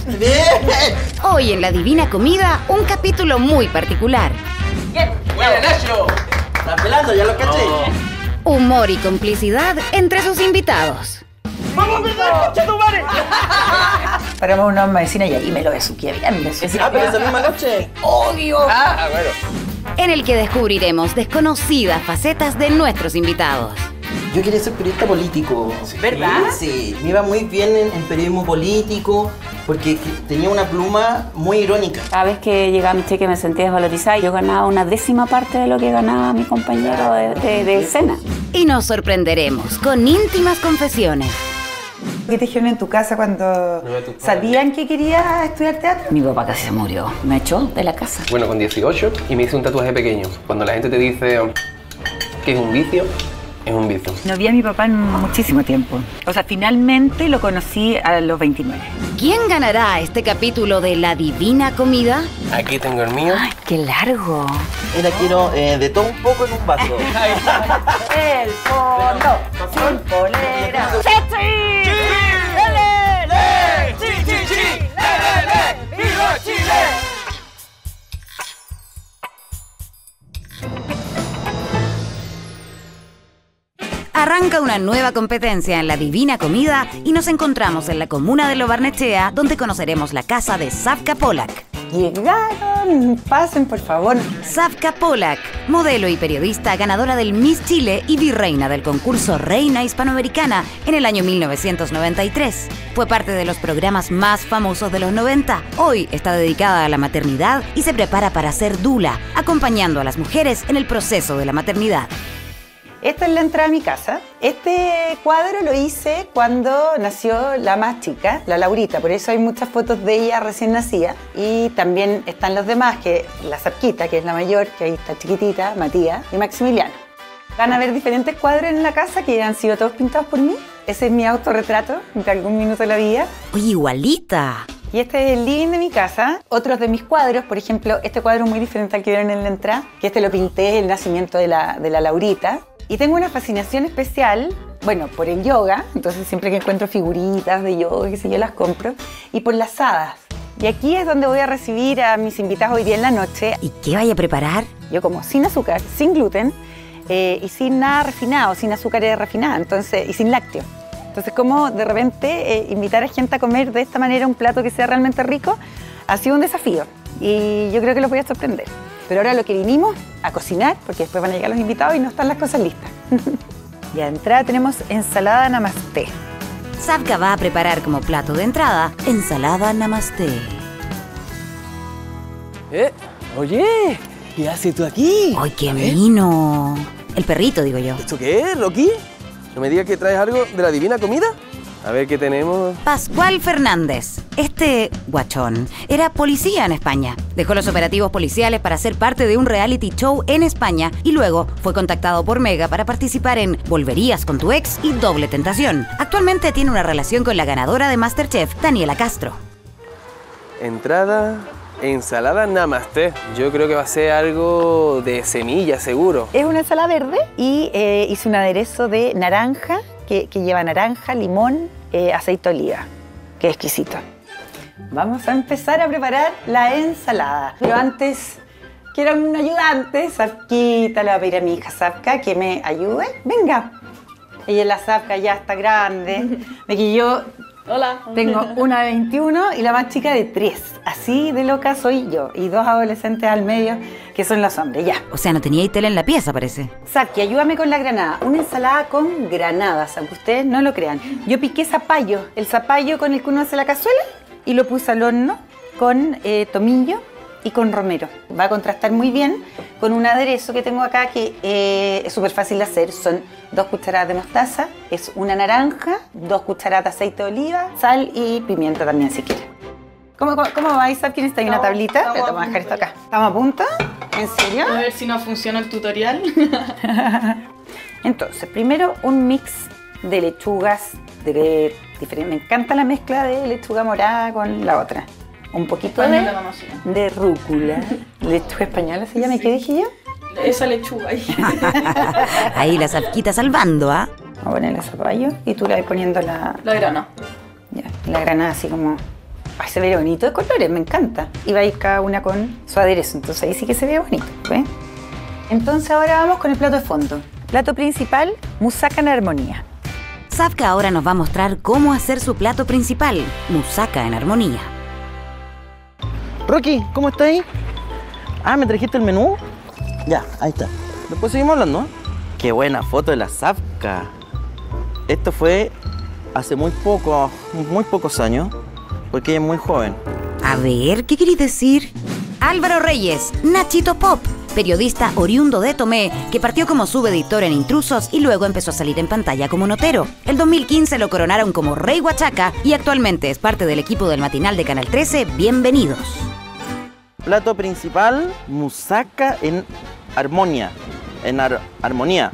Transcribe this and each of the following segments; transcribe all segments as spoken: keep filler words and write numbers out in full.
¡Bien! Hoy en La Divina Comida, un capítulo muy particular. ¡Bien! ¡Buena, Nacho! ¿Estás pelando? ¿Ya lo caché? Oh. Humor y complicidad entre sus invitados. ¡Vamos a perder, concha tu madre! Paramos una medicina y ahí me lo besuqué bien. Ah, pero esa misma noche. ¡Odio! Ah, bueno. En el que descubriremos desconocidas facetas de nuestros invitados. Yo quería ser periodista político. ¿Verdad? Sí, me iba muy bien en, en periodismo político porque tenía una pluma muy irónica. Cada vez que llegaba mi cheque me sentía desvalorizada y yo ganaba una décima parte de lo que ganaba mi compañero de, de, de escena. Y nos sorprenderemos con íntimas confesiones. ¿Qué te dijeron en tu casa cuando sabían que querías estudiar teatro? Mi papá casi se murió. Me echó de la casa. Bueno, con dieciocho y me hice un tatuaje pequeño. Cuando la gente te dice que es un vicio, es un vicio. No vi a mi papá en muchísimo tiempo. O sea, finalmente lo conocí a los veintinueve. ¿Quién ganará este capítulo de La Divina Comida? Aquí tengo el mío. ¡Ay, qué largo! Era quiero eh, de todo un poco en un vaso. El fondo sin polera. Arranca una nueva competencia en La Divina Comida y nos encontramos en la comuna de Lo Barnechea, donde conoceremos la casa de Savka Polak. Llegaron, pasen por favor. Savka Polak, modelo y periodista, ganadora del Miss Chile y virreina del concurso Reina Hispanoamericana en el año mil novecientos noventa y tres. Fue parte de los programas más famosos de los noventa. Hoy está dedicada a la maternidad y se prepara para ser dula, acompañando a las mujeres en el proceso de la maternidad. Esta es la entrada a mi casa. Este cuadro lo hice cuando nació la más chica, la Laurita. Por eso hay muchas fotos de ella recién nacida. Y también están los demás, que la Zapquita, que es la mayor, que ahí está chiquitita, Matías y Maximiliano. Van a ver diferentes cuadros en la casa que han sido todos pintados por mí. Ese es mi autorretrato de algún minuto de la vida. Oye, igualita. Y este es el living de mi casa. Otros de mis cuadros, por ejemplo, este cuadro es muy diferente al que vieron en la entrada, que este lo pinté, el nacimiento de la, de la Laurita. Y tengo una fascinación especial, bueno, por el yoga, entonces siempre que encuentro figuritas de yoga, que sé yo, las compro, y por las hadas. Y aquí es donde voy a recibir a mis invitados hoy día en la noche. ¿Y qué vaya a preparar? Yo como sin azúcar, sin gluten, eh, y sin nada refinado, sin azúcares refinadas, entonces, y sin lácteos. Entonces, como de repente eh, invitar a gente a comer de esta manera un plato que sea realmente rico, ha sido un desafío. Y yo creo que los voy a sorprender. Pero ahora lo que vinimos a cocinar, porque después van a llegar los invitados y no están las cosas listas. Y de entrada tenemos ensalada namasté. Savka va a preparar como plato de entrada ensalada namasté. Eh, oye, ¿qué haces tú aquí? ¡Ay, qué mino! El perrito, digo yo. ¿Esto qué es, Rocky? ¿No me digas que traes algo de La Divina Comida? A ver qué tenemos. Pascual Fernández. Este guachón era policía en España. Dejó los operativos policiales para ser parte de un reality show en España y luego fue contactado por Mega para participar en Volverías con tu ex y Doble Tentación. Actualmente tiene una relación con la ganadora de MasterChef, Daniela Castro. Entrada, ensalada namasté. Yo creo que va a ser algo de semilla, seguro. Es una ensalada verde y eh, hice un aderezo de naranja, que, que lleva naranja, limón, eh, aceite de oliva. Qué exquisito. Vamos a empezar a preparar la ensalada. Pero antes, quiero un ayudante. Savquita, le voy a pedir a mi hija Savka que me ayude. Venga. Ella es la Savka, ya está grande. De que yo Hola. tengo una de veintiuno y la más chica de tres. Así de loca soy yo. Y dos adolescentes al medio, que son los hombres. Ya. O sea, no tenía tela en la pieza, parece. Savki, ayúdame con la granada. Una ensalada con granadas, aunque ustedes no lo crean. Yo piqué zapallo, el zapallo con el que uno hace la cazuela, y lo puse al horno con eh, tomillo y con romero. Va a contrastar muy bien con un aderezo que tengo acá que eh, es súper fácil de hacer. Son dos cucharadas de mostaza, es una naranja, dos cucharadas de aceite de oliva, sal y pimienta también si quieren. ¿Cómo, cómo, cómo va, Isab? ¿Quién está ahí? ¿Una tablita? Pero te vamos a dejar esto acá. ¿Estamos a punto? ¿En serio? A ver si no funciona el tutorial. Entonces, primero un mix de lechugas de diferente. Me encanta la mezcla de lechuga morada con la otra. Un poquito de, de rúcula. Lechuga española se llama. ¿Y qué dije yo? Esa lechuga ahí. Ahí la Savquita salvando, ¿ah? ¿eh? Vamos a ponerle zapallo y tú le vas poniendo la... La grana. Ya, la granada así como Ay, se ve bonito de colores, me encanta. Y va a ir cada una con su aderezo, entonces ahí sí que se ve bonito, ¿ves? Entonces ahora vamos con el plato de fondo. Plato principal, moussaka en armonía. Savka ahora nos va a mostrar cómo hacer su plato principal, moussaka en armonía. Rocky, ¿cómo estás ahí? Ah, ¿me trajiste el menú? Ya, ahí está. Después seguimos hablando, ¿eh? Qué buena foto de la Savka. Esto fue hace muy poco, muy pocos años, porque ella es muy joven. A ver, ¿qué querés decir? Álvaro Reyes, Nachito Pop, periodista oriundo de Tomé, que partió como subeditor en Intrusos y luego empezó a salir en pantalla como notero. El dos mil quince lo coronaron como Rey Huachaca y actualmente es parte del equipo del matinal de Canal trece, Bienvenidos. Plato principal, moussaka en armonía. En ar armonía.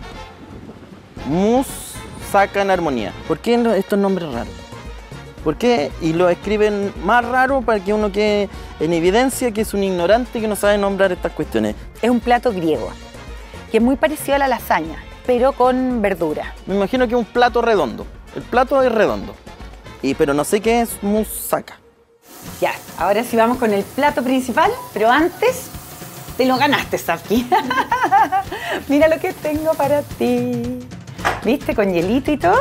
Moussaka en armonía. ¿Por qué estos nombres raros? ¿Por qué? Y lo escriben más raro para que uno quede en evidencia que es un ignorante que no sabe nombrar estas cuestiones. Es un plato griego, que es muy parecido a la lasaña, pero con verdura. Me imagino que es un plato redondo. El plato es redondo. Y, pero no sé qué es moussaka. Ya, ahora sí vamos con el plato principal, pero antes te lo ganaste, Savki. Mira lo que tengo para ti. ¿Viste? Con hielito y todo.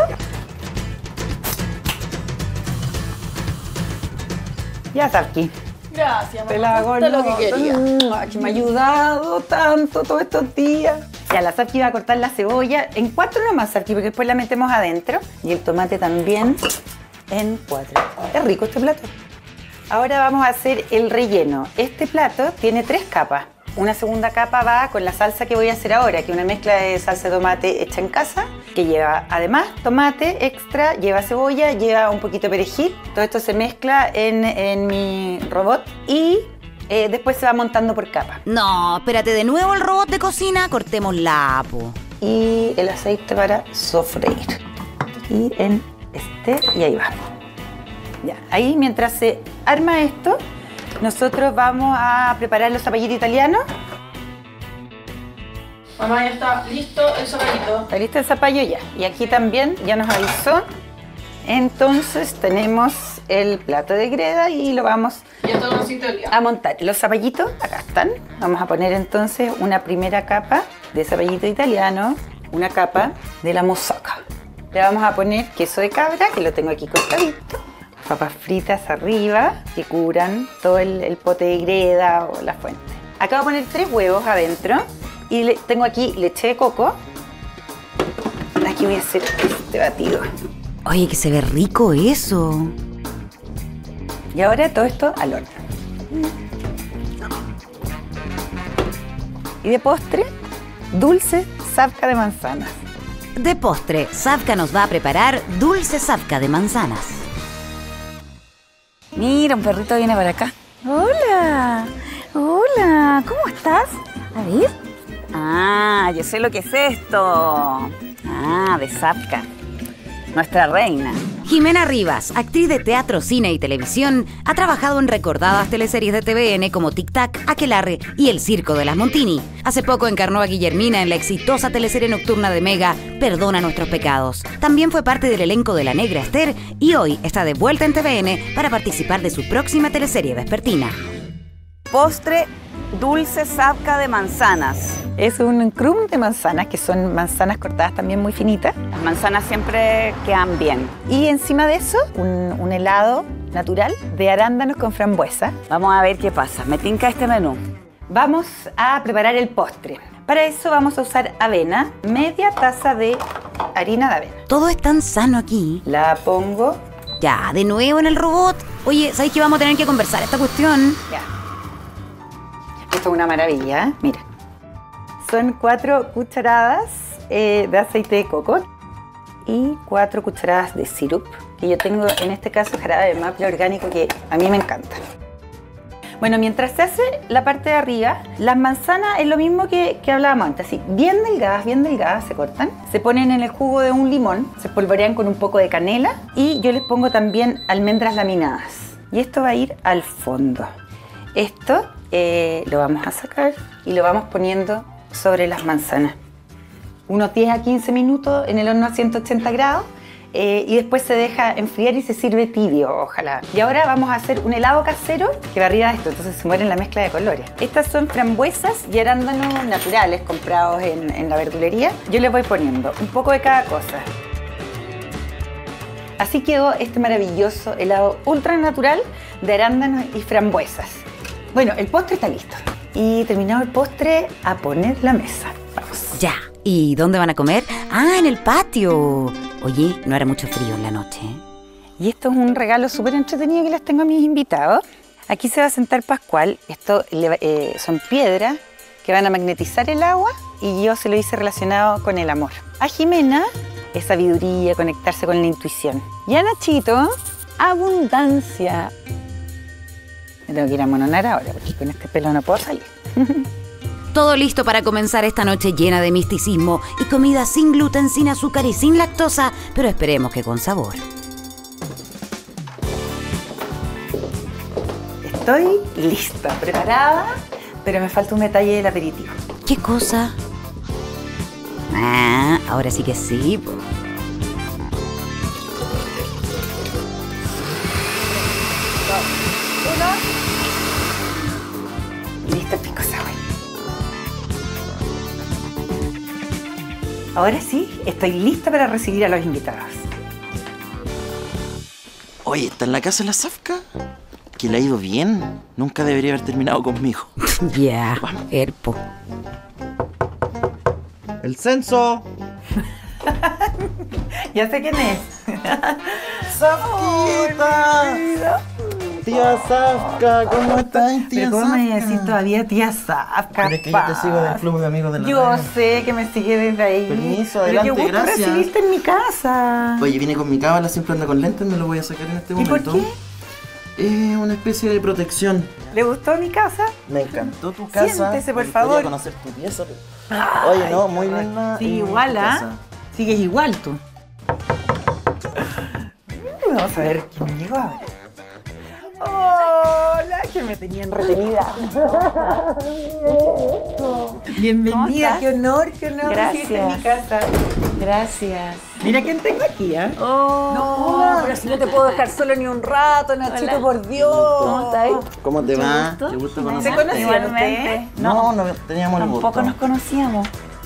Ya, Savki. Gracias, mamá. Te la hago, Justo lo que quería. Mm, que me ha ayudado tanto todos estos días. Ya, la Savki va a cortar la cebolla en cuatro nomás, Savki, porque después la metemos adentro. Y el tomate también en cuatro. Es rico este plato. Ahora vamos a hacer el relleno. Este plato tiene tres capas. Una segunda capa va con la salsa que voy a hacer ahora, que es una mezcla de salsa de tomate hecha en casa, que lleva además tomate extra, lleva cebolla, lleva un poquito de perejil. Todo esto se mezcla en, en mi robot y eh, después se va montando por capa. No, espérate, de nuevo el robot de cocina, cortemos la po. Y el aceite para sofreír. Y en este, y ahí va. Ya, ahí mientras se arma esto, nosotros vamos a preparar los zapallitos italianos. Mamá, ya está listo el zapallito. Está listo el zapallo ya. Y aquí también ya nos avisó. Entonces tenemos el plato de greda y lo vamos Ya todo en sintonía. a montar. Los zapallitos, acá están. Vamos a poner entonces una primera capa de zapallito italiano, una capa de la moussaka. Le vamos a poner queso de cabra, que lo tengo aquí cortadito. Papas fritas arriba, que cubran todo el, el pote de greda o la fuente. Acá voy a poner tres huevos adentro. Y le, tengo aquí leche de coco. Aquí voy a hacer este batido. Oye, que se ve rico eso. Y ahora todo esto al horno. Y de postre, dulce Savka de manzanas. De postre, Savka nos va a preparar dulce Savka de manzanas. Mira, un perrito viene para acá. Hola, hola, ¿cómo estás? A ver. Ah, yo sé lo que es esto. Ah, de Savka, nuestra reina. Jimena Rivas, actriz de teatro, cine y televisión, ha trabajado en recordadas teleseries de T V N como Tic Tac, Aquelarre y El Circo de las Montini. Hace poco encarnó a Guillermina en la exitosa teleserie nocturna de Mega, Perdona Nuestros Pecados. También fue parte del elenco de La Negra Esther y hoy está de vuelta en T V N para participar de su próxima teleserie vespertina. Postre dulce Savka de manzanas. Es un crum de manzanas, que son manzanas cortadas también muy finitas. Las manzanas siempre quedan bien. Y encima de eso, un, un helado natural de arándanos con frambuesa. Vamos a ver qué pasa. Me tinca este menú. Vamos a preparar el postre. Para eso vamos a usar avena, media taza de harina de avena. Todo es tan sano aquí. La pongo. Ya, de nuevo en el robot. Oye, ¿sabes qué? Vamos a tener que conversar esta cuestión. Ya. Esto es una maravilla, ¿eh? Mira. Son cuatro cucharadas eh, de aceite de coco y cuatro cucharadas de sirup, que yo tengo en este caso jarabe de maple orgánico, que a mí me encanta. Bueno, mientras se hace la parte de arriba, las manzanas es lo mismo que, que hablábamos antes, así, bien delgadas, bien delgadas se cortan, se ponen en el jugo de un limón, se polvorean con un poco de canela y yo les pongo también almendras laminadas. Y esto va a ir al fondo. Esto eh, lo vamos a sacar y lo vamos poniendo sobre las manzanas. Unos diez a quince minutos en el horno a ciento ochenta grados eh, y después se deja enfriar y se sirve tibio, ojalá. Y ahora vamos a hacer un helado casero que va arriba de esto, entonces se muere en la mezcla de colores. Estas son frambuesas y arándanos naturales comprados en, en la verdulería. Yo les voy poniendo un poco de cada cosa. Así quedó este maravilloso helado ultra natural de arándanos y frambuesas. Bueno, el postre está listo. Y terminado el postre, a poner la mesa. Vamos. Ya. ¿Y dónde van a comer? Ah, en el patio. Oye, no hará mucho frío en la noche, ¿eh? Y esto es un regalo súper entretenido que les tengo a mis invitados. Aquí se va a sentar Pascual. Esto eh, son piedras que van a magnetizar el agua y yo se lo hice relacionado con el amor. A Jimena es sabiduría, conectarse con la intuición. Y a Nachito, abundancia. Me tengo que ir a mononar ahora porque con este pelo no puedo salir. Todo listo para comenzar esta noche llena de misticismo y comida sin gluten, sin azúcar y sin lactosa, pero esperemos que con sabor. Estoy lista, preparada, pero me falta un detalle del aperitivo. ¿Qué cosa? Ah, ahora sí que sí, po. Listo el pisco sour. Ahora sí, estoy lista para recibir a los invitados. Oye, ¿está en la casa de la Zafka? Que le ha ido bien. Nunca debería haber terminado conmigo. Ya, Erpo. ¡El censo! Ya sé quién es. ¡Zafquita! Tía Zafka, ¿cómo estás, tía Pero ¿cómo me Zafka? decís todavía tía Zafka? Pero es que yo te sigo del club de amigos de la Yo radio. sé que me sigue desde ahí. Permiso, Pero adelante, qué gusto gracias. recibirte en mi casa. Oye, vine con mi cábala, siempre anda con lentes, me lo voy a sacar en este ¿Y momento. por qué? Es una especie de protección. ¿Le gustó mi casa? Me encantó tu casa. Siéntese, por Me gustaría favor. conocer tu pieza. pero- Oye, no, muy linda. Sí, eh, igual, tu ¿ah? casa. Sigues igual tú. Vamos a ver quién llegó ahora. Hola, que me tenían retenida. Bienvenida, qué honor, qué honor recibirte en mi casa. Gracias. Mira quién tengo aquí, ¿eh? Oh, No, pero si no te puedo dejar solo ni un rato, Nachito, Hola. por Dios. ¿Cómo estáis? ¿Cómo te va? gusto. ¿Te gusta ¿Se conocer? conocían Igualmente. ustedes? No, no teníamos el gusto. Tampoco nos conocíamos.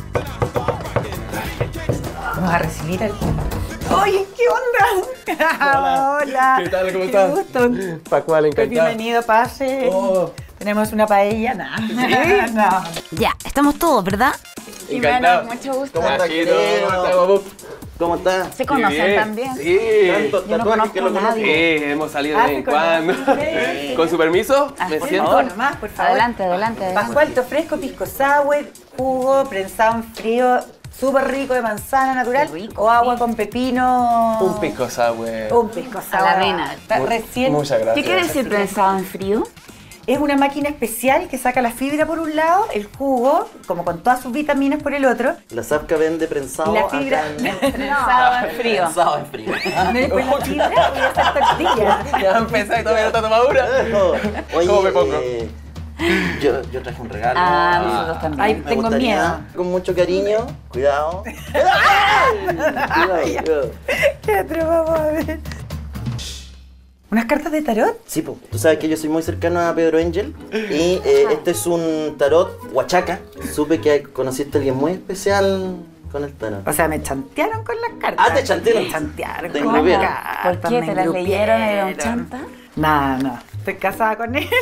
Vamos a recibir al... ¡Oye, qué onda! Hola. Hola. ¿Qué tal? ¿Cómo Qué estás? gusto. Pascual, Pues encantado. bienvenido, pase. Oh. Tenemos una paella, nada. No. Ya, estamos todos, ¿verdad? Encantado. Mucho gusto. ¿Cómo estás, Nachito, querido? ¿cómo estás, guapo? ¿Cómo estás? ¿Se conocen Bien. también? Sí. Tantos Yo no tatuajes que lo conozco a conozco. nadie. Sí, hemos salido Ah, de vez en ¿se cuando. conocen? Con su permiso, Ah, me por siento. favor, nomás, por favor. Adelante, adelante, adelante. Pascual, te ofrezco pisco sour, jugo, prensado en frío, súper rico de manzana natural, Qué rico, o agua sí. con pepino. Un pisco sour. Un pisco sour. A la avena. Está Mu- recién. Muchas gracias. ¿Qué quiere decir prensado en frío? Es una máquina especial que saca la fibra por un lado, el jugo, como con todas sus vitaminas por el otro, La Zafka vende prensado y la fibra acá en... prensado en frío. Prensado en frío. No, después la fibra voy a hacer tortillas. Ya empecé y todavía no está tomadura. Oye, ¿Cómo me pongo? eh, yo, yo traje un regalo. Ah, nosotros también. Ay, Me tengo gustaría, miedo. con mucho cariño, cuidado. Cuidado, cuidado. ¿Qué otro vamos a ver? ¿Unas cartas de tarot? Sí, pues, tú sabes que yo soy muy cercano a Pedro Angel y eh, este es un tarot huachaca. Supe que conociste a alguien muy especial con el tarot. O sea, me chantearon con las cartas. Ah, ¿te chantearon? Me chantearon Te con engrupieron. las cartas. ¿Por qué? me ¿Te las leyeron y era un engrupieron. chanta? No, no. Estoy casada con él.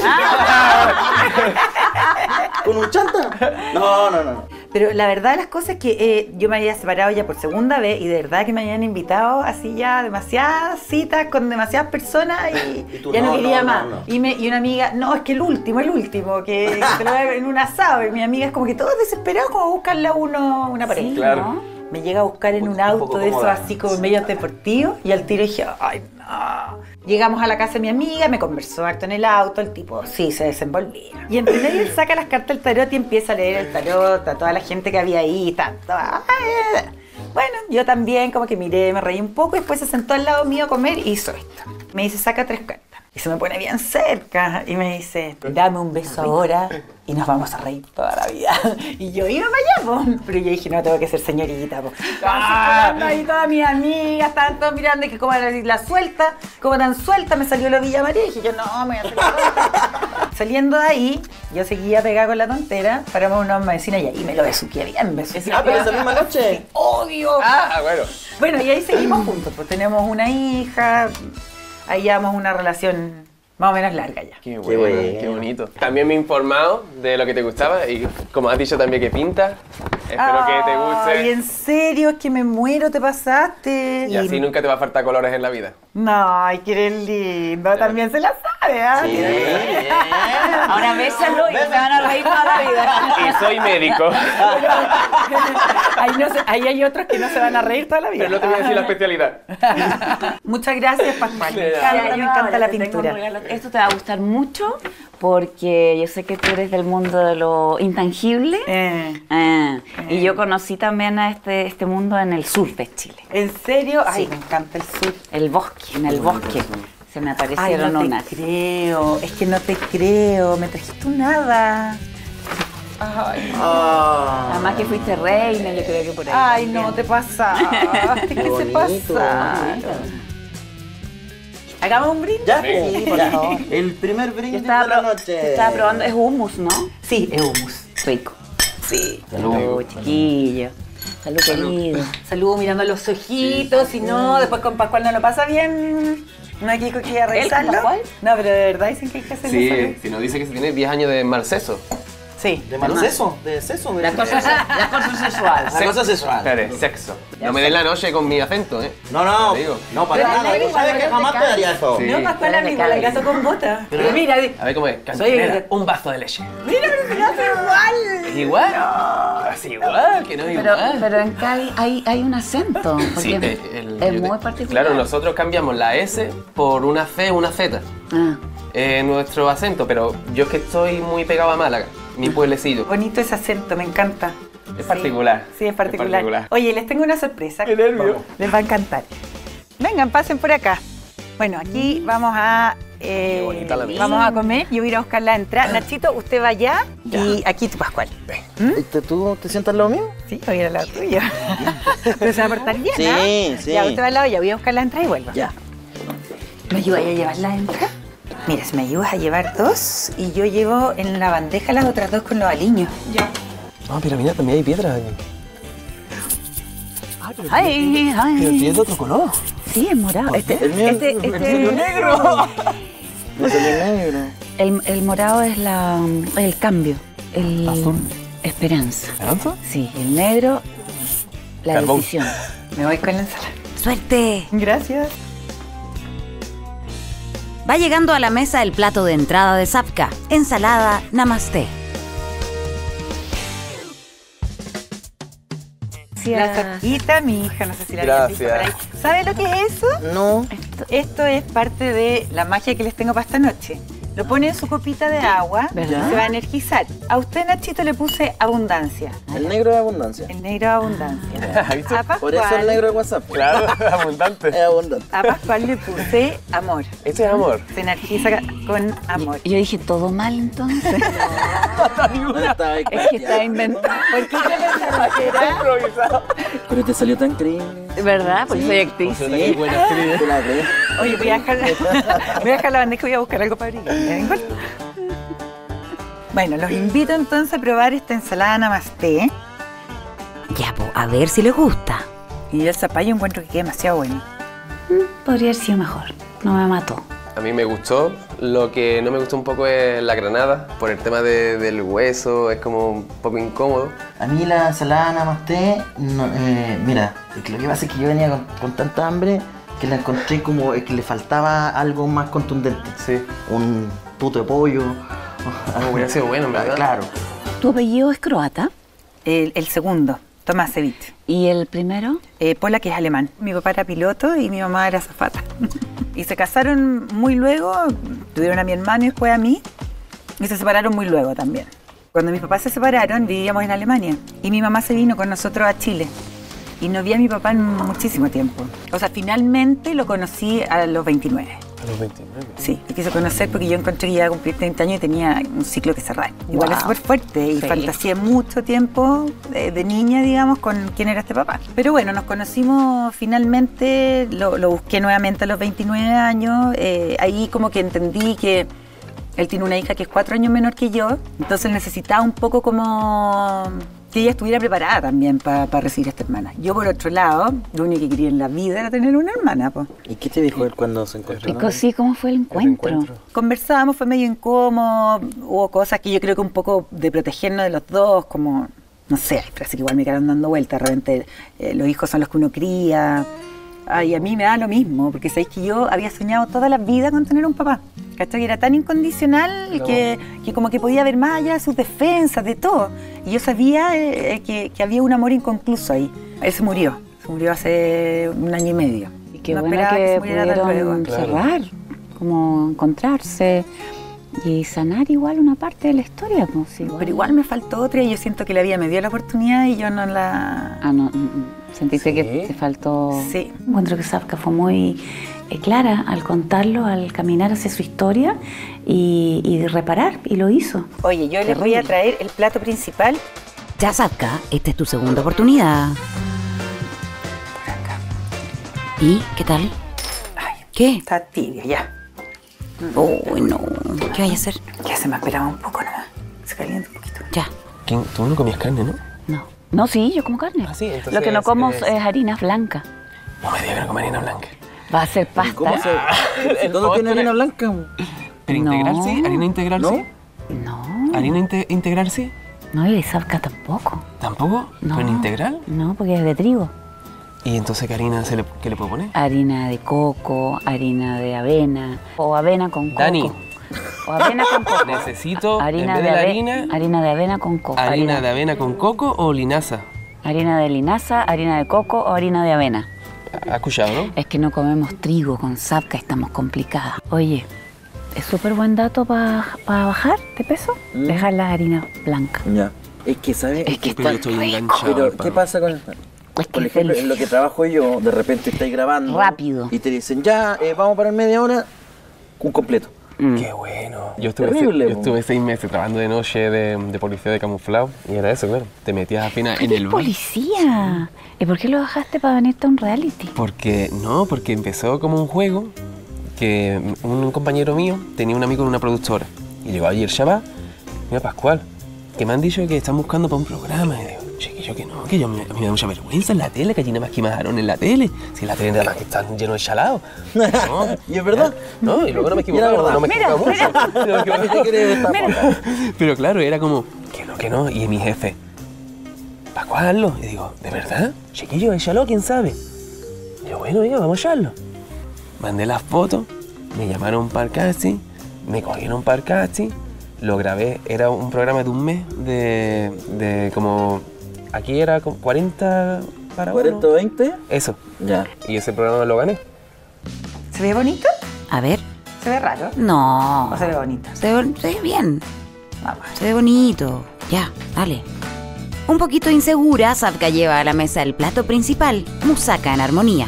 ¿Con un chanta? No, no, no. Pero la verdad de las cosas es que eh, yo me había separado ya por segunda vez y de verdad que me habían invitado así ya demasiadas citas con demasiadas personas y, Y tú, ya no, no, quería no, más. no, no. Y, me, y una amiga, no, es que el último, el último, que, que te lo voy a ver en un asado. Y mi amiga es como que todos desesperados como a buscarle a uno una pareja. Sí, Claro. ¿no? Me llega a buscar en Un- un un auto poco de esos cómoda. así como medio deportivo y al tiro dije, ay no. Llegamos a la casa de mi amiga, me conversó harto en el auto, el tipo sí se desenvolvía. Y entre medio él saca las cartas del tarot y empieza a leer el tarot a toda la gente que había ahí, tanto. Ay, bueno, yo también como que miré, me reí un poco y después se sentó al lado mío a comer y hizo esto. Me dice, saca tres cartas. Y se me pone bien cerca y me dice, dame un beso ahora y nos vamos a reír toda la vida. Y yo iba para allá, po. Pero yo dije, no, tengo que ser señorita, po. Ah, ahí todas mis amigas estaban todas mirando y que como la, la suelta, como tan suelta, me salió la Villa María y dije yo, no, me voy a hacer la Saliendo de ahí, yo seguía pegada con la tontera, paramos a una medicina y ahí me lo besuqué bien, besuqué. Ah, pero esa misma noche. ¡Obvio! Ah, bueno. Bueno, y ahí seguimos juntos, pues tenemos una hija, ahí llevamos una relación más o menos larga ya. Qué Qué bueno, bueno. qué bonito. También me he informado de lo que te gustaba y como has dicho también que pintas, espero que te guste. Ay, en serio, es que me muero, te pasaste. Y así nunca te va a faltar colores en la vida. No, ay, que eres lindo, también se la sabe, ¿ah? Sí, bien. Ahora bésalo y se van a reír toda la vida. Y soy médico. Ahí, no se- ahí hay otros que no se van a reír toda la vida. Pero no te voy a decir la especialidad. Muchas gracias, Pascual. Me De encanta, nada. me encanta la Te tengo un pintura. regalo. Esto te va a gustar mucho porque yo sé que tú eres del mundo de lo intangible. Eh, Ah, y yo conocí también a este, este mundo en el sur de Chile. ¿En serio? Ay, Sí. me encanta el sur. El bosque, en el bosque. Se me Ay, aparecieron no te unas. creo, es que no te creo, me trajiste un hada. Ay, Ah. Además que fuiste reina, yo creo que por ahí. ay también. no, te pasaste, ¿qué se bonito, pasaron? Hagamos un brindis. Ya, Sí, por ya. favor. El primer Yo brindis estaba, de la pro- noche. estaba probando, es hummus, ¿no? Sí, es hummus. Rico. Sí. Salud, chiquillo. Salud, querido. Saludo mirando los ojitos, y no, después con Pascual no lo pasa bien. No hay que ir a revisarlo. Pascual? No, pero de verdad dicen que hay que hacerlo. Sí, si nos dice que se tiene diez años de mal seso. Sí. ¿De mal seso? ¿De seso? De... La cosa, la cosa sexual. La cosa sexual. Espere, sexo. No me des la noche con mi acento, ¿eh? No, no, Te digo. no, para Pero nada. negro Tú sabes igual que no jamás te te daría eso. Sí. No, Pascual, Pero de amigo, el cabeza. gato con botas. Pero mira, di- A ver cómo es. Soy Cantinera, el- un vaso de leche. mira, pero se hace igual. ¿Es igual? Así igual, que no es Pero, igual. pero en Cali hay, hay un acento. Porque Sí, es, eh, el- es yo te- muy particular. Claro, nosotros cambiamos la S por una C, una Z. Ah. Eh, nuestro acento, pero yo es que estoy muy pegado a Málaga, mi pueblecillo. Bonito ese acento, me encanta. Es particular. Sí, es particular. Es particular. Oye, les tengo una sorpresa. Qué nervio. Les va a encantar. Vengan, pasen por acá. Bueno, aquí vamos a eh, Qué bonita la mesa. vamos a comer. Yo voy a ir a buscar la entrada. Nachito, usted va allá y aquí tu Pascual. ¿Este, ¿Tú te sientas al lado mío? Sí, voy a ir al lado tuyo. Pero se va a portar bien, Sí, ¿ah? sí. Ya, usted va al lado, ya voy a buscar la entrada y vuelvo. Ya. ¿Me ayudas a llevar la entrada? Mira, si me ayudas a llevar dos y yo llevo en la bandeja las otras dos con los aliños. Ah, pero mira, también hay piedras aquí. Ay, ay. es de otro color. Sí, es morado. Este, El mío es- este, el este- mío es negro. No es el negro. el, el morado es la, el cambio. El Azul. Esperanza. ¿Esperanza? Sí, el negro, la Carbón. decisión. Me voy con la ensalada. ¡Suerte! Gracias. Va llegando a la mesa el plato de entrada de Zapka, ensalada Namaste. La zapita, mi hija, no sé si la había visto por ahí. Gracias. ¿Sabe lo que es eso? No. Esto es parte de la magia que les tengo para esta noche. Lo pone en su copita de agua y ¿Verdad? se va a energizar. A usted, Nachito, le puse abundancia. El negro es abundancia. El negro es abundancia. ¿Viste? A Por eso el Pascual, negro de WhatsApp. Claro, abundante. Es abundante. a Pascual le puse amor. Ese es amor. Se energiza con amor. Yo dije, ¿todo mal entonces? No estaba ahí Es que está inventado. ¿Por qué yo pensaba que era? Improvisado. Pero te salió tan increíble. ¿Verdad? Porque soy actriz. Sí, buena actriz. Te la crees. Oye, voy a dejar, voy a dejar la bandeja y voy a buscar algo para abrir. ¿Me vengo? Bueno, los invito entonces a probar esta ensalada Namaste. Ya, po, a ver si les gusta. Y el zapallo encuentro que queda demasiado bueno. Podría haber sido mejor. No me mató. A mí me gustó. Lo que no me gustó un poco es la granada, por el tema de- del hueso, es como un poco incómodo. A mí la ensalada Namaste, no, eh, mira, es que lo que pasa es que yo venía con, con tanta hambre que la encontré como eh, que le faltaba algo más contundente. Sí. Un puto de pollo. hubiera sido bueno, en verdad. Claro. ¿Tu apellido es croata? El, el segundo, Tomasevich. ¿Y el primero? Eh, Pola, que es alemán. Mi papá era piloto y mi mamá era azafata. Y se casaron muy luego, tuvieron a mi hermano y después a mí, y se separaron muy luego también. Cuando mis papás se separaron, vivíamos en Alemania, y mi mamá se vino con nosotros a Chile. Y no vi a mi papá en muchísimo tiempo. O sea, finalmente lo conocí a los veintinueve. A los veintinueve. Sí, me quiso conocer porque yo encontré que ya cumplí treinta años y tenía un ciclo que cerrar. Igual Wow. es súper fuerte y Sí. fantaseé mucho tiempo de, de niña, digamos, con quién era este papá. Pero bueno, nos conocimos finalmente, lo, lo busqué nuevamente a los veintinueve años. Eh, ahí como que entendí que él tiene una hija que es cuatro años menor que yo, entonces necesitaba un poco como que ella estuviera preparada también para recibir a esta hermana. Yo, por otro lado, lo único que quería en la vida era tener una hermana, pues. ¿Y qué te dijo él cuando se encontraron? Rico, sí, ¿cómo fue el encuentro? encuentro. Conversábamos, fue medio incómodo, hubo cosas que yo creo que un poco de protegernos de los dos, como, no sé, hay frases que igual me quedaron dando vueltas, de repente eh, los hijos son los que uno cría. Ay, a mí me da lo mismo, porque sabéis que yo había soñado toda la vida con tener un papá, ¿cachai? Que era tan incondicional que, que como que podía ver más allá de sus defensas, de todo. Y yo sabía eh, que, que había un amor inconcluso ahí. Él se murió, se murió hace un año y medio. Y qué No bueno esperaba que, se muriera tan pudieron luego. Claro. cerrar, como encontrarse y sanar igual una parte de la historia. Pues, igual. Pero igual me faltó otra y yo siento que la vida me dio la oportunidad y yo no la... Ah, no, mm, mm. Sentiste Sí. que te faltó... Sí. Encuentro que Safka fue muy eh, clara al contarlo, al caminar hacia su historia y, y reparar, y lo hizo. Oye, yo les voy a traer el plato principal. Ya, Safka, esta es tu segunda oportunidad. ¿Y qué tal? Ay, ¿Qué? está tibia ya. Uy, no. ¿Qué hay a hacer? Ya se me esperaba un poco nomás. Se calienta un poquito. Ya. ¿Quién? Tú no comías carne, ¿no? No. No, sí, yo como carne. Ah, sí, entonces Lo que no como es- es, harina blanca. No me digas que no come harina blanca. Va a ser pasta. ¿Cómo se...? ¿Todo tiene harina blanca? ¿Pero No. integral sí? ¿Harina integral ¿No? sí? No, ¿Harina inte- integral sí? no, y de Safka tampoco. ¿Tampoco? No. ¿Pero en integral? No, porque es de trigo. ¿Y entonces qué harina se le, qué le puedo poner? Harina de coco, harina de avena, o avena con coco. Dani. O avena con coco. Necesito, harina en vez de, de la ave- harina, harina de avena con coco. harina de avena con coco o linaza. Harina de linaza, harina de coco o harina de avena. ¿Has escuchado, no? Es que no comemos trigo con Safka, estamos complicadas. Oye, es súper buen dato para bajar de peso, Mm. dejar la harina blanca. Ya. Es que, ¿sabes? Es que Pero está estoy rico. enganchado. Pero, papá. ¿qué pasa con el... Es que Por es ejemplo, del- en lo que trabajo yo, de repente estáis grabando. Rápido. Y te dicen, ya, eh, vamos para media hora, un completo. Mm. Qué bueno. Yo estuve, Terrible, se- yo po. estuve seis meses trabajando de noche de, de policía de camuflado y era eso, claro. Te metías apenas en ¡Qué el bar. policía! ¿Y por qué lo bajaste para venirte a un reality? Porque, no, porque empezó como un juego que un compañero mío tenía un amigo en una productora. Y llegó ayer Shabbat, mira Pascual, que me han dicho que están buscando para un programa. Y digo, chiquillo, que no, que yo, me- a mí me da mucha vergüenza en la tele, que allí nada más que majaron en la tele. Si en la tele nada más que están llenos de chalados. No, Y es verdad. no, y luego no me Y era equivocaba, verdad. no me equivocaba mucho. No me equivocaba. ¿Qué te quieres esta foto? Pero claro, era como, que no, que no. Y mi jefe, Pascual, hazlo. Y digo, ¿de verdad? Chiquillo, échalo, ¿quién sabe? Y yo, bueno, venga, vamos a echarlo. Mandé las fotos, me llamaron para el casting, me cogieron para el casting, lo grabé. Era un programa de un mes, de, de como, aquí era como cuarenta para uno. ¿cuarenta o veinte? Eso. Ya. Y ese programa lo gané. ¿Se ve bonito? A ver. ¿Se ve raro? No. ¿O se ve bonito? Se ve, se ve bien. Vamos. Se ve bonito. Ya, dale. Un poquito insegura, Safka lleva a la mesa el plato principal, musaca en armonía.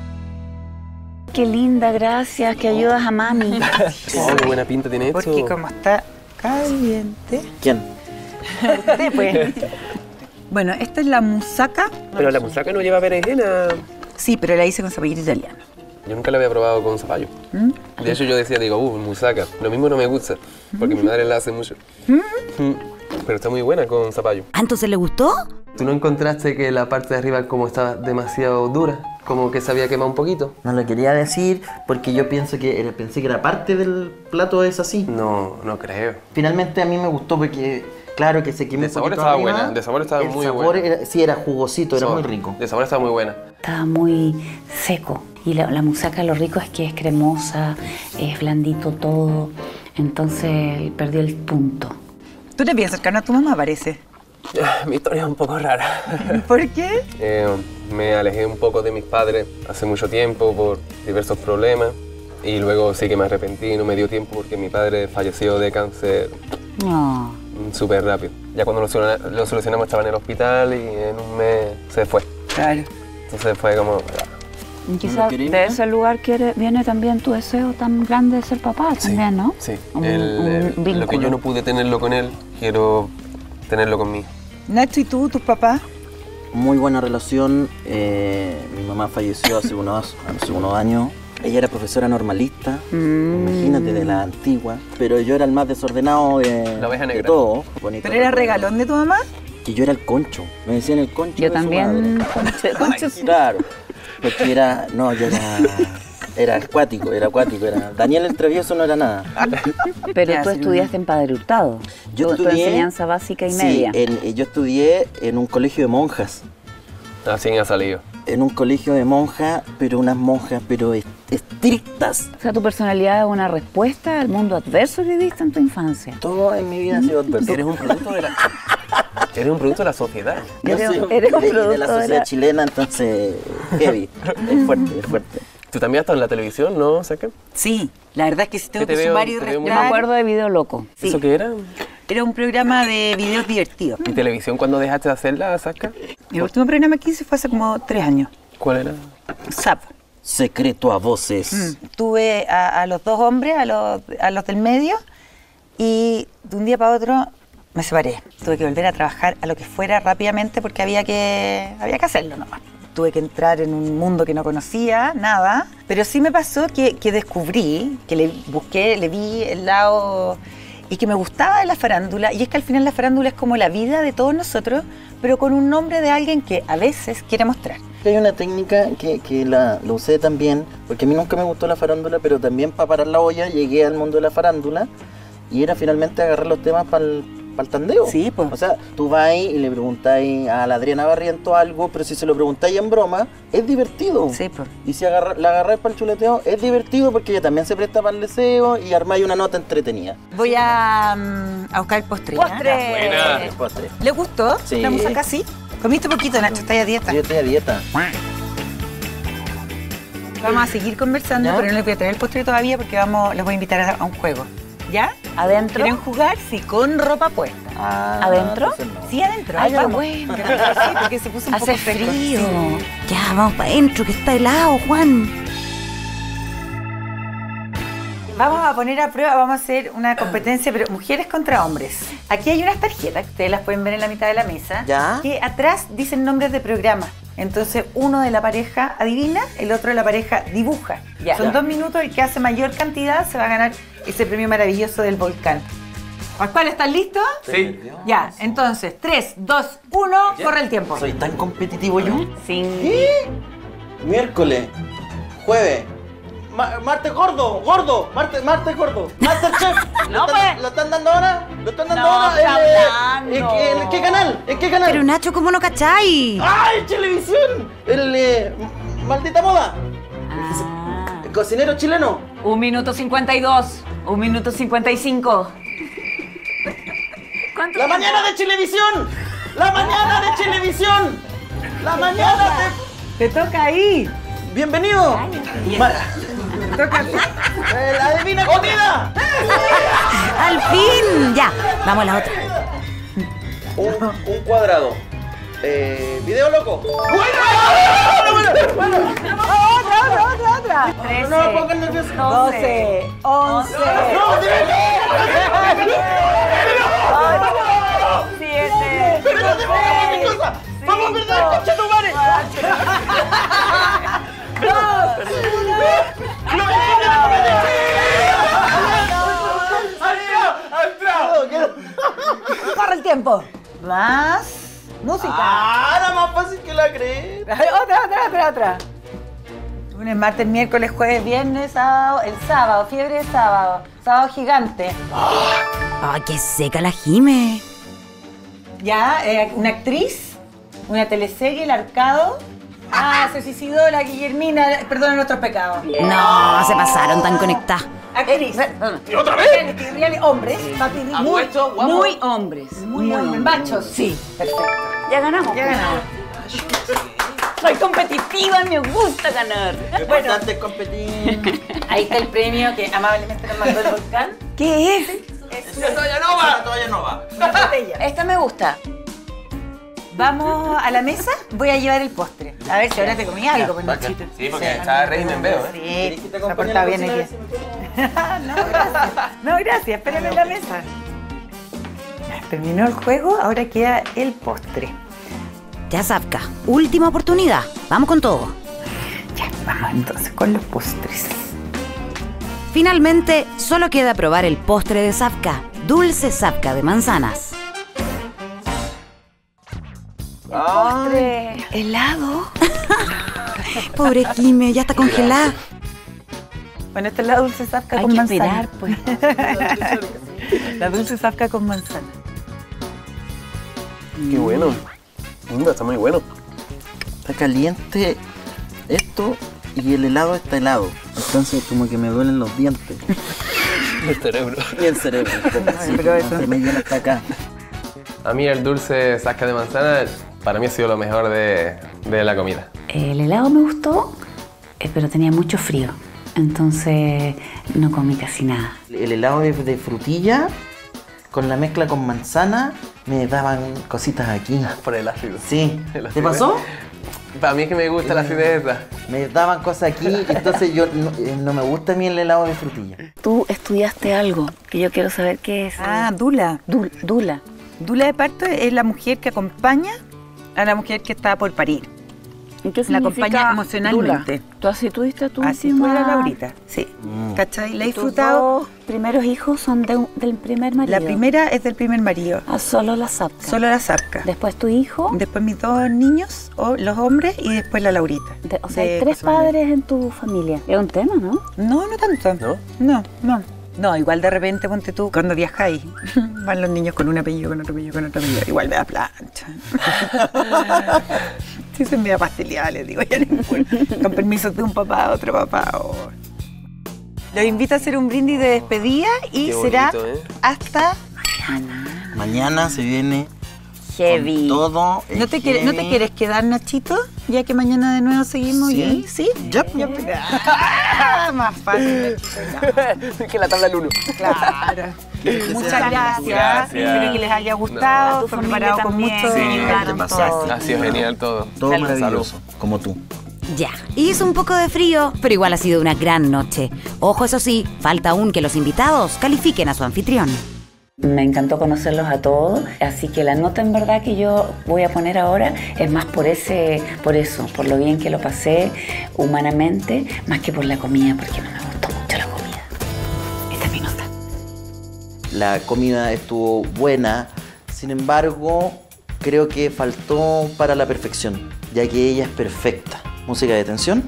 Qué linda, gracias, que ayudas a mami. Oh, qué buena pinta tiene esto. Porque como está caliente... ¿Quién? Usted, pues. Bueno, esta es la musaca. Pero la musaca no lleva berenjena. Sí, pero la hice con zapallito italiano. Yo nunca la había probado con zapallo. ¿Mm? De hecho, yo decía, digo, uh, musaca. Lo mismo no me gusta, porque mi madre la hace mucho. Mm. Pero está muy buena con zapallo. ¿Ah, entonces le gustó? ¿Tú no encontraste que la parte de arriba como estaba demasiado dura? Como que se había quemado un poquito. No lo quería decir porque yo pienso que era, pensé que era parte del plato es así. No, no creo. Finalmente a mí me gustó porque, claro que se quemó De un sabor poquito estaba arriba. buena, de sabor estaba El muy sabor buena. era- sí, era jugosito, era So- muy rico. De sabor estaba muy buena. Estaba muy seco. Y la, la musaca lo rico es que es cremosa, es blandito todo. Entonces perdió el punto. Tú eres bien cercano a tu mamá, parece. Mi historia es un poco rara. ¿Por qué? Eh, me alejé un poco de mis padres hace mucho tiempo por diversos problemas y luego sí que me arrepentí y no me dio tiempo porque mi padre falleció de cáncer No. súper rápido. Ya cuando lo, solu- lo solucionamos estaba en el hospital y en un mes se fue. Claro. Entonces fue como... Y quizás ¿Querés de imitar? ese lugar quiere, viene también tu deseo tan grande de ser papá también, ¿no? Sí, Un- el- un el- lo que vínculo. yo no pude tenerlo con él, quiero tenerlo conmigo. Nacho, ¿y tú, tus papás? Muy buena relación. eh, mi mamá falleció hace unos, hace unos años. Ella era profesora normalista, Mm. imagínate, de la antigua. Pero yo era el más desordenado de, La oveja de negra. todo. Bonito ¿Pero era recuerdo. regalón de tu mamá? Que yo era el concho. Me decían el concho Yo de su también, madre. conche- conche- Claro. Porque era... No, yo era... Era acuático, era acuático. Era, Daniel el Travieso no era nada. Pero Ya, tú sí, estudiaste en Padre Hurtado. Yo tu, tu estudié- enseñanza básica y Sí, media. en- eh, yo estudié en un colegio de monjas. Así ha salido. En un colegio de monjas, pero unas monjas, pero est- estrictas. O sea, tu personalidad es una respuesta al mundo adverso que viviste en tu infancia. Todo en mi vida ha sido adverso. Eres un producto de la, eres un producto de la sociedad. Yo Eres- soy eres un de, de producto la de sociedad la- chilena, entonces heavy, es fuerte, es fuerte. Tú también has estado en la televisión, ¿no, Saca? Sí, la verdad es que si tengo Que te que veo- sumar y te veo muy- Yo restar... me acuerdo de Video Loco. Sí. ¿Eso qué era? Era un programa de videos divertidos. ¿Y televisión cuándo dejaste de hacerla, Saca? El último programa que hice fue hace como tres años. ¿Cuál era? Zap. Secreto a voces. Tuve a, a los dos hombres, a los, a los del medio, y de un día para otro me separé. Tuve que volver a trabajar a lo que fuera rápidamente porque había que, había que hacerlo nomás. Tuve que entrar en un mundo que no conocía, nada. Pero sí me pasó que, que descubrí, que le busqué, le vi el lado y que me gustaba de la farándula. Y es que al final la farándula es como la vida de todos nosotros, pero con un nombre de alguien que a veces quiere mostrar. Hay una técnica que, que la, la usé también, porque a mí nunca me gustó la farándula, pero también para parar la olla llegué al mundo de la farándula y era finalmente agarrar los temas para el tandeo. Sí, pues. O sea, tú vas y le preguntáis a la Adriana Barrientos algo, pero si se lo preguntáis en broma, es divertido. Sí, pues. Y si agarra, la agarráis para el chuleteo, es divertido porque ella también se presta para el deseo y armáis una nota entretenida. Voy a, mm, a buscar el postre. ¿ya? ¡Postre! Buena. El postre. ¿Le gustó? Sí. ¿La música sí? Comiste poquito, Nacho, está a dieta. Yo estoy a dieta. Vamos a seguir conversando, ¿Ya? pero no les voy a traer el postre todavía porque vamos, les voy a invitar a, a un juego. ¿Ya? ¿Adentro? ¿Quieren jugar? Sí, con ropa puesta. Ah, ¿Adentro? entonces no. Sí, adentro. Ay, ahí qué vamos. bueno. Sí, porque se puso un Hace poco fresco. frío. Sí. Ya, vamos para adentro, que está helado, Juan. Vamos a poner a prueba, vamos a hacer una competencia, pero mujeres contra hombres. Aquí hay unas tarjetas, que ustedes las pueden ver en la mitad de la mesa, ¿Ya? que atrás dicen nombres de programas. Entonces, uno de la pareja adivina, el otro de la pareja dibuja. Ya. Son dos minutos, el que hace mayor cantidad se va a ganar ese premio maravilloso del volcán. Pascual, ¿estás listo? Sí. Ya, entonces, tres, dos, uno, corre el tiempo. ¿Soy tan competitivo yo? Sin... Miércoles, jueves, ma- martes gordo, gordo, martes, martes gordo, Masterchef. No, ¿Lo, están, pues. ¿Lo están dando ahora? ¿Lo están dando No, ahora? está ¿En, eh, hablando. ¿en, qué- en qué canal? ¿En qué canal? Pero Nacho, ¿cómo no cacháis? ¡Ay, televisión! El eh, m- maldita moda. Ah. El cocinero chileno. Un minuto cincuenta y dos. Un minuto cincuenta y cinco. ¿Cuánto La tiempo? mañana de Chilevisión. La mañana de Chilevisión. La mañana de... Te toca ahí. Bienvenido. Ma- Toca. eh, la divina comida. ¡Al fin! Ya, vamos a la otra. Un, un cuadrado. Eh, video loco. Otra, otra, otra, otra. No, no me pongan nervioso. doce, once, No, siete, pero no te pongas mi cosa. Vamos a perder el coche tu madre. corre el tiempo. Más música. Ah, era más fácil que la creí. Otra, otra, otra, otra. Lunes, martes, miércoles, jueves, viernes, sábado, el sábado, fiebre de sábado, sábado gigante. ¡Ay, qué seca la Jime! Ya, eh, una actriz, una teleserie, El Arcado. Ah, se suicidó la Guillermina, perdona nuestros pecados. No, se pasaron tan conectadas. Actriz. ¿Y otra vez? Reality, reality, hombres, papi, muy, Apuesto, guapo. Muy hombres. muy hombres, machos. Sí, perfecto. Ya ganamos. Ya ganamos. Soy competitiva y me gusta ganar. Lo importante es competir. Ahí está el premio que amablemente nos mandó el volcán. ¿Qué es? Es Todavía no va. Todavía no va. una botella. Esta me gusta. Vamos a la mesa, voy a llevar el postre. A ver si ahora te comí algo, pues, Nachito. Sí, porque está régimen, veo, Sí, ¿eh? se ha portado bien aquí. No, gracias. No, gracias, espérame en la mesa. Ya, terminó el juego, ahora queda el postre. Ya, Savka, última oportunidad. Vamos con todo. Ya, vamos entonces con los postres. Finalmente, solo queda probar el postre de Savka, dulce Savka de manzanas. Postre. Helado. Pobre Quime, ya está congelada. Bueno, esta es la dulce Savka Hay con que manzana. esperar, pues. La dulce Savka con manzana. Qué bueno. Mm, está muy bueno. Está caliente esto y el helado está helado. Entonces como que me duelen los dientes. El cerebro. Y el cerebro. Sí, pero eso. se me llena hasta acá. A mí el dulce Savka de manzana para mí ha sido lo mejor de, de la comida. El helado me gustó, eh, pero tenía mucho frío. Entonces no comí casi nada. El helado de, de frutilla con la mezcla con manzana me daban cositas aquí. Por el ácido. Sí. El ¿Te acidez. pasó? Para mí es que me gusta la acidez esa. Me daban cosas aquí, entonces yo no, eh, no me gusta a mí el helado de frutilla. Tú estudiaste algo que yo quiero saber qué es. Ah, Dula. Dul- Dula. Dula de parto es la mujer que acompaña a la mujer que está por parir. ¿Y qué La acompaña significa emocionalmente. Dula? ¿Tú así tuviste tu Así última- fue la Laurita, sí. Mm. ¿Cachai? La he ¿Tus disfrutado. dos primeros hijos son de un- del primer marido? La primera es del primer marido, Ah, solo la Savka. solo la Savka. Después tu hijo. Después mis dos niños, o los hombres, y después la Laurita. De- o sea, de hay tres José Manuel. padres en tu familia. Es un tema, ¿no? No, no tanto. ¿No? No, no. No, igual de repente, ponte tú, cuando viajáis, van los niños con un apellido, con otro apellido, con otro apellido. Igual me da plancha. Sí, se me da pasteleada, les digo, ya no importa. Con permiso de un papá a otro papá. o- Los invito a hacer un brindis de despedida y Qué será bonito, ¿eh? hasta... Mañana se viene Heavy. con todo. ¿No te, quieres, ¿No te quieres quedar, Nachito? Ya que mañana de nuevo seguimos. Sí. ¿Y? ¿Sí? Ya. Ya, pues. Ah, más fácil, Nachito, que la tabla del uno. ya. Claro. Muchas gracias. Gracias. Espero que les haya gustado. Tu Fue familia preparado con también. mucho... Sí, Ayudaron te pasaste. todos. Ha sido genial todo. Todo Salud. maravilloso, como tú. Ya, hizo un poco de frío, pero igual ha sido una gran noche. Ojo, eso sí, falta aún que los invitados califiquen a su anfitrión. Me encantó conocerlos a todos, así que la nota en verdad que yo voy a poner ahora es más por ese, por eso, por lo bien que lo pasé humanamente, más que por la comida, porque no me gustó mucho la comida. Esta es mi nota. La comida estuvo buena, sin embargo, creo que faltó para la perfección, ya que ella es perfecta. Música de tensión.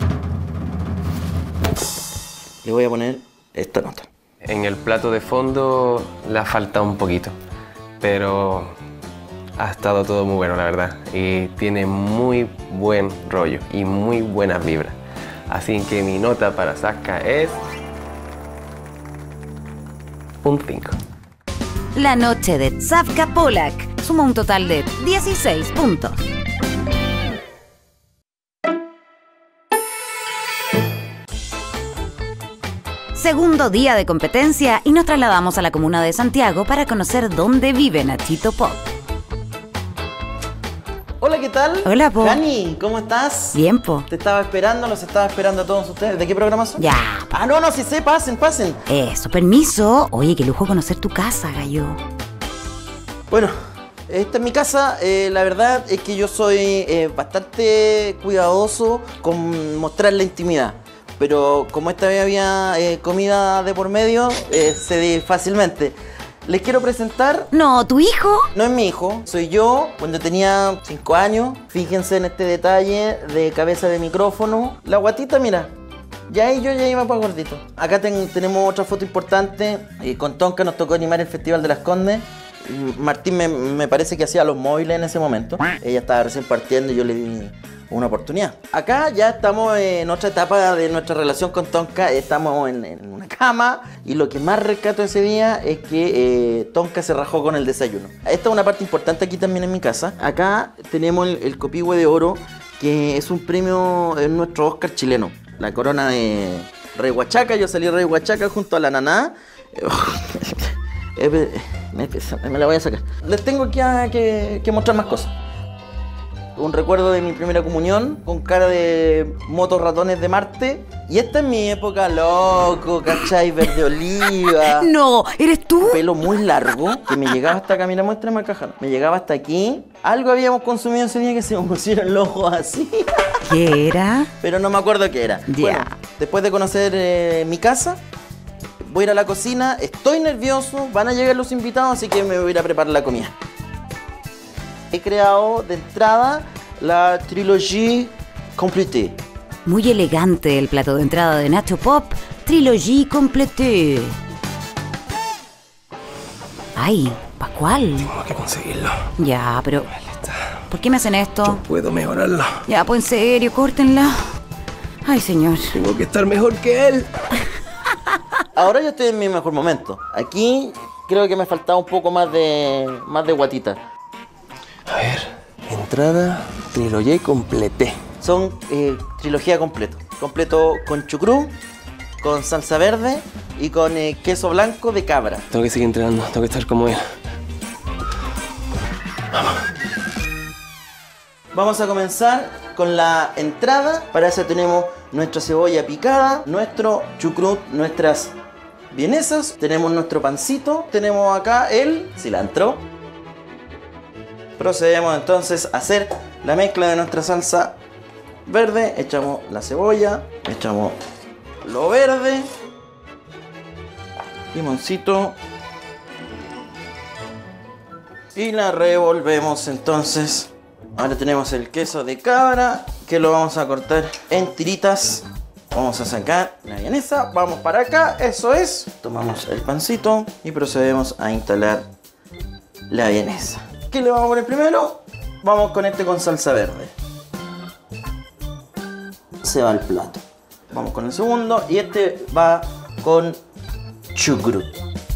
Le voy a poner esta nota. En el plato de fondo le ha faltado un poquito, pero ha estado todo muy bueno, la verdad. Y tiene muy buen rollo y muy buenas vibras. Así que mi nota para Savka es un cinco. La noche de Savka Polak suma un total de dieciséis puntos. Segundo día de competencia y nos trasladamos a la comuna de Santiago para conocer dónde vive Nachito Pop. Hola, ¿qué tal? Hola, po. Dani, ¿cómo estás? Bien, po. Te estaba esperando, los estaba esperando a todos ustedes. ¿De qué programa son? Ya. Ah, no, no, sí sé, pasen, pasen. Eso, permiso. Oye, qué lujo conocer tu casa, gallo. Bueno, esta es mi casa. Eh, la verdad es que yo soy eh, bastante cuidadoso con mostrar la intimidad. Pero como esta vez había eh, comida de por medio, eh, se di fácilmente. Les quiero presentar, No, ¿tu hijo? no es mi hijo, soy yo cuando tenía cinco años. Fíjense en este detalle de cabeza de micrófono. La guatita, mira, ya ahí yo ya iba para gordito. Acá ten- tenemos otra foto importante. Eh, con Tonka nos tocó animar el Festival de las Condes. Y Martín me, me parece que hacía los móviles en ese momento. Ella estaba recién partiendo y yo le di una oportunidad. Acá ya estamos en otra etapa de nuestra relación con Tonka. Estamos en, en una cama y lo que más rescato ese día es que eh, Tonka se rajó con el desayuno. Esta es una parte importante aquí también en mi casa. Acá tenemos el, el Copihue de Oro, que es un premio, es nuestro Oscar chileno. La corona de Rey Huachaca. Yo salí Rey Huachaca junto a la Naná. Eh, me, me la voy a sacar. Les tengo que, que, que mostrar más cosas. un recuerdo de mi primera comunión con cara de motos ratones de Marte. Y esta es mi época loco, ¿cachai? Verde oliva. No, ¿eres tú? Pelo muy largo que me llegaba hasta acá. Mira, muéstrame la caja. Me llegaba hasta aquí. Algo habíamos consumido ese día que se me pusieron los ojos así. ¿Qué era? Pero no me acuerdo qué era. Ya. Bueno, después de conocer eh, mi casa, voy a ir a la cocina. Estoy nervioso. Van a llegar los invitados, así que me voy a ir a preparar la comida. He creado de entrada la Trilogie Complétée. Muy elegante el plato de entrada de Nacho Pop, Trilogie Complétée. Ay, ¿Pascual? Tengo que conseguirlo. Ya, pero ¿por qué me hacen esto? Puedo mejorarlo. Ya, pues en serio, córtenla. Ay, señor. Tengo que estar mejor que él. Ahora yo estoy en mi mejor momento. Aquí creo que me faltaba un poco más de, más de guatita. A ver, entrada, Trilogie Complétée. Son eh, trilogía completo. Completo con chucrú, con salsa verde y con eh, queso blanco de cabra. Tengo que seguir entrenando, tengo que estar como él. Vamos a comenzar con la entrada. Para eso tenemos nuestra cebolla picada, nuestro chucrut, nuestras vienesas, tenemos nuestro pancito, tenemos acá el cilantro. Procedemos entonces a hacer la mezcla de nuestra salsa verde. Echamos la cebolla, echamos lo verde, limoncito y la revolvemos entonces. Ahora tenemos el queso de cabra que lo vamos a cortar en tiritas. Vamos a sacar la vienesa, vamos para acá, eso es. Tomamos el pancito y procedemos a instalar la vienesa. ¿Qué le vamos a poner primero? Vamos con este con salsa verde. Se va al plato. Vamos con el segundo y este va con chucrut.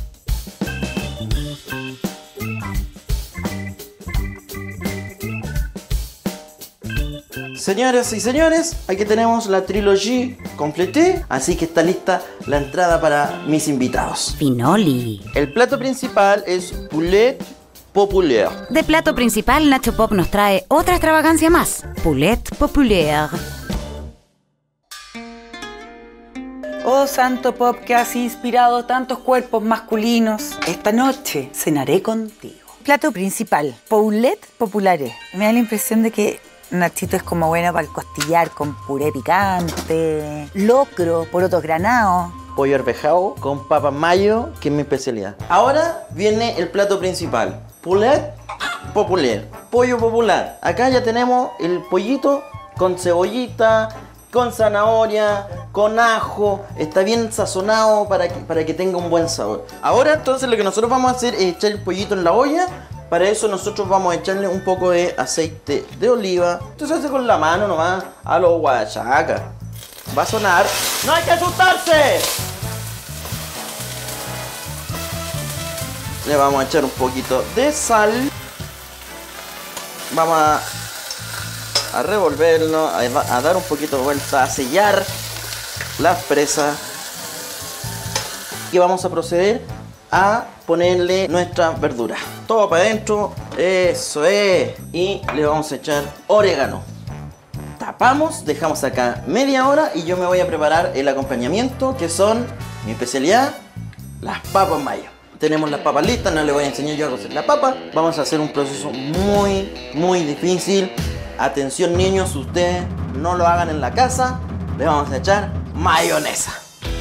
Señoras y señores, aquí tenemos la Trilogie Complétée, así que está lista la entrada para mis invitados. Finoli. El plato principal es poulet populaire. De plato principal, Nacho Pop nos trae otra extravagancia más. Poulet populaire. Oh, Santo Pop, que has inspirado tantos cuerpos masculinos. Esta noche cenaré contigo. Plato principal, poulet populaire. Me da la impresión de que Nachito es como bueno para el costillar con puré picante, locro, porotos granados. Pollo arvejado con papas mayo, que es mi especialidad. Ahora viene el plato principal. Poulet populaire. Pollo popular. Acá ya tenemos el pollito con cebollita, con zanahoria, con ajo. Está bien sazonado para que, para que tenga un buen sabor. Ahora entonces lo que nosotros vamos a hacer es echar el pollito en la olla. Para eso nosotros vamos a echarle un poco de aceite de oliva. Esto se hace con la mano nomás, a los guachacas. Va a sonar. ¡No hay que asustarse! Le vamos a echar un poquito de sal. Vamos a, a revolverlo, a, a dar un poquito de vuelta, a sellar las presas. Y vamos a proceder a ponerle nuestras verduras. Todo para adentro, eso es. Y le vamos a echar orégano. Tapamos, dejamos acá media hora y yo me voy a preparar el acompañamiento, que son mi especialidad, las papas mayo. Tenemos las papas listas, no les voy a enseñar yo a cocer la papa. Vamos a hacer un proceso muy, muy difícil. Atención niños, ustedes no lo hagan en la casa. Le vamos a echar mayonesa.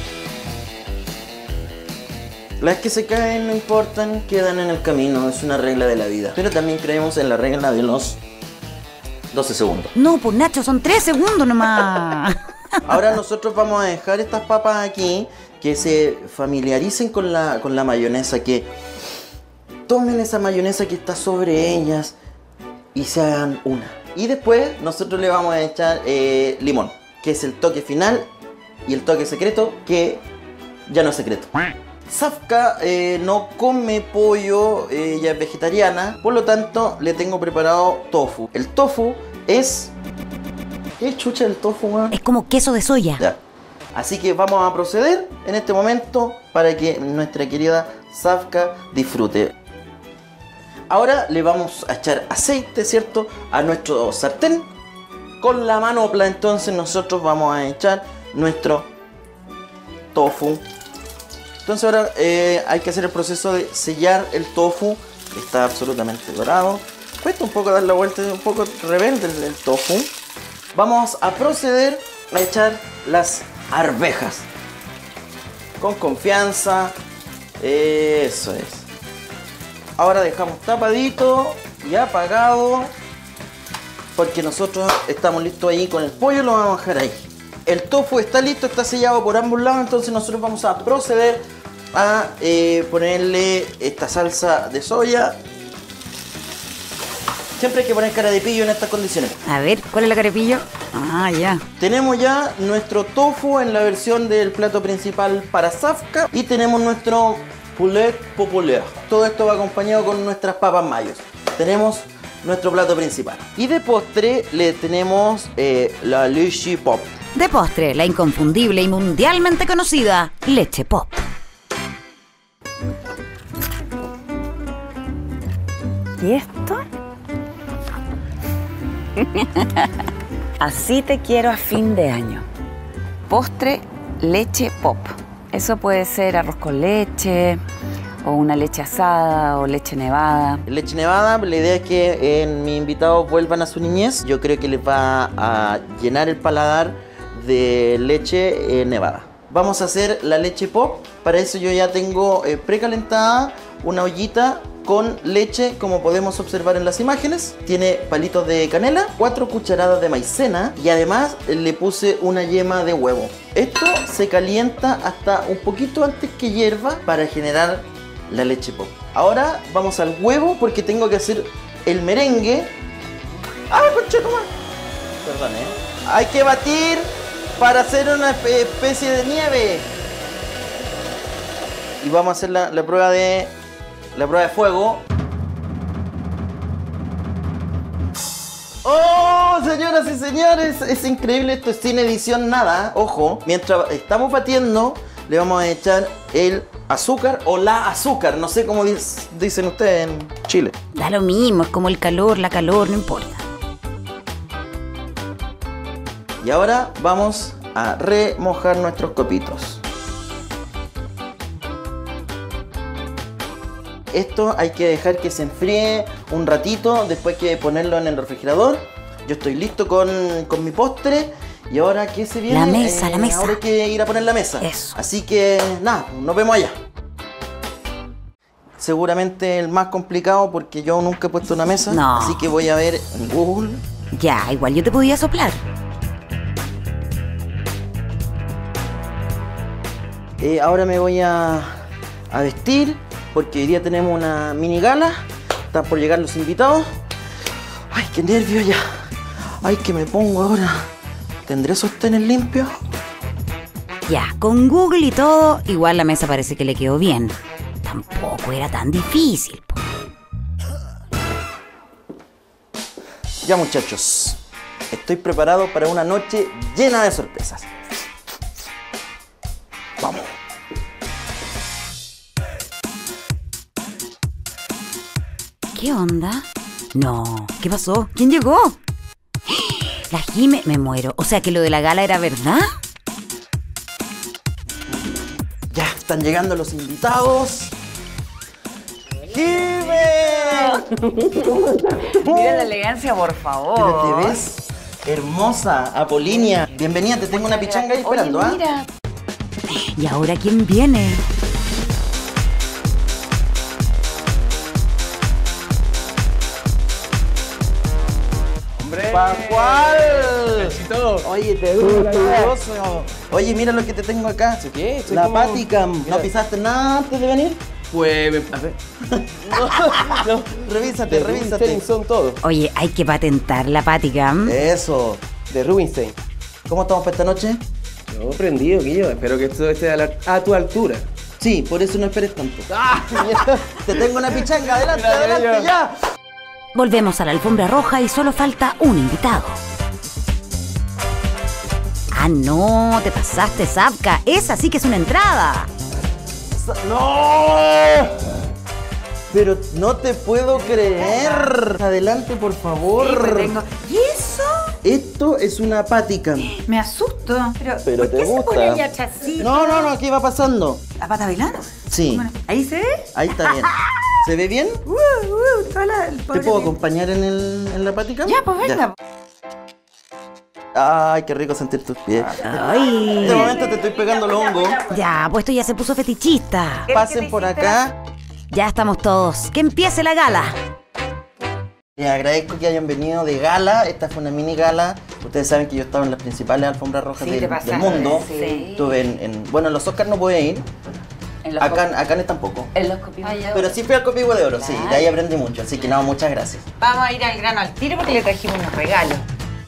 Las que se caen no importan, quedan en el camino, es una regla de la vida. Pero también creemos en la regla de los doce segundos. No, pues Nacho, son tres segundos nomás. Ahora nosotros vamos a dejar estas papas aquí, que se familiaricen con la, con la mayonesa, que tomen esa mayonesa que está sobre ellas y se hagan una. Y después nosotros le vamos a echar eh, limón, que es el toque final y el toque secreto, que ya no es secreto. Safka eh, no come pollo, eh, ella es vegetariana, por lo tanto le tengo preparado tofu. El tofu es... ¿Qué chucha el tofu, man? Es como queso de soya. Ya. Así que vamos a proceder en este momento para que nuestra querida Safka disfrute. Ahora le vamos a echar aceite, ¿cierto? A nuestro sartén. Con la manopla entonces nosotros vamos a echar nuestro tofu. Entonces ahora eh, hay que hacer el proceso de sellar el tofu. Está absolutamente dorado. Cuesta un poco dar la vuelta, un poco rebelde el, el tofu. Vamos a proceder a echar las arvejas. Con confianza. Eso es. Ahora dejamos tapadito y apagado. Porque nosotros estamos listos ahí con el pollo, lo vamos a dejar ahí. El tofu está listo, está sellado por ambos lados, entonces nosotros vamos a proceder a eh, ponerle esta salsa de soya. Siempre hay que poner carapillo en estas condiciones. A ver, ¿cuál es la carapillo? Ah, ya. Tenemos ya nuestro tofu en la versión del plato principal para Safka y tenemos nuestro poulet populaire. Todo esto va acompañado con nuestras papas mayos. Tenemos nuestro plato principal. Y de postre le tenemos eh, la leche pop. De postre, la inconfundible y mundialmente conocida leche pop. ¿Y esto? Así te quiero a fin de año. Postre leche pop. Eso puede ser arroz con leche, o una leche asada, o leche nevada. Leche nevada, la idea es que eh, mis invitados vuelvan a su niñez. Yo creo que les va a llenar el paladar de leche eh, nevada. Vamos a hacer la leche pop. Para eso yo ya tengo eh, precalentada una ollita con leche, como podemos observar en las imágenes. Tiene palitos de canela, cuatro cucharadas de maicena y además le puse una yema de huevo. Esto se calienta hasta un poquito antes que hierva para generar la leche pop. Ahora vamos al huevo porque tengo que hacer el merengue. ¡Ah, conchetumare! Perdón, ¿eh? Hay que batir para hacer una especie de nieve. Y vamos a hacer la, la prueba de la prueba de fuego. ¡Oh, señoras y señores! Es increíble, esto es sin edición nada. Ojo, mientras estamos batiendo, le vamos a echar el azúcar o la azúcar. No sé cómo dicen ustedes en Chile. Da lo mismo, es como el calor, la calor, no importa. Y ahora vamos a remojar nuestros copitos. Esto hay que dejar que se enfríe un ratito, después hay que ponerlo en el refrigerador. Yo estoy listo con, con mi postre. Y ahora, ¿qué se viene? La mesa, eh, la mesa. Ahora hay que ir a poner la mesa. Eso. Así que, nada, nos vemos allá. Seguramente el más complicado porque yo nunca he puesto una mesa. No. Así que voy a ver en Google. Ya, igual yo te podía soplar. Eh, ahora me voy a, a vestir porque hoy día tenemos una mini gala. Están por llegar los invitados. Ay, qué nervio ya. Ay, que me pongo ahora. ¿Tendré sostenes limpios? Ya, con Google y todo, igual la mesa parece que le quedó bien. Tampoco era tan difícil. Po. Ya, muchachos. Estoy preparado para una noche llena de sorpresas. Vamos. ¿Qué onda? No, ¿qué pasó? ¿Quién llegó? La Jime, me muero. O sea que lo de la gala era verdad. Ya están llegando los invitados. ¡Jime! Mira la elegancia, por favor. Pero te ves hermosa, Apolínea. Bienvenida, te tengo una pichanga ahí esperando, ¿ah? Oye, mira. ¿Y ahora quién viene? ¡Pascual! Oye, te veo orgulloso. Oye, mira lo que te tengo acá. ¿Qué? Estoy La como- Paticam. ¿No Mira. pisaste nada antes de venir? Pues, me- a ver. no, no. Revísate, De revísate. Rubinstein son todos. Oye, hay que patentar la Paticam. Eso. De Rubinstein. ¿Cómo estamos para esta noche? Yo prendido, Guillo. Espero que esto esté a, la- a tu altura. Sí, por eso no esperes tanto. ¡Ah! Te tengo una pichanga. Adelante, Gracias, adelante, Guillo. ya. Volvemos a la alfombra roja y solo falta un invitado. Ah, no, te pasaste, Safka. Esa sí que es una entrada. ¡No! Pero no te puedo creer. Adelante, por favor. Sí, pues tengo- ¿Y eso? Esto es una pática. Me asusto. Pero, Pero ¿por te qué se gusta. pone ahí atrásito? No, no, no, ¿qué va pasando? ¿La pata bailando? Sí, ¿Ahí se ve? ahí está bien. ¿Se ve bien? Uh, uh, toda la, el ¿Te pobre puedo bien. acompañar en, el, en la pática? Ya, pues venga. Ay, qué rico sentir tus pies. Ay. De momento te estoy pegando el hongo. Ya, pues esto ya se puso fetichista. Pasen por acá. Ya estamos todos. Que empiece la gala. Les agradezco que hayan venido de gala. Esta fue una mini gala. Ustedes saben que yo estaba en las principales alfombras rojas Sí, del, te pasaste, del mundo. sí. Estuve en, en- bueno, en los Oscars no pude ir. En los Acá, acá no tampoco. En los copios. Pero sí fui al Copihue de Oro, sí. De ahí aprendí mucho. Así que nada, muchas gracias. Vamos a ir al grano al tiro porque le trajimos unos regalos.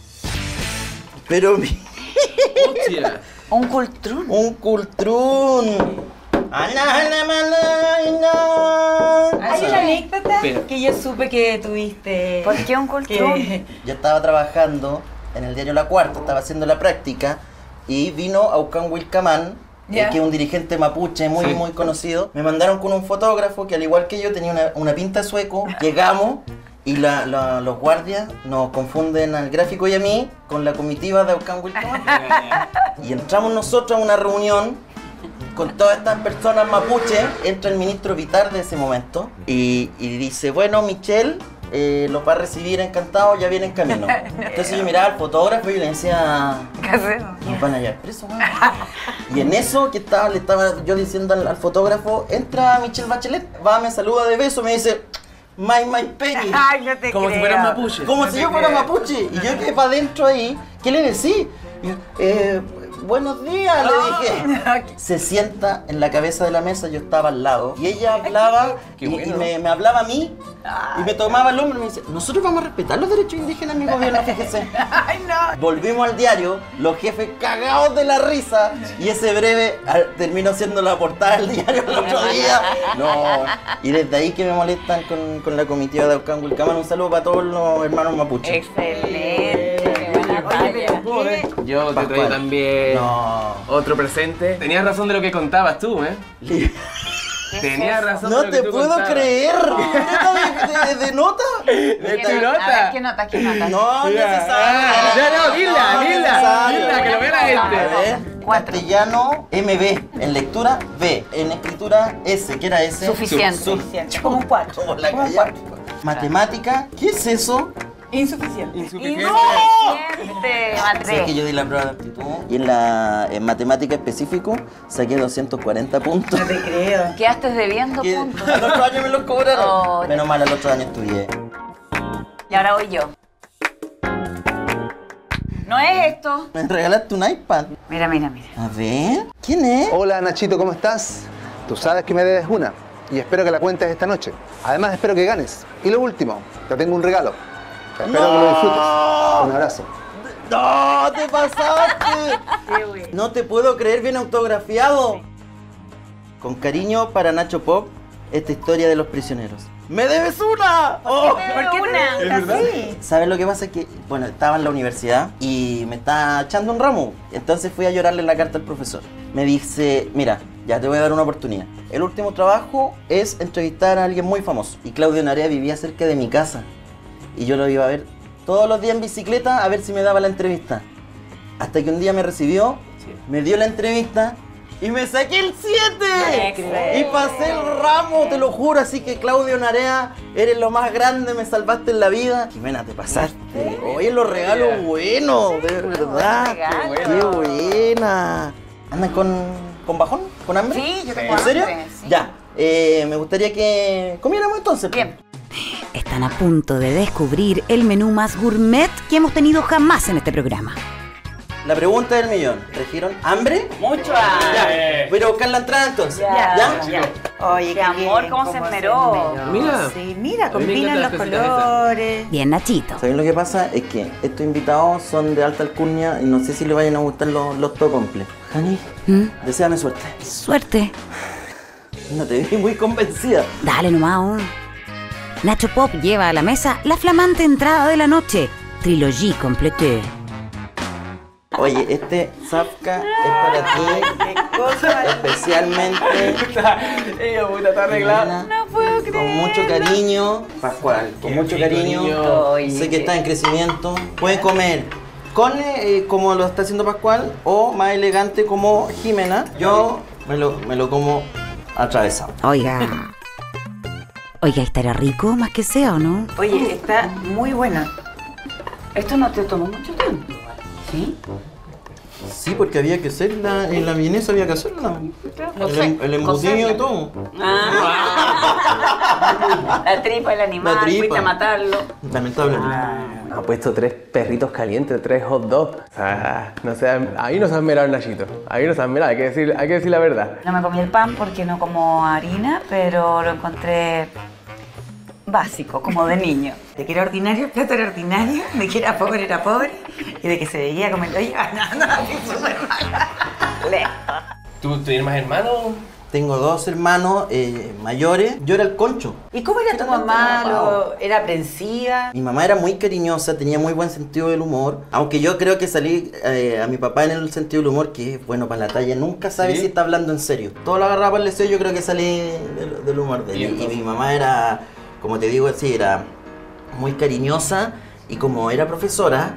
Pero mi- Hostia. Un cultrún. un cultrún. Ana, ana, mana, ana. Hay una anécdota Espera. que yo supe que tuviste. ¿Por qué un cultrún? Que- Yo estaba trabajando en el diario La Cuarta, estaba haciendo la práctica y vino Aucán Wilcamán, eh, Ya. que es un dirigente mapuche muy, Sí. muy conocido. Me mandaron con un fotógrafo que al igual que yo tenía una, una pinta sueco. Llegamos y la- la- los guardias nos confunden al gráfico y a mí con la comitiva de Aucán Wilcamán. Y entramos nosotros a una reunión con todas estas personas mapuche. Entra el ministro Vitar de ese momento y, y dice, bueno, Michelle eh, los va a recibir encantado, ya viene en camino. Entonces yo miraba al fotógrafo y le decía, ¿Qué hacemos? nos van a llevar preso, weón. Y en eso que estaba, le estaba yo diciendo al, al fotógrafo, entra Michelle Bachelet, va, me saluda de beso, me dice, my, my penny. Ay, no te Como creo. si fueran mapuche. Como si yo fuera mapuche. Y yo quedé para adentro ahí. ¿Qué le decía? Y yo, eh, buenos días, le dije. Se sienta en la cabeza de la mesa, yo estaba al lado. Y ella hablaba Qué y, bueno. y me, me hablaba a mí. Y me tomaba el hombro y me dice, nosotros vamos a respetar los derechos indígenas en mi gobierno, fíjese. Ay, no. Volvimos al diario, los jefes cagados de la risa. Y ese breve al- terminó siendo la portada del diario el otro día. No. Y desde ahí que me molestan con, con la comitiva de Aucán Wilcamán. Un saludo para todos los hermanos mapuches. Excelente. Buena Oye, talla. pero ¿qué? Yo te Pascual. traigo también No. otro presente. Tenías razón de lo que contabas tú, ¿eh? Tenías razón No de lo que te tú puedo contabas. creer. ¿Neta de, de- de nota? ¿De ¿Qué tu nota? A ver, nota? ¿qué nota? ¿Qué nota? No, no Ya. necesario. Ah, no, no, dila, No, dila, necesario. dila, que lo vea la gente. A ver, Cuatro. castellano M B, en lectura B, en escritura S, ¿qué era S? Suficiente. Suficiente. Como un cuatro. Como la Como un calla. Matemática, ¿qué es eso? Insuficiente. Insuficiente. Insuficiente, Sabes que Andrés. yo di la prueba de aptitud y en la en matemática específico saqué doscientos cuarenta puntos. No te creo. Quedaste debiendo Que puntos. al otro año me los cobraron. Oh, Menos mal, al otro año estudié. Y ahora voy yo. No es esto. Me regalaste un iPad. Mira, mira, mira. A ver, ¿quién es? Hola Nachito, ¿cómo estás? Tú sabes que me debes una y espero que la cuentes esta noche. Además espero que ganes. Y lo último, te tengo un regalo. Espero que lo disfrutes. Un abrazo. ¡No! ¡Te pasaste! No te puedo creer, bien autografiado. Con cariño para Nacho Pop, esta historia de los prisioneros. ¡Me debes una! ¡Oh! ¿Por qué una? ¿Es verdad? Sí. ¿Sabes lo que pasa? Es que, bueno, estaba en la universidad y me estaba echando un ramo. Entonces fui a llorarle la carta al profesor. Me dice, mira, ya te voy a dar una oportunidad. El último trabajo es entrevistar a alguien muy famoso. Y Claudio Narea vivía cerca de mi casa. Y yo lo iba a ver todos los días en bicicleta a ver si me daba la entrevista. Hasta que un día me recibió, me dio la entrevista y me saqué el siete. Y pasé el ramo, te lo juro. Así que Claudio Narea, eres lo más grande, me salvaste en la vida. Jimena, te pasaste. Oye, los regalos buenos, de verdad. Qué buena. ¿Andan con, con bajón? ¿Con hambre? Sí, yo tengo ¿En serio? hambre, sí. Ya. Eh, me gustaría que comiéramos entonces. Bien. Están a punto de descubrir el menú más gourmet que hemos tenido jamás en este programa. La pregunta del millón. ¿Trajeron hambre? Mucho Ya. Voy a ir a buscar la entrada entonces. Ya. ¿Ya? Oye, Qué amor, cómo se esmeró. Mira. Sí, mira, A mí me combinan los encantan las cositas esas. colores. Bien, Nachito. ¿Saben lo que pasa? Es que estos invitados son de alta alcurnia y no sé si les vayan a gustar los, los tocomples. Hani, ¿Mm? deséame suerte. Suerte. No te vi muy convencida. Dale nomás. Nacho Pop lleva a la mesa la flamante entrada de la noche, Trilogie Complète. Oye, este Zafka es para ti, especialmente. Ella, puta, está arreglada. No puedo creer. Con mucho cariño, Pascual, con mucho cariño. Oye, Sé que está en crecimiento. Pueden comer con, eh, como lo está haciendo Pascual, o más elegante como Jimena. Yo me lo, me lo como atravesado. Oiga. Oiga, ¿estará rico más que sea o no? Oye, está muy bueno. Esto no te tomó mucho tiempo, ¿sí? Sí, porque había que hacerla, en la vienesa había que hacerla. El, em- el embutido y todo. Ah. La tripa, el animal, La tripa. fuiste a matarlo. Lamentablemente. Ha puesto tres perritos calientes, tres hot dogs. O sea, no sé, ahí no se han mirado el Nachito. Ahí no se han mirado, hay que decir, hay que decir la verdad. No me comí el pan porque no como harina, pero lo encontré básico, como de niño. De que era ordinario, el plato era ordinario, de que era pobre, era pobre, y de que se veía como el oye, ganando así súper mala. Lejos. ¿Tú, tú tienes más hermanos? Tengo dos hermanos eh, mayores. Yo era el concho. ¿Y cómo era tu mamá? Lo- ¿Era aprensiva? Mi mamá era muy cariñosa, tenía muy buen sentido del humor. Aunque yo creo que salí eh, a mi papá en el sentido del humor, que es bueno para la talla. Nunca sabe ¿Sí? si está hablando en serio. Todo lo agarraba para el deseo, yo creo que salí del, del humor de él. ¿Y Y, entonces? mi mamá era, como te digo, sí, era muy cariñosa. Y como era profesora...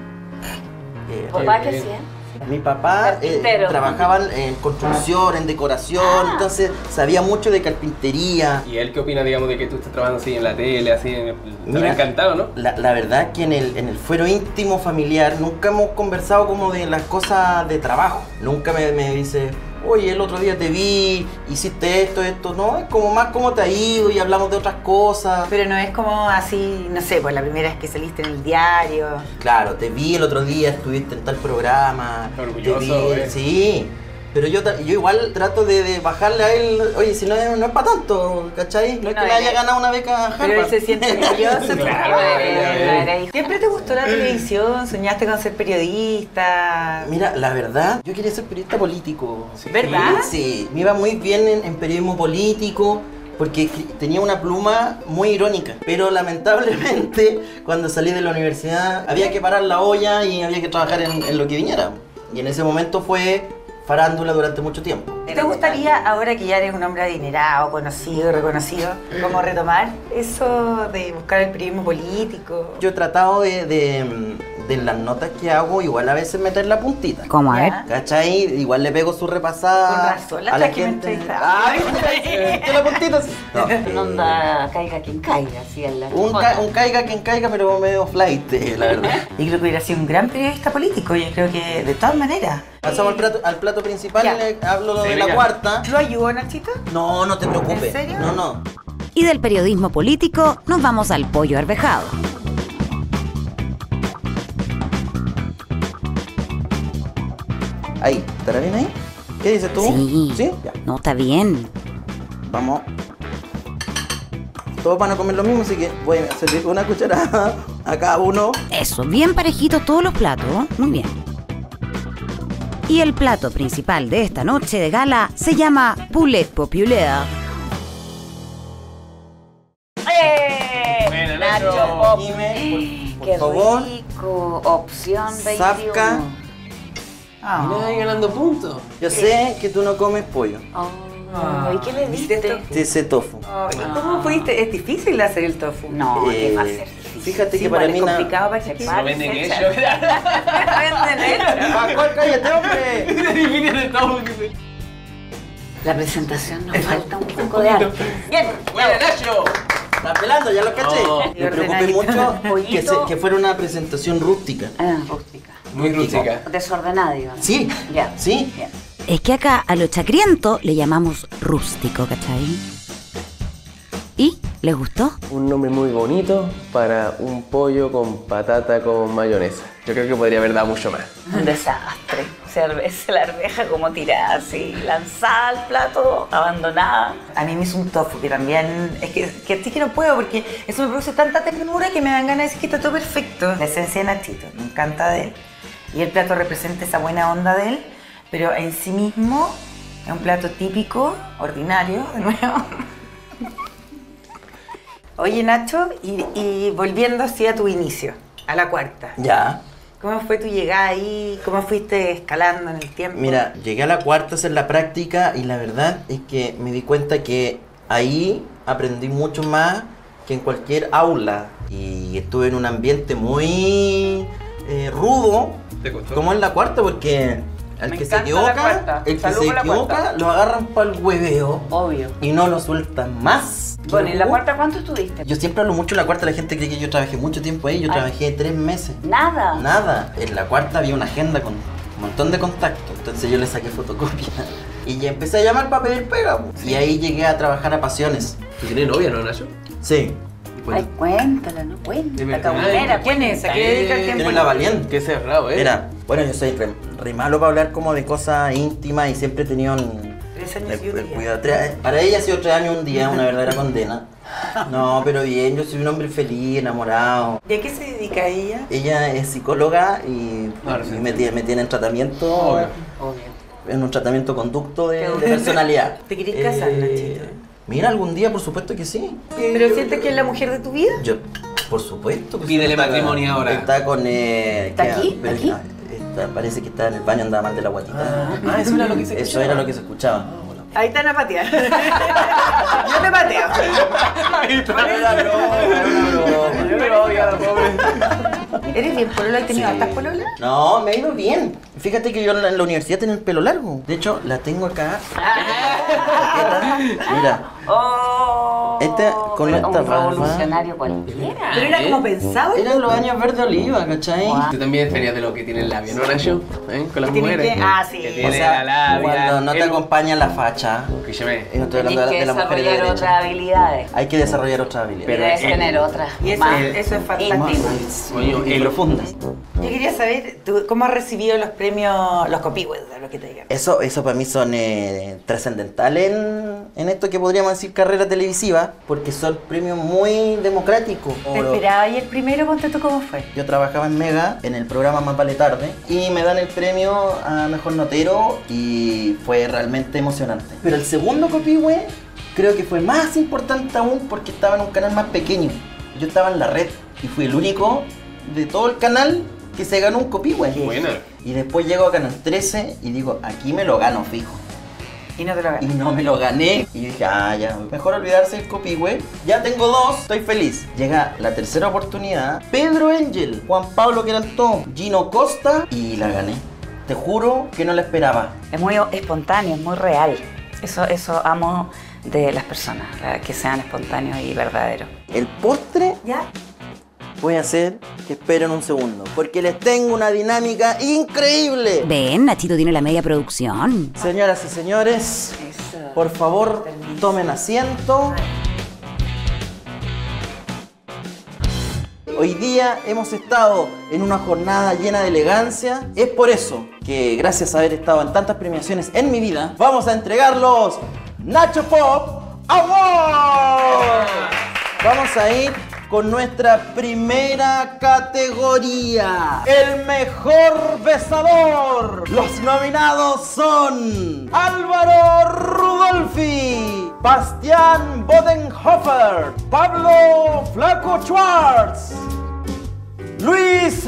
eh, ¿Papá qué hacía? Mi papá eh, Carpintero. trabajaba en construcción, en decoración, Ah. entonces sabía mucho de carpintería. ¿Y él qué opina, digamos, de que tú estás trabajando así en la tele, así? En el... ¿Te Mira, ha encantado, no? La, la verdad que en el, en el fuero íntimo familiar nunca hemos conversado como de las cosas de trabajo. Nunca me, me dice, oye, el otro día te vi, hiciste esto, esto. No, es como más cómo te ha ido y hablamos de otras cosas. Pero no es como así, no sé, pues la primera vez que saliste en el diario. Claro, te vi el otro día, estuviste en tal programa. Orgulloso, te vi, eh. Sí. Pero yo, ta- yo igual trato de, de bajarle a él, oye, si no es, no es para tanto, ¿cachai? No es No, que le él haya es- ganado una beca a Harvard. Pero él se siente orgulloso. Claro, Claro. ¿Siempre te gustó la televisión? ¿Soñaste con ser periodista? Mira, la verdad, yo quería ser periodista político. ¿Verdad? Sí, me iba muy bien en, en periodismo político porque escri- tenía una pluma muy irónica. Pero lamentablemente, cuando salí de la universidad, había que parar la olla y había que trabajar en, en lo que viniera. Y en ese momento fue farándula durante mucho tiempo. ¿Te gustaría, ahora que ya eres un hombre adinerado, conocido, reconocido, como retomar eso de buscar el periodismo político? Yo he tratado de, de, de las notas que hago, igual a veces meter la puntita. ¿Cómo? A ver. Ya. ¿Cachai? Igual le pego su repasada Con razón, la a la otra que me gente. entrevistaba. ¡Ay! ¡Que la puntita! sí. No, No anda, caiga quien caiga, así en la Un, chocota. ca- un caiga quien caiga, pero medio flight, eh, la verdad. Yo creo que hubiera sido un gran periodista político, yo creo que de todas maneras. Pasamos al plato, al plato principal, Ya. le hablo Sí, de la venga. cuarta. ¿Lo ayudó, Nachito? No, no te preocupes. ¿En serio? No, no. Y del periodismo político nos vamos al pollo arvejado. Ahí, ¿estará bien ahí? ¿Qué dices tú? Sí. ¿Sí? Ya. No, está bien. Vamos. Todos van a comer lo mismo, así que voy a servir una cucharada a cada uno. Eso, bien parejitos todos los platos. ¿eh? Muy bien. Y el plato principal de esta noche de gala se llama Poulet Populaire. ¡Eh! Buena, Nacho Nacho. Pop. Dime, por, ¡Qué por favor. rico! Opción Zafka. veintiuno. Ah. Mira ahí ganando puntos. Yo sé que tú no comes pollo. Oh, ¿y qué le ¿Viste diste? esto? Ese tofu. Ay, ¿Cómo pudiste? Es difícil hacer el tofu. No, ¿qué Eh, va a ser difícil? Fíjate Sí, que para igual mí es na- complicado para que Se quede. para. Lo venden se hecho. Venden hecho. Pascual, cállate, hombre. Difícil de todo. La presentación nos falta un poco de arte. Bien, ¡Buena, Nacho! Está pelando, ya lo caché. Oh. Me preocupé mucho que, se- que fuera una presentación rústica. Ah, rústica. Muy rústica. Desordenada, digamos. Sí, Ya. sí. Bien. Es que acá a lo chacriento le llamamos rústico, ¿cachai? ¿Y? ¿Les gustó? Un nombre muy bonito para un pollo con patata con mayonesa. Yo creo que podría haber dado mucho más. Un desastre. Se, arve- se la arveja como tirada así, lanzada al plato, abandonada. A mí me hizo un tofu que también, es que, que sí que no puedo porque eso me produce tanta ternura que me dan ganas de decir que está todo perfecto. La esencia de Nachito, me encanta de él. Y el plato representa esa buena onda de él, pero en sí mismo es un plato típico, ordinario, de nuevo. Oye Nacho, y, y volviendo así a tu inicio, a la cuarta. Ya. ¿Cómo fue tu llegada ahí? ¿Cómo fuiste escalando en el tiempo? Mira, llegué a la cuarta a hacer la práctica y la verdad es que me di cuenta que ahí aprendí mucho más que en cualquier aula. Y estuve en un ambiente muy eh, rudo, ¿Te costó? como en la cuarta, porque al Me que se encanta la equivoca, cuarta. el que Salud se por la equivoca, cuarta. lo agarran para el hueveo Obvio. y no lo sueltan más. Bueno, ¿y en la ¿Qué? cuarta cuánto estuviste? Yo siempre hablo mucho de la cuarta, la gente cree que yo trabajé mucho tiempo ahí, yo Ay. trabajé tres meses. Nada. Nada, en la cuarta había una agenda con un montón de contactos, entonces yo le saqué fotocopia y ya empecé a llamar para pedir pega. po. Y ahí llegué a trabajar a Pasiones. ¿Tú tienes novia, no, Nacho? Sí. Ay, cuéntala, no De cuenta. verdad. Cabulera, ¿Quién es? ¿A qué dedica el tiempo? Tiene la valiente. Qué cerrado, ¿eh? Mira, bueno, yo soy re, re malo para hablar como de cosas íntimas y siempre he tenido un... Tres años el- y un el día. cuidado. Tres- para ella ha sido tres años un día, una verdadera condena. No, pero bien, yo soy un hombre feliz, enamorado. ¿Y a qué se dedica ella? Ella es psicóloga y, Ahora sí. y me, tiene, me tiene en tratamiento, Obvio. en un tratamiento conducto de, Qué de bueno. personalidad. ¿Te querés casar, Nachito? Mira, algún día por supuesto que sí. ¿Pero sientes que es la mujer de tu vida? Yo, por supuesto que Pídele sí. Está- matrimonio ahora. Está con... Eh, ¿Está que- aquí? pero ¿Aquí? está- está- parece que está en el baño, andaba mal de la guatita. Ah, eso era lo que se Eso era lo que se escuchaba. Ahí están a patear. Yo te pateo. Era broma, era broma. ¿Eres bien polola? ¿Has tenido Sí. hartas pololas? No, me ha ido bien. Fíjate que yo en la, en la universidad tenía el pelo largo. De hecho, la tengo acá. Mira, Oh, Este, con pero esta un barba. revolucionario cualquiera. Pero era como pensado. eran los años verde oliva, ¿cachai? Guau. Tú también estarías de lo que tiene el labio, ¿no, Nacho? ¿Eh? Con las Que tiene mujeres. que- ah, sí. Que O tiene O sea, la labia. cuando no te el- acompaña la facha. Escúchame. Y no estoy hablando Tienes de, que de las mujeres de desarrollar derecha. otras habilidades. Hay que desarrollar otras Y habilidades. debes el- tener otras. Y eso, más eso es fantástico. íntimas. Coño, Y el- profundas. Yo quería saber, ¿tú, ¿cómo has recibido los premios, los copihues, de lo que te digan? Eso, eso para mí son eh, trascendentales en, en esto que podríamos decir carrera televisiva, porque son premios muy democráticos. ¿Te esperaba y el primero? Ponte tú cómo fue. Yo trabajaba en Mega, en el programa Más Vale Tarde, y me dan el premio a Mejor Notero y fue realmente emocionante. Pero el segundo Copihue creo que fue más importante aún porque estaba en un canal más pequeño. Yo estaba en la red y fui el único de todo el canal que se ganó un Copihue. Buena. Y después llego a Canal trece y digo, aquí me lo gano fijo. Y no te lo Y ganas. no me lo gané. Y dije, ah, ya, mejor olvidarse del Copihue. Ya tengo dos, estoy feliz. Llega la tercera oportunidad. Pedro Angel, Juan Pablo Queraltó, Gino Costa y la gané. Te juro que no la esperaba. Es muy espontáneo, es muy real. Eso, eso amo de las personas, la- que sean espontáneos y verdaderos. El postre ¿Ya? voy a hacer que esperen un segundo. Porque les tengo una dinámica increíble. Ven, Nachito tiene la media producción. Señoras y señores, por favor, tomen asiento. Hoy día hemos estado en una jornada llena de elegancia. Es por eso que, gracias a haber estado en tantas premiaciones en mi vida, vamos a entregar los Nacho Pop Awards. Vamos a ir con nuestra primera categoría, el mejor besador. Los nominados son Álvaro Rudolfi, Bastián Bodenhofer, Pablo Flaco Schwartz, Luis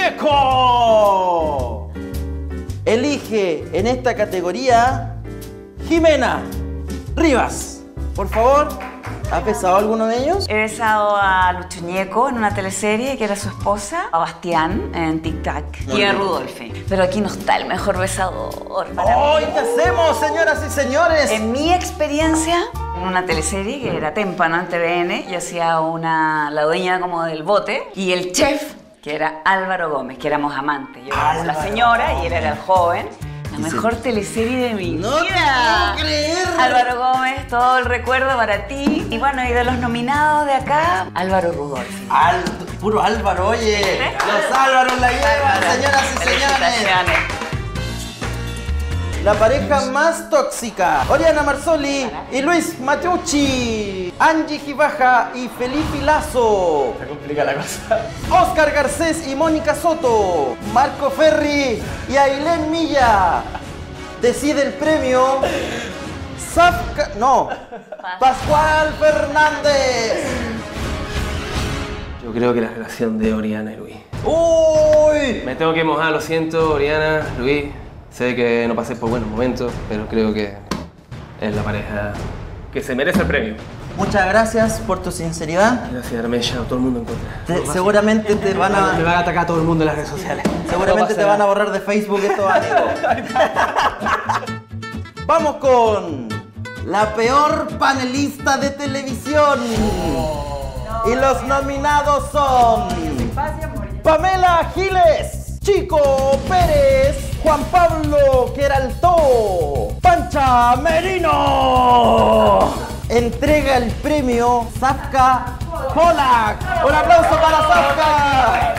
Ñeco. Elige en esta categoría Jimena Rivas. Por favor, ¿ha besado alguno de ellos? He besado a Lucho Ñeco en una teleserie que era su esposa, a Bastián en Tic Tac y a Rudolfi. Pero aquí no está el mejor besador. para ¡Hoy mí. qué hacemos, señoras y señores! En mi experiencia, en una teleserie que era Témpano en T V N, yo hacía una, la dueña como del bote, y el chef, que era Álvaro Gómez, que éramos amantes. Yo era como la señora y él era el joven. La mejor teleserie de mi ¡No te vida. puedo creer! Álvaro Gómez, todo el recuerdo para ti. Y bueno, y de los nominados de acá, Álvaro Rudolfi. Al- puro Álvaro, oye. Los Álvaros la llevan, señoras y señores. Felicitaciones. La pareja más tóxica, Oriana Marzoli y Luis Mateucci, Angie Gibaja y Felipe Lazo. Se complica la cosa. Oscar Garcés y Mónica Soto, Marco Ferri y Ailén Milla. Decide el premio Zafka, no, Pascual Fernández. Yo creo que la relación de Oriana y Luis ¡Uy! Me tengo que mojar, lo siento, Oriana, Luis. Sé que no pasé por buenos momentos, pero creo que es la pareja que se merece el premio. Muchas gracias por tu sinceridad. Gracias, Armella, todo el mundo en contra. Te, seguramente te van a... Me van a atacar todo el mundo en las redes sociales. Seguramente te van a borrar de Facebook estos amigos. Vamos con la peor panelista de televisión. Y los nominados son Pamela Giles, Chico Pérez, Juan Pablo Queraltó, Pancha Merino. Entrega el premio Safka Polak. Un aplauso para Safka.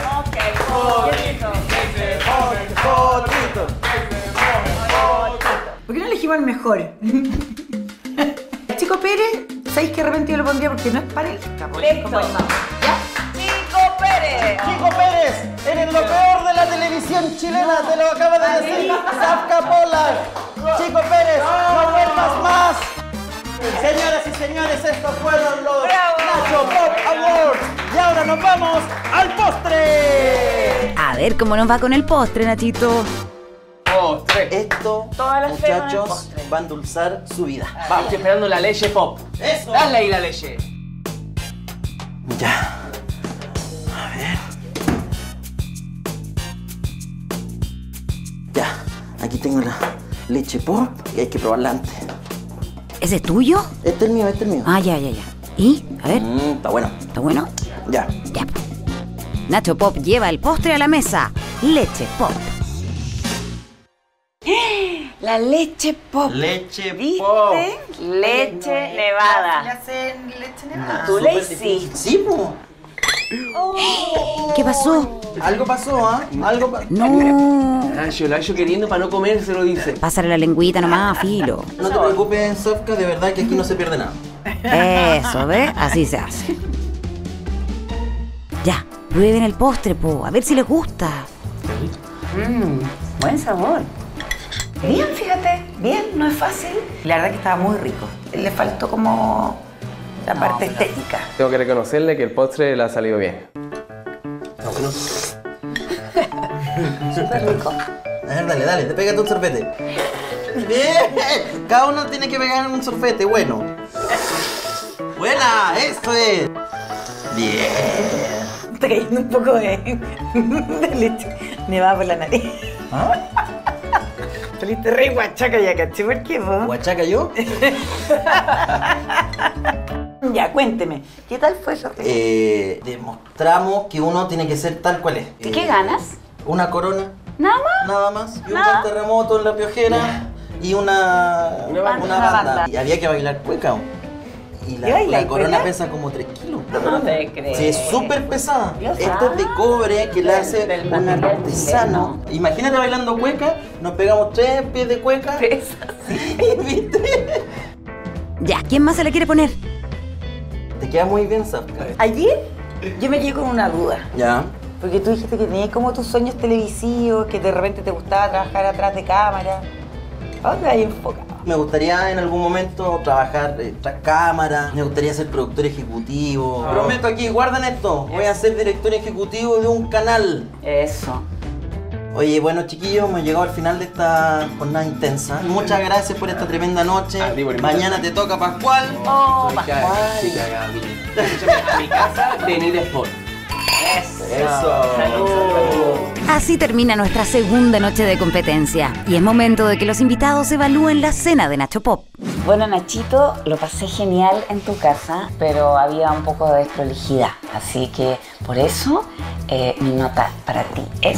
¿Por qué no elegimos el mejor? Chico Pérez, ¿sabéis que de repente yo lo pondría porque no es panelista? Listo. ¿Ya? Chico Pérez. Chico Pérez, eres lo peor de la televisión chilena, te lo acaba de decir Safka Polak. Chico Pérez, no vuelvas más. Señoras y señores, estos fueron los Nacho Pop Awards. Y ahora nos vamos al postre. A ver cómo nos va con el postre, Nachito. Postre. Esto, Todas las cremas del muchachos, postre. va a endulzar su vida. Vamos. Estoy esperando la leche pop. Eso. Dale ahí la leche. Ya. A ver. Ya. Aquí tengo la leche pop y hay que probarla antes. ¿Ese es tuyo? Este es el mío, este es el mío. Ah, ya, ya, ya. ¿Y? A ver, Mm, está bueno. ¿está bueno? Ya. Ya. Nacho Pop lleva el postre a la mesa. Leche Pop. La leche pop. Leche ¿Viste? pop. Leche nevada. ¿Le hacen leche nevada? Tú Súper le difícil. hiciste. Sí, po. ¿Qué pasó? Algo pasó, ¿ah? Algo pasó. No. Nacho, Nacho queriendo para no comer, se lo dice. Pásale la lengüita nomás, filo. No te preocupes, Safka, de verdad que aquí no se pierde nada. Eso, ¿ves? Así se hace. Ya, prueben el postre, po. A ver si les gusta. Mmm, buen sabor. Bien, fíjate, bien, no es fácil. La verdad que estaba muy rico. Le faltó como la parte estética. Tengo que reconocerle que el postre le ha salido bien. Súper rico. A ver, dale, dale, te pégate un sorbete. Bien. Cada uno tiene que pegar un sorbete, bueno. Buena, eso es. Bien. Está cayendo un poco de, de leche nevada por la nariz. ¿Ah? Saliste re guachaca ya, caché. ¿Por qué, vos? ¿Guachaca yo? Ya, cuénteme. ¿Qué tal fue eso? Eh, demostramos que uno tiene que ser tal cual es. ¿Y qué ganas? Una corona, ¿Nada más? nada más. Y un Nada. terremoto en la piojera. Y una, Una banda. una Una banda. banda. Y había que bailar cueca. Y la, ¿Y bailar la corona cueca? pesa como tres kilos. No te creo. Sí, es súper pesada. Dios Esto es de cobre que le hace Del un material artesano. Imagínate bailando cueca, nos pegamos tres pies de cueca. Pesa. Sí, ¿viste? Ya, ¿quién más se le quiere poner? Te queda muy bien, Safka. Ayer yo me quedé con una duda. Ya. Porque tú dijiste que tenías como tus sueños televisivos, que de repente te gustaba trabajar atrás de cámara. ¿A dónde hay enfocado? Me gustaría en algún momento trabajar eh, tras cámara, me gustaría ser productor ejecutivo. Prometo aquí, guarden esto, voy a ser director ejecutivo de un canal. Eso. Oye, bueno chiquillos, hemos llegado al final de esta jornada intensa. Muchas gracias por esta tremenda noche. A ti por Mañana te toca Pascual. Oh, Soy ca- soy cagado, mire. Escúchame, a mi casa, venid Sport. Eso. Salud. Así termina nuestra segunda noche de competencia. Y es momento de que los invitados evalúen la cena de Nacho Pop. Bueno, Nachito, lo pasé genial en tu casa, pero había un poco de desprolijidad. Así que por eso eh, mi nota para ti es...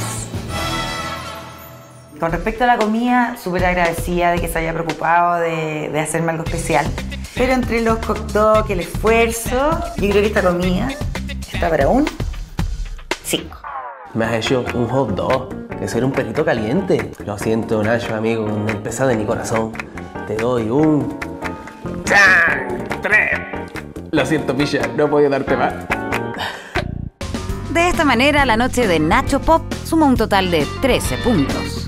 Con respecto a la comida, súper agradecida de que se haya preocupado de, de hacerme algo especial. Pero entre los hot dogs, el esfuerzo, yo creo que esta comida está para un cinco. Me has hecho un hot dog, que ser un perrito caliente. Lo siento, Nacho, amigo, un pesado de mi corazón. Te doy un... ¡Chan! ¡Tres! Lo siento, Misha, no he podido darte más. De esta manera, la noche de Nacho Pop suma un total de trece puntos.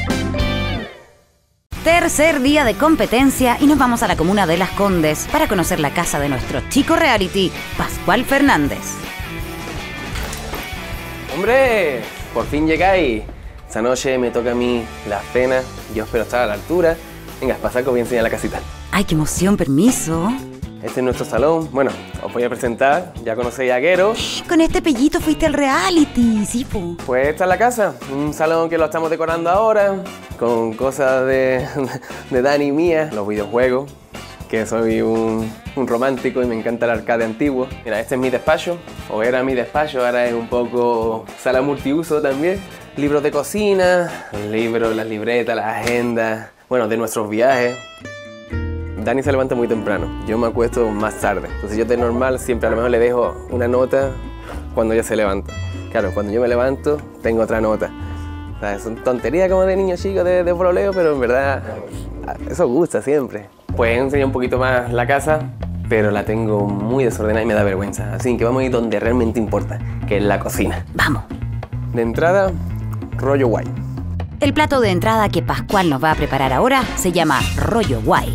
Tercer día de competencia y nos vamos a la comuna de Las Condes para conocer la casa de nuestro chico reality, Pascual Fernández. ¡Hombre! Por fin llegáis. Esta noche me toca a mí la cena. Yo espero estar a la altura. Venga, pasad que os voy a enseñar la casita. ¡Ay, qué emoción! Permiso. Este es nuestro salón. Bueno, os voy a presentar. Ya conocéis a Guero. Con este pellito fuiste al reality, sí, po. Pues esta es la casa. Un salón que lo estamos decorando ahora. Con cosas de, de Dani y mía. Los videojuegos. Que soy un, un romántico y me encanta el arcade antiguo. Mira, este es mi despacho. O era mi despacho. Ahora es un poco sala multiuso también. Libros de cocina. Libros, las libretas, las agendas. Bueno, de nuestros viajes. Dani se levanta muy temprano, yo me acuesto más tarde. Entonces yo de normal siempre a lo mejor le dejo una nota cuando ella se levanta. Claro, cuando yo me levanto tengo otra nota. O sea, son tonterías como de niño chico, de, de boleo, pero en verdad eso gusta siempre. Pues he enseñado un poquito más la casa, pero la tengo muy desordenada y me da vergüenza. Así que vamos a ir donde realmente importa, que es la cocina. Vamos. De entrada, rollo guay. El plato de entrada que Pascual nos va a preparar ahora se llama rollo guay.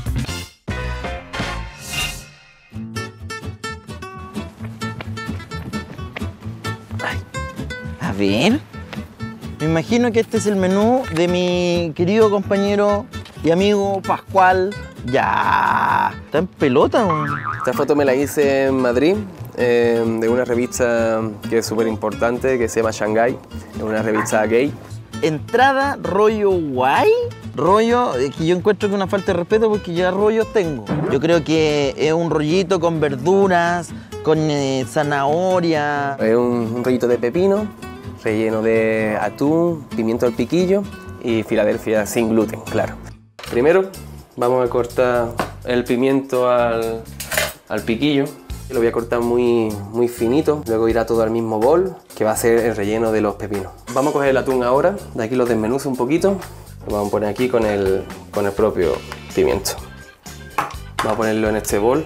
A ver, me imagino que este es el menú de mi querido compañero y amigo Pascual. Ya, está en pelota, man. Esta foto me la hice en Madrid, eh, de una revista que es súper importante, que se llama Shanghai, es una revista gay. Entrada, rollo guay. Rollo, es que yo encuentro que una falta de respeto porque ya rollos tengo. Yo creo que es un rollito con verduras, con eh, zanahoria. Es un, un rollito de pepino, relleno de atún, pimiento al piquillo y Filadelfia sin gluten, claro. Primero vamos a cortar el pimiento al, al piquillo. Lo voy a cortar muy, muy finito, luego irá todo al mismo bol, que va a ser el relleno de los pepinos. Vamos a coger el atún ahora, de aquí lo desmenuzo un poquito. Lo vamos a poner aquí con el, con el propio pimiento. Vamos a ponerlo en este bol.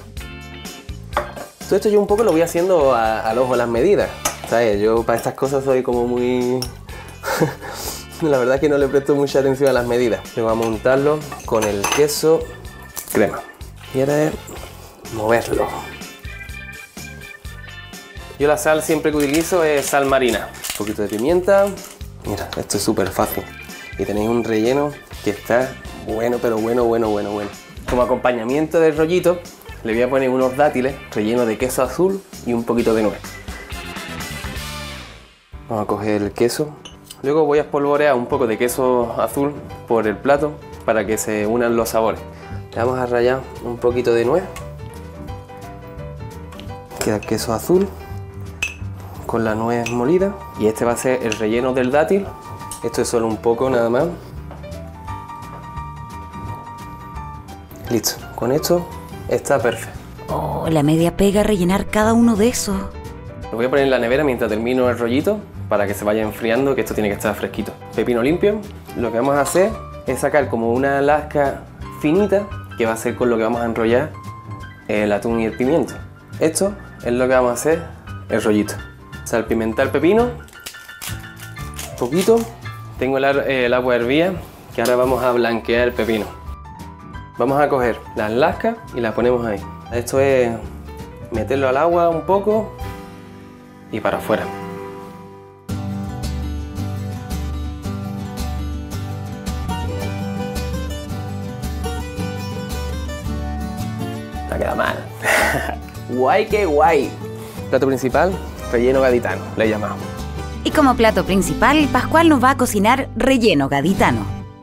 Todo esto yo un poco lo voy haciendo a, al ojo las medidas, ¿sabes? Yo para estas cosas soy como muy... La verdad es que no le presto mucha atención a las medidas. Le vamos a untarlo con el queso crema. Y ahora es moverlo. Yo la sal siempre que utilizo es sal marina. Un poquito de pimienta. Mira, esto es súper fácil. Y tenéis un relleno que está bueno, pero bueno, bueno, bueno, bueno. Como acompañamiento del rollito, le voy a poner unos dátiles rellenos de queso azul y un poquito de nuez. Vamos a coger el queso. Luego voy a espolvorear un poco de queso azul por el plato para que se unan los sabores. Le vamos a rallar un poquito de nuez. Queda el queso azul con la nuez molida. Y este va a ser el relleno del dátil. Esto es solo un poco nada más. Listo. Con esto está perfecto. Oh, la media pega rellenar cada uno de esos. Lo voy a poner en la nevera mientras termino el rollito para que se vaya enfriando, que esto tiene que estar fresquito. Pepino limpio. Lo que vamos a hacer es sacar como una lasca finita que va a ser con lo que vamos a enrollar el atún y el pimiento. Esto es lo que vamos a hacer el rollito. Salpimentar el pepino. Un poquito. Tengo el, el agua hervida, que ahora vamos a blanquear el pepino. Vamos a coger las lascas y las ponemos ahí. Esto es meterlo al agua un poco y para afuera. No queda mal. Guay que guay. Plato principal, relleno gaditano, le he llamado. Y como plato principal, Pascual nos va a cocinar relleno gaditano.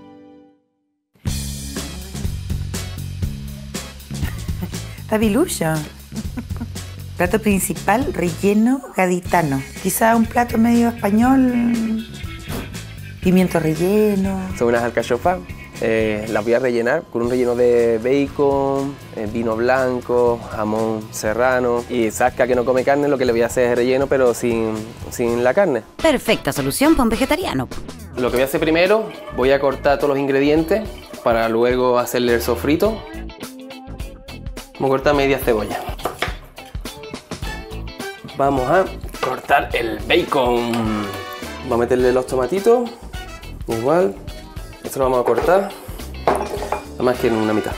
Tabilucho. Plato principal, relleno gaditano. Quizá un plato medio español. Pimiento relleno. Son unas alcachofas. Eh, las voy a rellenar con un relleno de bacon, eh, vino blanco, jamón serrano y Saskia, que no come carne, lo que le voy a hacer es relleno pero sin, sin la carne. Perfecta solución para un vegetariano. Lo que voy a hacer primero, voy a cortar todos los ingredientes para luego hacerle el sofrito. Vamos a cortar media cebolla. Vamos a cortar el bacon. Vamos a meterle los tomatitos, igual. Esto lo vamos a cortar, nada más que en una mitad.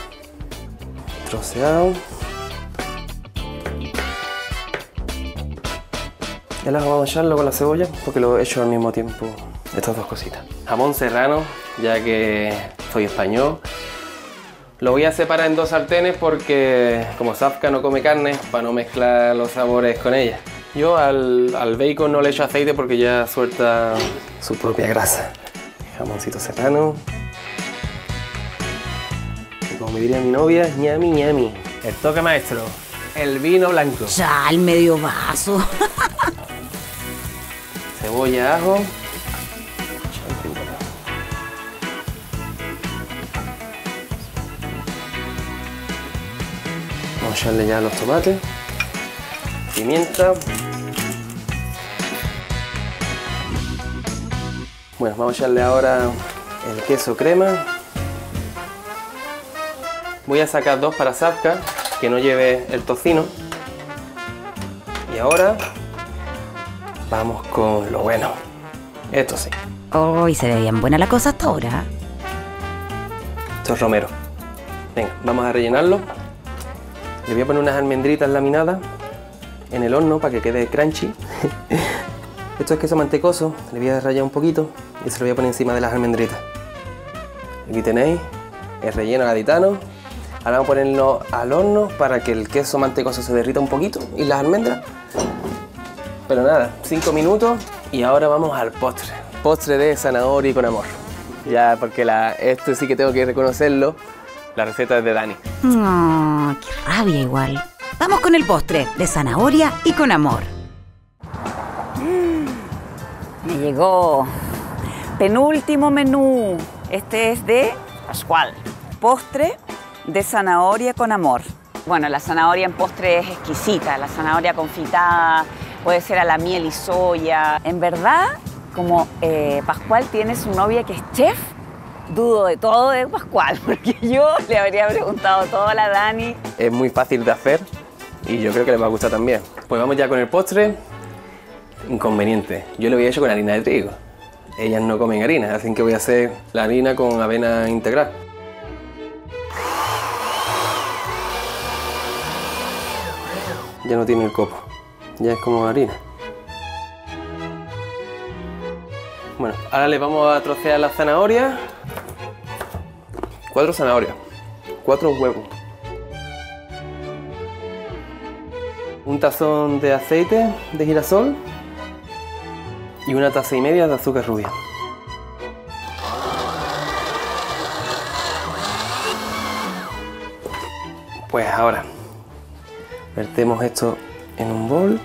Troceado. Y ahora vamos a echarlo con la cebolla porque lo he hecho al mismo tiempo, estas dos cositas. Jamón serrano, ya que soy español. Lo voy a separar en dos sartenes porque como Safka no come carne, para no mezclar los sabores con ella. Yo al, al bacon no le echo aceite porque ya suelta su propia grasa. Jamoncito serrano. Y como me diría mi novia, ñami ñami. El toque maestro, el vino blanco. Ya, el medio vaso. Cebolla, ajo. Vamos a echarle ya los tomates, pimienta. Bueno, vamos a echarle ahora el queso crema. Voy a sacar dos para Safka, que no lleve el tocino. Y ahora vamos con lo bueno. Esto sí. Oh, y se ve bien buena la cosa hasta ahora. Esto es romero. Venga, vamos a rellenarlo. Le voy a poner unas almendritas laminadas en el horno para que quede crunchy. Esto es queso mantecoso, le voy a rallar un poquito y se lo voy a poner encima de las almendritas. Aquí tenéis el relleno gaditano. Ahora vamos a ponerlo al horno para que el queso mantecoso se derrita un poquito y las almendras. Pero nada, cinco minutos y ahora vamos al postre. Postre de zanahoria y con amor. Ya, porque la, esto sí que tengo que reconocerlo. La receta es de Dani. Oh, qué rabia igual. Vamos con el postre de zanahoria y con amor. Me llegó. Penúltimo menú. Este es de Pascual. Postre de zanahoria con amor. Bueno, la zanahoria en postre es exquisita. La zanahoria confitada, puede ser a la miel y soya. En verdad, como eh, Pascual tiene su novia que es chef, dudo de todo de Pascual, porque yo le habría preguntado todo a la Dani. Es muy fácil de hacer y yo creo que les va a gustar también. Pues vamos ya con el postre. Inconveniente, yo lo había hecho con harina de trigo. Ellas no comen harina, así que voy a hacer la harina con avena integral. Ya no tiene el copo, ya es como harina. Bueno, ahora le vamos a trocear las zanahorias. Cuatro zanahorias, cuatro huevos. Un tazón de aceite de girasol y una taza y media de azúcar rubia. Pues ahora vertemos esto en un bol.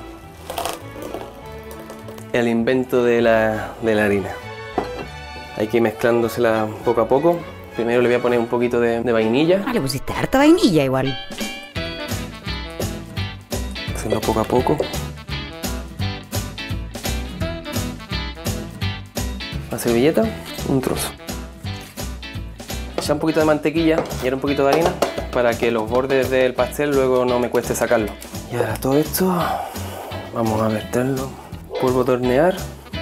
El invento de la, de la harina. Hay que ir mezclándosela poco a poco. Primero le voy a poner un poquito de, de vainilla. Ah, le pusiste harta vainilla igual. Haciendo poco a poco. La servilleta, un trozo. Ya un poquito de mantequilla y ahora un poquito de harina para que los bordes del pastel luego no me cueste sacarlo. Y ahora todo esto vamos a verterlo. Polvo de hornear.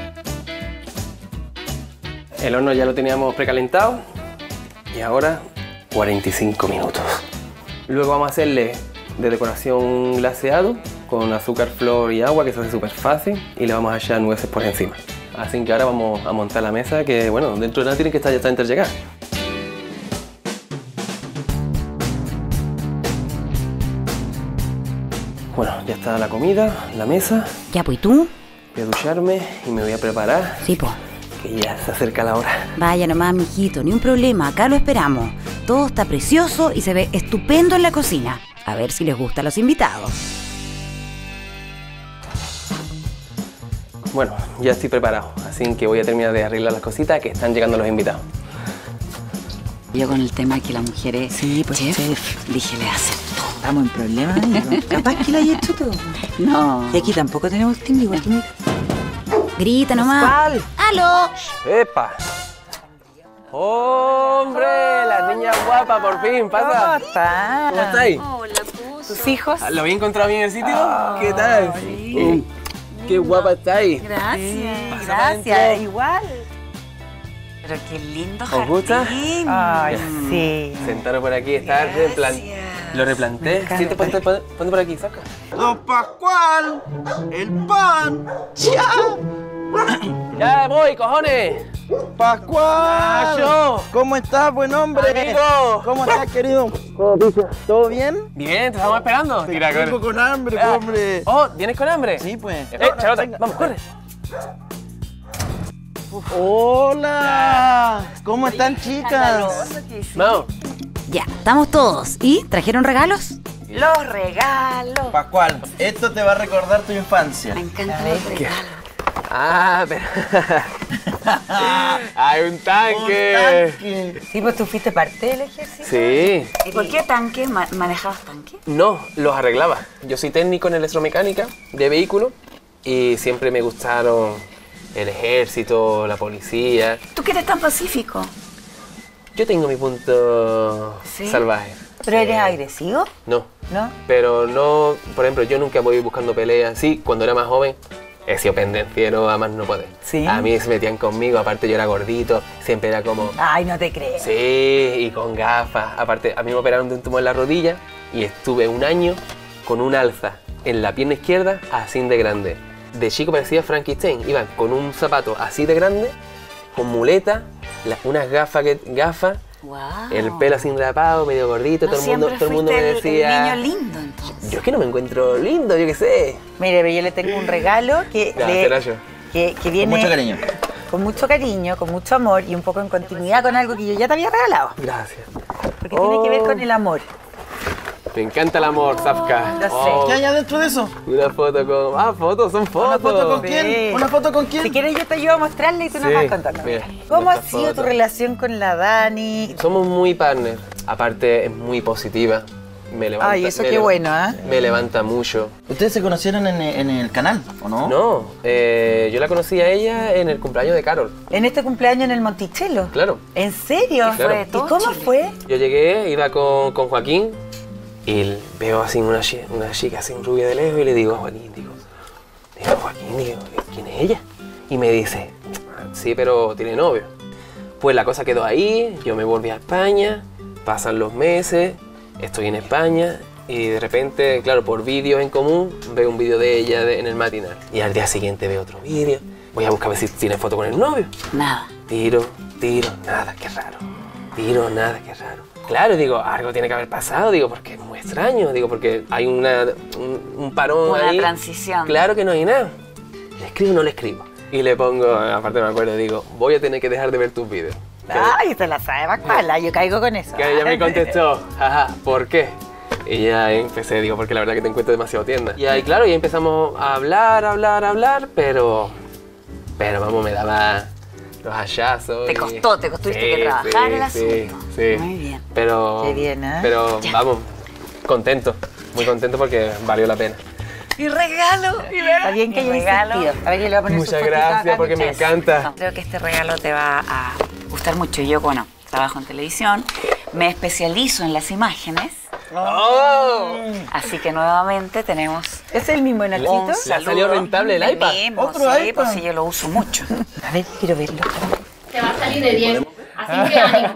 El horno ya lo teníamos precalentado y ahora cuarenta y cinco minutos. Luego vamos a hacerle de decoración un glaseado con azúcar, flor y agua, que se hace súper fácil, y le vamos a echar nueces por encima. Así que ahora vamos a montar la mesa, que bueno, dentro de nada tiene que estar ya está interllegada. Bueno, ya está la comida, la mesa. Ya, pues, ¿y tú? Voy a ducharme y me voy a preparar. Sí, pues. Que ya se acerca la hora. Vaya nomás, mijito, ni un problema, acá lo esperamos. Todo está precioso y se ve estupendo en la cocina. A ver si les gusta a los invitados. Bueno, ya estoy preparado, así que voy a terminar de arreglar las cositas que están llegando los invitados. Yo con el tema que la mujer es Sí, pues chef, chef. dije, le hace todo. Estamos en problemas, amigo. Capaz que lo haya hecho todo. No. Y aquí tampoco tenemos timbre, igual que mi... Grita nomás. Pascual. ¡Aló! ¡Epa! ¡Hombre! La niña guapa, por fin, pasa. ¿Cómo estás? ¿Cómo estáis? ¿Tus hijos? ¿Lo habéis encontrado bien en el sitio? ¿Qué tal? Uh, ¡Qué guapa estáis! Gracias, Pasa Gracias, adentro. igual. Pero qué lindo ¿Os gusta? jardín. Ay, Ya. sí. Sentaros por aquí, estar en plan. Gracias. Lo replanté. Sí, te ponte, ponte, ponte por aquí, saca. Don Pascual, el pan. ¡Ya! ¡Ya voy, cojones! Pascual. ¡Nacho! ¿Cómo estás, buen hombre? ¡Amigo! ¿Cómo estás, querido? ¿Todo bien? Bien, te estamos esperando. Tira, corre. Vengo con hambre, Ah. hombre. Oh, ¿vienes con hambre? Sí, pues. Eh, Charlotte, vamos, corre. Hola. ¿Cómo están, chicas? Vamos. Ya, estamos todos. ¿Y trajeron regalos? Los regalos. Pascual, esto te va a recordar tu infancia. Me encantan los regalos. Ah, pero... ¡Hay un tanque! Un tanque. Sí, pues tú fuiste parte del ejército. Sí. ¿Y por qué tanque? Ma- ¿Manejabas tanque? No, los arreglaba. Yo soy técnico en electromecánica de vehículos y siempre me gustaron el ejército, la policía. ¿Tú que eres tan pacífico? Yo tengo mi punto ¿Sí? salvaje. ¿Pero eres agresivo? No, ¿No? pero no, por ejemplo, yo nunca voy buscando peleas. Sí, cuando era más joven he sido pendenciero a más no poder. ¿Sí? A mí se metían conmigo, aparte yo era gordito, siempre era como... Ay, no te crees. Sí, y con gafas. Aparte, a mí me operaron de un tumor en la rodilla y estuve un año con un alza en la pierna izquierda así de grande. De chico parecía Frankenstein. Iba con un zapato así de grande, con muleta, la- unas gafas, que, gafas Wow. el pelo así rapado, medio gordito. No todo el mundo, siempre todo el mundo me fuiste el- decía... el niño lindo, entonces. Yo es que no me encuentro lindo, yo qué sé. Mire, pero yo le tengo un regalo que, Ya, le- será yo. que, que viene Con mucho cariño. con mucho cariño, con mucho amor y un poco en continuidad con algo que yo ya te había regalado. Gracias. Porque tiene que ver Oh. con el amor. Me encanta el amor, Zafka. Lo sé. Oh, ¿Qué hay adentro de eso? una foto con... Ah, fotos, son fotos. ¿Una foto con Sí. quién? ¿Una foto con quién? Si quieres yo te ayudo a mostrarle y tú nos Sí, vas contando. mira, ¿Cómo ha esta sido foto. tu relación con la Dani? Somos muy partners. Aparte, es muy positiva. Me levanta, Ay, eso me qué leva- bueno, ¿ah? Me levanta mucho. ¿Ustedes se conocieron en, en el canal, o no? No, eh, yo la conocí a ella en el cumpleaños de Carol. En este cumpleaños en el Monticello. Claro. ¿En serio? Claro. ¿Y cómo fue? Yo llegué, iba con, con Joaquín y veo así una, chi- una chica así rubia de lejos y le digo a Joaquín, digo, digo, Joaquín, digo, ¿quién es ella? Y me dice, sí, pero tiene novio. Pues la cosa quedó ahí, yo me volví a España, pasan los meses, estoy en España y de repente, claro, por vídeos en común, veo un vídeo de ella de- en el matinal. Y al día siguiente veo otro vídeo, voy a buscar a ver si tiene foto con el novio. Nada. Tiro, tiro, nada, qué raro. Tiro, nada, qué raro. Claro, digo, algo tiene que haber pasado, digo, porque es muy extraño, digo, porque hay una, un, un parón Una ahí. transición. Claro que no hay nada. ¿Le escribo o no le escribo? Y le pongo, aparte me acuerdo, digo, voy a tener que dejar de ver tus vídeos. Que- Ay, te la sabe, Pascuala, yo caigo con eso. Que ella me contestó, jaja, ¿por qué? Y ya empecé, digo, porque la verdad que te encuentro demasiado tierna. Y ahí, claro, y empezamos a hablar, a hablar, a hablar, pero... Pero vamos, me daba los hachazos. Te y- costó, te costó, tuviste que trabajar el asunto. Sí, Muy bien. Pero... Qué bien, ¿eh? Pero, Ya. vamos, contento, muy contento porque valió la pena. Mi regalo, mi Está bien que haya insistido. A ver, yo le voy a poner su Muchas fotito gracias, acá, porque me muchas- encanta. Creo que este regalo te va a gustar mucho. Yo, bueno, trabajo en televisión, me especializo en las imágenes, ¡Oh! así que nuevamente tenemos ¿Es el mismo Nachito? un ¿Le ha saludo. salido rentable el iPad? mismo, ¿Otro sí, iPad? pues sí, yo lo uso mucho. A ver, quiero verlo. Te va a salir de diez. Así que ánimo.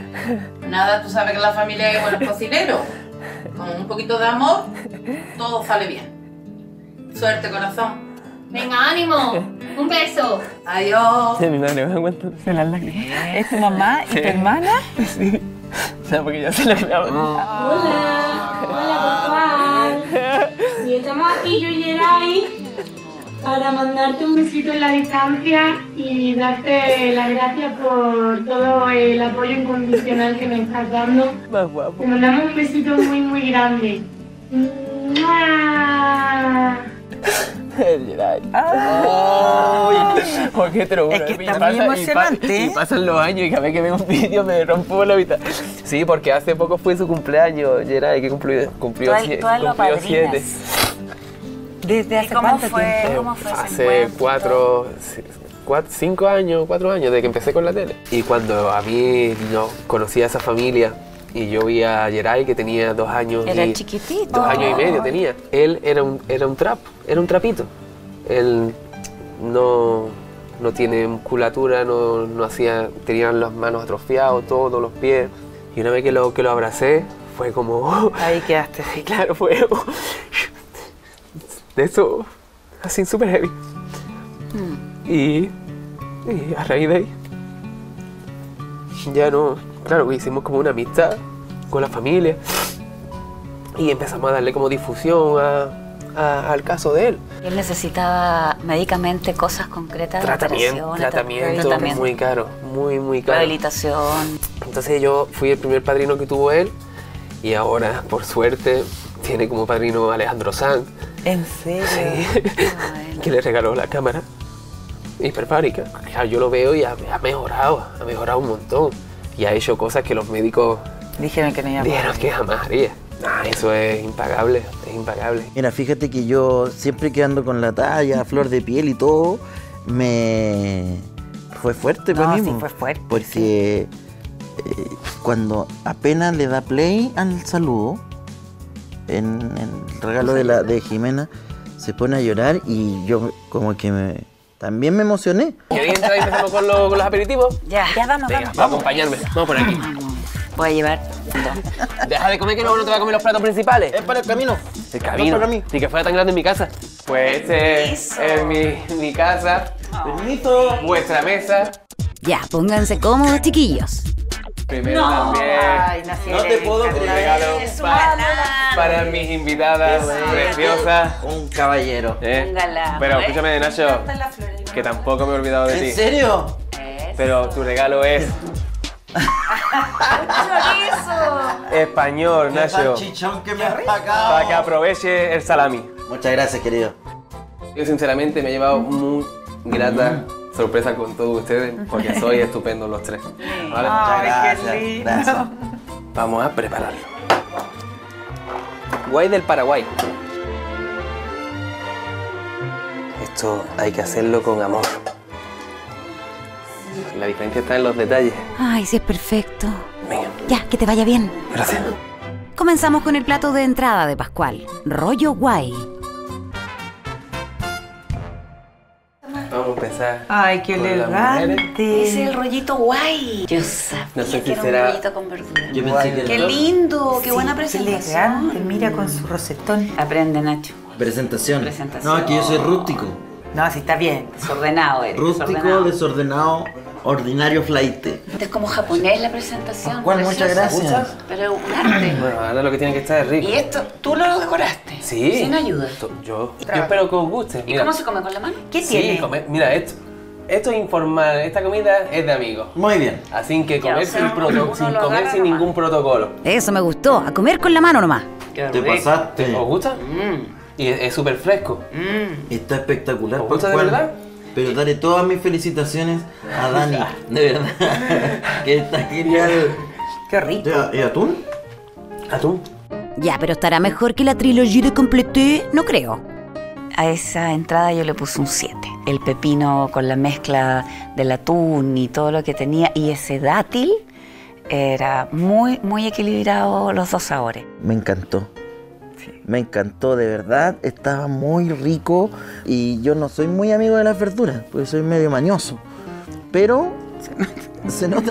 Nada, tú sabes que la familia es buenos cocineros. Con un poquito de amor, todo sale bien. Suerte, corazón. Venga, ánimo. Un beso. Adiós. Mi madre me aguanta las lágrimas. ¿Es tu mamá y tu hermana? O sea, porque yo se lo grabo. Hola, hola Pascual. Y estamos aquí yo y Geray para mandarte un besito en la distancia y darte las gracias por todo el apoyo incondicional que me estás dando. Más guapo. Te mandamos un besito muy muy grande. ¡Mua! El Geray. Porque te lo juro, Es que y está pasa- muy y pa- emocionante, Y, ¿eh? pasan los años y cada vez que veo un vídeo me rompo la mitad. Sí, porque hace poco fue su cumpleaños, Geray, que cumplió, cumplió, Todas- sie- todas lo cumplió apadrinas. siete. ¿Desde ¿Y hace cómo cuánto fue? tiempo? ¿Cómo fue ese Hace encuentro? cuatro, ci- cuatro, cinco años, cuatro años de que empecé con la tele. Y cuando a mí no conocí a esa familia y yo vi a Geray que tenía dos años Era y chiquitito. dos años y medio tenía. Él era un era un trap, era un trapito. Él no no tiene musculatura, no, no hacía, tenía las manos atrofiadas, todos los pies. Y una vez que lo que lo abracé fue como... Ahí quedaste, sí. Claro, fue... De eso, así súper heavy. Mm. Y, y a raíz de ahí, ya no... Claro, hicimos como una amistad con la familia y empezamos a darle como difusión a, a, al caso de él. Él necesitaba médicamente cosas concretas. Tratamiento, tratamiento, tratamiento muy caro, muy, muy caro. Rehabilitación. Entonces yo fui el primer padrino que tuvo él y ahora, por suerte, tiene como padrino a Alejandro Sanz. ¿En serio? Sí, que le regaló la cámara hiperbárica. Claro, yo lo veo y ha, ha mejorado, ha mejorado un montón. Y ha hecho cosas que los médicos dijeron que no iba a dijeron que jamás haría. Ah, eso es impagable, es impagable. Mira, fíjate que yo siempre que ando con la talla, flor de piel y todo, me... fue fuerte para no, mí. Sí, fue fuerte. Porque sí. eh, cuando apenas le da play al saludo, en, en el regalo de, la, de Jimena, se pone a llorar y yo como que me... también me emocioné. ¿Queréis entrar y empezamos con, lo, con los aperitivos? Ya, ya vamos, Venga, vamos. Va a acompañarme. Vamos por aquí. Voy a llevar. Deja de comer que luego no te va a comer los platos principales. Es para el camino. El camino. para mí. Ni que fuera tan grande en mi casa. Pues este es, es mi, mi casa. Permiso. Vuestra mesa. Ya, pónganse cómodos, chiquillos. Primero también. Ay, No te puedo un creer. regalo para, para mis invitadas preciosas. Un caballero. ¿Eh? Póngala, Pero ¿eh? escúchame, Nacho, que tampoco me he olvidado de ti. ¿En serio? Pero tu regalo es español, Nacho. Chichón que me has pagado. Para que aproveche el salami. Muchas gracias, querido. Yo sinceramente me he llevado muy grata sorpresa con todos ustedes porque soy estupendo los tres. ¿Vale? Ay, Gracias, qué lindo. gracias. Vamos a prepararlo. Guay del Paraguay. Esto hay que hacerlo con amor. La diferencia está en los detalles. Ay, sí es perfecto. Venga, Ya, que te vaya bien. gracias. Comenzamos con el plato de entrada de Pascual, rollo guay. Vamos a empezar. Ay, qué con las mujeres. elegante. Es el rollito guay. Yo sabía No sé que si era será- un rollito con verdura. Yo pensé que Qué era- lindo, qué buena Qué presentación. elegante, mira con su rosetón. Aprende, Nacho. Presentación. Presentación. No, aquí yo soy rústico. No, sí está bien. Desordenado eres. Rústico, desordenado. desordenado, ordinario flight. Es como japonés la presentación. Pascual, muchas preciosa. gracias. Pero un arte. Bueno, ahora lo que tiene que estar es rico. Y esto, tú lo decoraste. Sí. Sin ayuda. Esto- Yo, yo espero que os guste. ¿Y Mira. cómo se come con la mano? ¿Qué Sí, tiene? comer- mira esto. Esto es informal, esta comida es de amigos. Muy bien. Así que Ya, comer o sea, sin, proto- uno sin lo comer agarra sin nomás. ningún protocolo. Eso me gustó, a comer con la mano nomás. Qué Te rico. pasaste. ¿Os gusta? Mm, Y es súper fresco. mm. Está espectacular, ¿Os gusta de Pascual. verdad? Pero daré todas mis felicitaciones a Dani. De verdad. Que está genial. Qué rico. ¿Y atún? ¿Atún? Ya, pero estará mejor que la trilogía de completé, no creo. A esa entrada yo le puse un siete. El pepino con la mezcla del atún y todo lo que tenía. Y ese dátil era muy, muy equilibrado los dos sabores. Me encantó. Me encantó, de verdad. Estaba muy rico. Y yo no soy muy amigo de las verduras, porque soy medio mañoso. Pero se nota.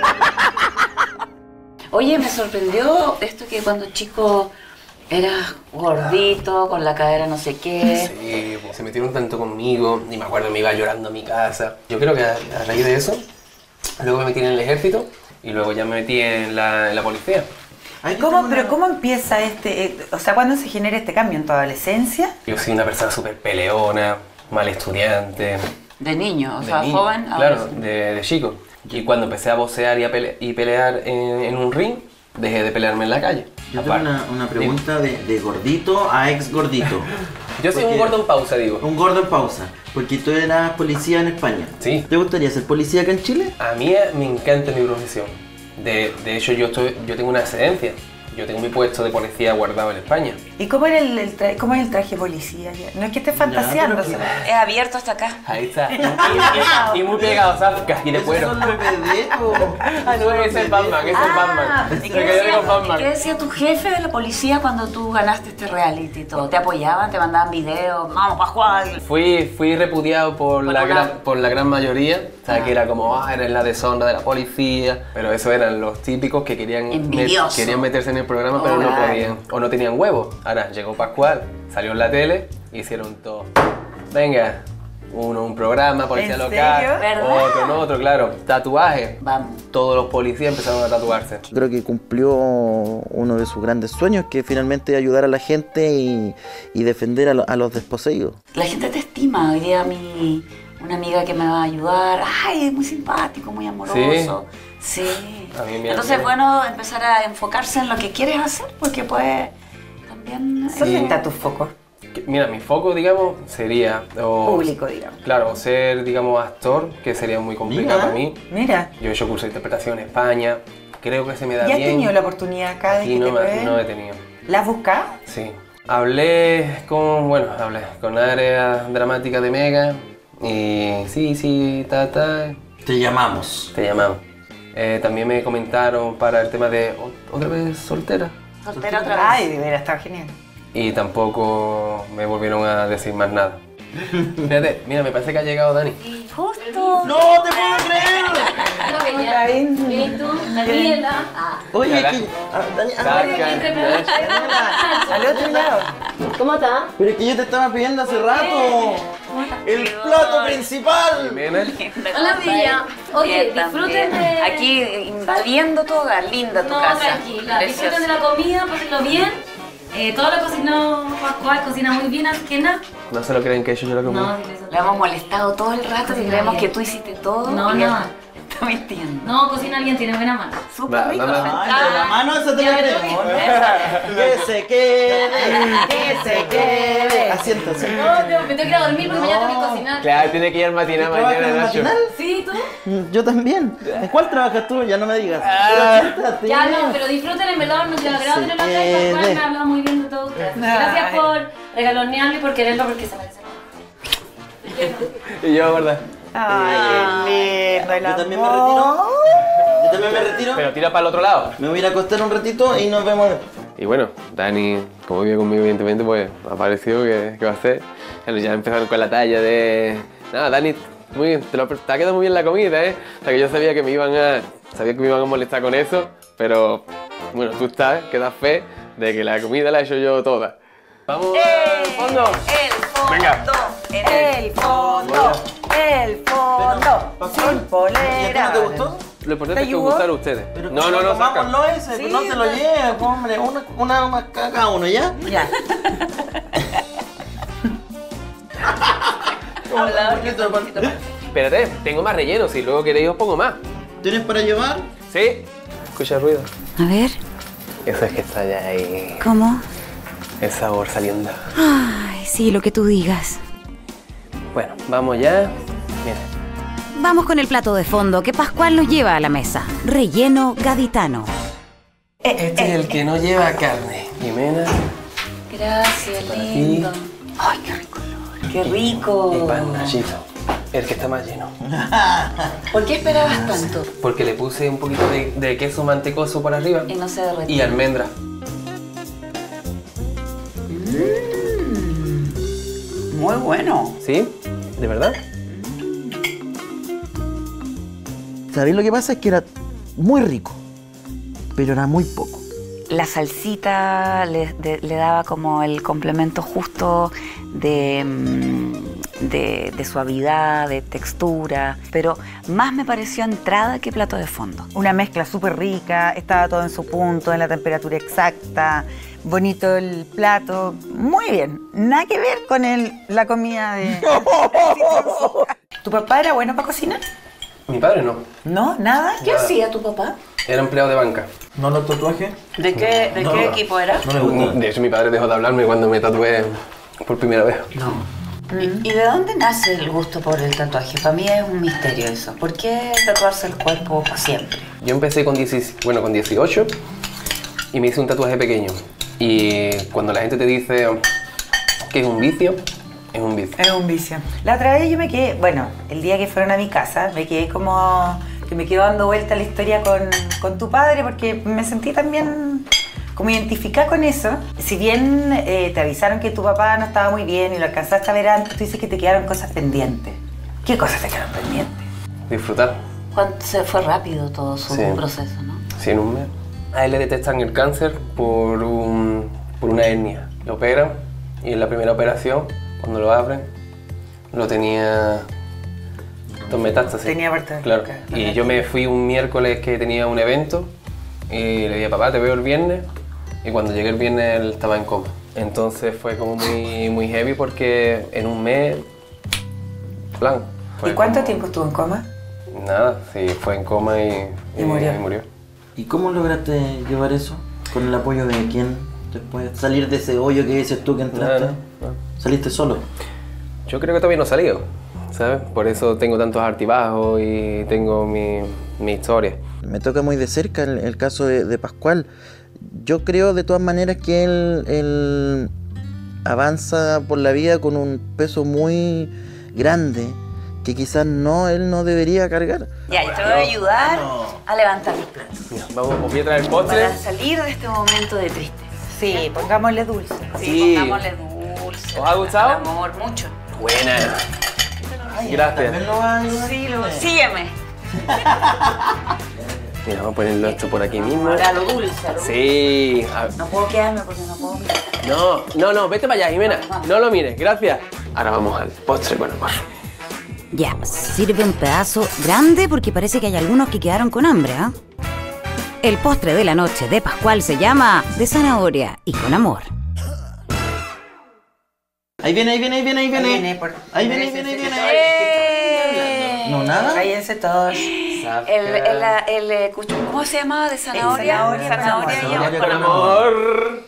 Oye, me sorprendió esto que cuando chico eras gordito, con la cadera no sé qué. Sí, pues, se metieron tanto conmigo y me acuerdo me iba llorando a mi casa. Yo creo que a, a raíz de eso, luego me metí en el ejército y luego ya me metí en la, en la policía. ¿Cómo, pero ¿cómo empieza este, eh, o sea, cuándo se genera este cambio? ¿En tu adolescencia? Yo soy una persona súper peleona, mal estudiante. De niño, o de sea, niño, joven. Claro, adolescente. de, de chico. Y cuando empecé a boxear y, a pele- y pelear en, en un ring, dejé de pelearme en la calle. Yo tengo Aparte. una, una pregunta de, de gordito a ex gordito. Yo soy un Porque- gordo en pausa, digo. Un gordo en pausa. Porque tú eras policía en España. Sí. ¿Te gustaría ser policía acá en Chile? A mí me encanta mi profesión. De, de hecho, yo, estoy, yo tengo una excedencia. Yo tengo mi puesto de policía guardado en España. ¿Y cómo, era el, el tra cómo es el traje policía? No es que esté fantaseando. Ya, pero... Es abierto hasta acá. Ahí está. Y, y, y, y muy pegado, Zafka, y de cuero. Ah, no, ese es el Batman, ese es el Batman. ¿Y Lo qué, que yo digo decía, Batman. ¿Qué decía tu jefe de la policía cuando tú ganaste este reality y todo? ¿Te apoyaban? ¿Te mandaban videos? Vamos, Pascual. Fui, fui repudiado por, Por la, una- gran, por la gran mayoría. O sea, Ah. que era como, ah, eres la deshonra de la policía. Pero eso eran los típicos que querían, Envidioso. querían meterse en el programa, pero Oh, no ay. podían. O no tenían huevos. Ahora llegó Pascual, salió en la tele, hicieron todo. Venga, uno un programa, policía ¿En local, serio? ¿Verdad? otro no, otro, claro. Tatuaje. Vamos. Todos los policías empezaron a tatuarse. Creo que cumplió uno de sus grandes sueños, que finalmente ayudar a la gente y, y defender a, lo, a los desposeídos. La gente te estima. Hoy día mi, una amiga que me va a ayudar, ay, es muy simpático, muy amoroso. Sí. A mí me Entonces, hace- bueno, empezar a enfocarse en lo que quieres hacer, porque pues también... ¿Dónde eh, está tu foco? Que- Mira, mi foco, digamos, sería... o- Público, digamos. Claro, ser, digamos, actor, que sería muy complicado Mira. para mí. Mira, Yo he hecho curso de interpretación en España. Creo que se me da ¿ya has bien. tenido la oportunidad acá de Aquí que no, te me- prueben? no he tenido. ¿La has buscado? Sí. Hablé con, bueno, hablé con área dramática de Mega. Y sí, sí, ta, ta. Te llamamos. Te llamamos. Eh, también me comentaron para el tema de "¿Ot- otra vez soltera". Soltera otra vez. Ay, de veras, estaba genial. Y tampoco me volvieron a decir más nada. Fíjate, mira, me parece que ha llegado Dani. Justo. ¡No te puedo creer! ¿Y tú, Daniela? Oye, Hola. que, ah, Dani, ah, Saca. Al otro lado. ¿Cómo estás? pero es que yo te estaba pidiendo hace rato. El plato principal. Jimena. Hola, Villa. Oye, Bien, disfruten también. de... Aquí invadiendo tu hogar, linda tu No, casa. tranquila. Preciosa. Disfruten de la comida, pásenlo bien. Eh, todo lo cocinó Pascual, cocina muy bien, así que nada. No se lo creen que yo, yo lo comí. No, dile eso. Le hemos molestado todo el rato y Sí, creemos bien. que tú hiciste todo. No, y no. él Está mintiendo. No, cocina bien, tiene buena mano. Súper Va, rico. va, va. Ay, de la mano esa te la Ya, queremos. pero- Que se quede, que se quede. Asiento, asiento. No, no, me tengo que ir a dormir porque mañana tengo que cocinar. Claro, tiene que ir al matinal ¿Trabajas mañana, en el Nacho. matinal? Sí, ¿tú? Mm, Yo también. ¿En cuál trabajas tú? Ya no me digas. Pero siéntate. Ya no, pero disfruten en verdad, nos agrado Se tenerlo acá y Pascual quede. me ha hablado muy bien de todo ustedes. Gracias por regalonearlo y por quererlo porque se merece más. Y yo, ¿verdad? Ay, qué lindo el Yo también me amor. retiro. Yo también me retiro. Pero tira para el otro lado. Me voy a ir a acostar un ratito y nos vemos. Y bueno, Dani, como vive conmigo evidentemente, pues ha parecido que, que va a hacer. Bueno, ya empezaron con la talla de... Nada, Dani, muy bien, te, lo, te ha quedado muy bien la comida, ¿eh? O sea, que yo sabía que me iban a... Sabía que me iban a molestar con eso, pero... Bueno, tú estás, que das fe de que la comida la he hecho yo toda. ¡Vamos al fondo! El fondo. Venga. El fondo, el fondo, sin ¿Y a ti polera. no te gustó? Lo importante es que os ayudó? gustaron ustedes. Pero No, no, no, saca. Vámonos ese, Sí, no te lo no. lleves, hombre. Una, una más cada uno, ¿ya? Ya. Un poquito, poquito. Espérate, tengo más relleno, si luego queréis os pongo más. ¿Tienes para llevar? ¿Sí? Escucha el ruido. A ver, Eso es que está ya ahí, ¿cómo? el sabor saliendo. Ay, sí, lo que tú digas. Bueno, vamos ya. Mira. Vamos con el plato de fondo que Pascual nos lleva a la mesa. Relleno gaditano. Este es el que no lleva carne. Jimena, Gracias, Para ti. lindo. Ay, qué rico. Qué rico. y pan Nachito. El que está más lleno. ¿Por qué esperabas tanto? Porque le puse un poquito de, de queso mantecoso por arriba Y no se derretió. y almendra. Muy bueno. ¿Sí? ¿De verdad? ¿Sabéis lo que pasa? Es que era muy rico, pero era muy poco. La salsita le, de- le daba como el complemento justo de, mm, de, de suavidad, de textura, pero más me pareció entrada que plato de fondo. Una mezcla súper rica, estaba todo en su punto, en la temperatura exacta, bonito el plato, muy bien. Nada que ver con el, la comida de... ¿Tu papá era bueno para cocinar? Mi padre no. ¿No? ¿Nada? ¿Qué hacía tu papá? Era empleado de banca. ¿No los tatuajes? ¿De qué, de No, qué no. equipo era? No me gusta. De hecho, mi padre dejó de hablarme cuando me tatué por primera vez. No. ¿Y, y de dónde nace el gusto por el tatuaje? Para mí es un misterio eso. ¿Por qué tatuarse el cuerpo para siempre? Yo empecé con, dieciocho, bueno, con dieciocho y me hice un tatuaje pequeño. Y cuando la gente te dice que es un vicio, es un vicio. Es un vicio. La otra vez yo me quedé, bueno, el día que fueron a mi casa, me quedé como que me quedó dando vuelta la historia con, con tu padre porque me sentí también como identificada con eso. Si bien eh, te avisaron que tu papá no estaba muy bien y lo alcanzaste a ver antes, tú dices que te quedaron cosas pendientes. ¿Qué cosas te quedaron pendientes? Disfrutar. ¿Cuánto se fue rápido todo su Sí. proceso, no? Sí, en un mes. A él le detectan el cáncer por, un, por una hernia. Lo operan y en la primera operación, cuando lo abren, lo tenía dos metástasis. Tenía parte de Claro. boca. Y yo me fui un miércoles que tenía un evento y le dije, papá, te veo el viernes. Y cuando llegué el viernes él estaba en coma. Entonces fue como muy, muy heavy porque en un mes, plan. ¿Y cuánto tiempo estuvo en coma? Nada, sí, fue en coma y, Y murió. y murió. ¿Y cómo lograste llevar eso? ¿Con el apoyo de quién? Después salir de ese hoyo que dices tú que entraste. Nada, no. ¿Saliste solo? Yo creo que todavía no he salido, ¿sabes? Por eso tengo tantos altibajos y tengo mi, mi historia. Me toca muy de cerca el, el caso de, de Pascual. Yo creo de todas maneras que él, él avanza por la vida con un peso muy grande que quizás no, él no debería cargar. Ya, yo te voy a ayudar a levantar los platos. Mira, vamos, os voy a traer el postre. Para salir de este momento de tristeza. Sí, pongámosle dulce. Sí, Sí. pongámosle dulce. ¿Os ha gustado? Amor, mucho. Buena. Gracias. lo va a ayudar. Sí, lo, sígueme. Mira, vamos a ponerlo esto por aquí mismo. Ahora lo dulce, a lo dulce. Sí. A- No puedo quedarme porque no puedo mirar. No, no, no, vete para allá, Jimena. No lo mires, gracias. Ahora vamos al postre con amor. Ya, sirve un pedazo grande porque parece que hay algunos que quedaron con hambre, ¿ah? El postre de la noche de Pascual se llama de zanahoria y con amor. Ahí viene, ahí viene, ahí viene, ahí viene. Ahí viene, por- Ahí viene, ahí viene, ahí viene. ¡Eh! No, nada. Cállense todos. El, el, el, el cuchu- ¿cómo se llamaba? ¿De zanahoria? zanahoria con amor. y Zanahoria con con amor.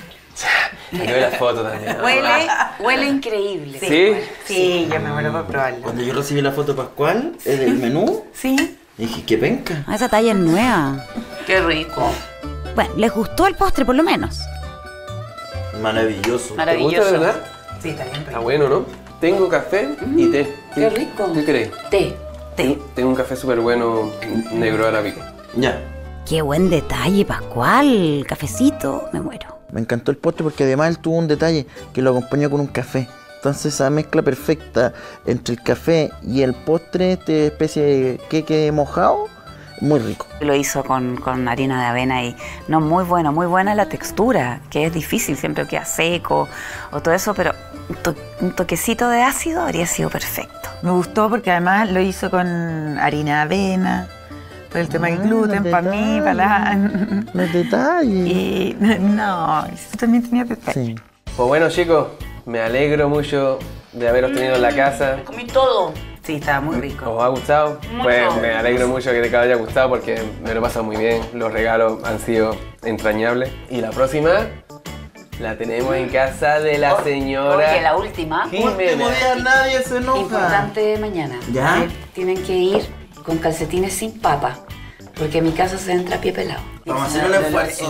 Me doy la foto también. Huele, huele increíble. ¿Sí? Sí, yo me muero por probarlo. Cuando yo recibí la foto de Pascual, el del menú, Sí. dije, qué penca. Ah, esa talla es nueva. Qué rico. Bueno, les gustó el postre por lo menos. Maravilloso. ¿Te Maravilloso. gusta de verdad? Sí, está bien Está rico. bueno, ¿no? Tengo café y té. Qué rico. ¿Qué queréis? Té. Tengo, tengo un café súper bueno, negro arábico. Ya. Qué buen detalle, Pascual. Cafecito, me muero. Me encantó el postre porque además él tuvo un detalle que lo acompañó con un café. Entonces esa mezcla perfecta entre el café y el postre, esta especie de queque mojado, muy rico. Lo hizo con, con harina de avena y no, muy bueno, muy buena la textura, que es difícil, siempre queda seco o todo eso, pero un, to- un toquecito de ácido habría sido perfecto. Me gustó porque además lo hizo con harina de avena, por el tema del Ah, gluten, los para mí, para la... Los detalles. Y no, eso también tenía detalle. Sí. Pues bueno, chicos, me alegro mucho de haberos tenido en la casa. Comí todo. Sí, estaba muy rico. ¿Os ha gustado? Mucho. Pues me alegro mucho que te haya gustado porque me lo he pasado muy bien. Los regalos han sido entrañables. Y la próxima la tenemos en casa de la señora Oye, la última. Último Jimena. día, nadie se enoja. Importante mañana. ¿Ya? Eh, Tienen que ir con calcetines sin pata, porque en mi casa se entra a pie pelado. Vamos a hacer un esfuerzo.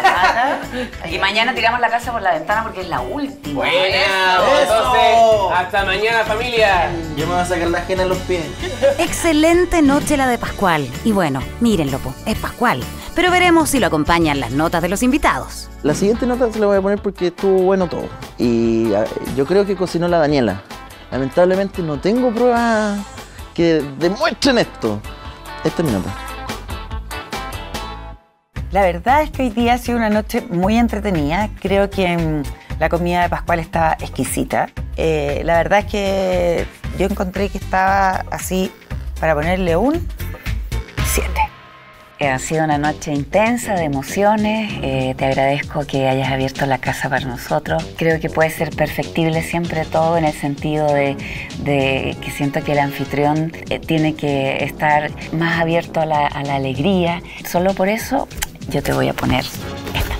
Y mañana tiramos la casa por la ventana porque es la última. Buena, ¡Eso! entonces, hasta mañana, familia. Yo me voy a sacar la ajena en los pies. Excelente noche la de Pascual. Y bueno, mírenlo, po, es Pascual. Pero veremos si lo acompañan las notas de los invitados. La siguiente nota se la voy a poner porque estuvo bueno todo. Y ah, yo creo que cocinó la Daniela. Lamentablemente no tengo pruebas que demuestren esto. Esta es mi nota. La verdad es que hoy día ha sido una noche muy entretenida. Creo que mm, la comida de Pascual estaba exquisita. Eh, la verdad es que yo encontré que estaba así para ponerle un siete. Ha sido una noche intensa de emociones. Eh, te agradezco que hayas abierto la casa para nosotros. Creo que puede ser perfectible siempre todo en el sentido de, de que siento que el anfitrión eh, tiene que estar más abierto a la, a la alegría. Solo por eso yo te voy a poner esta.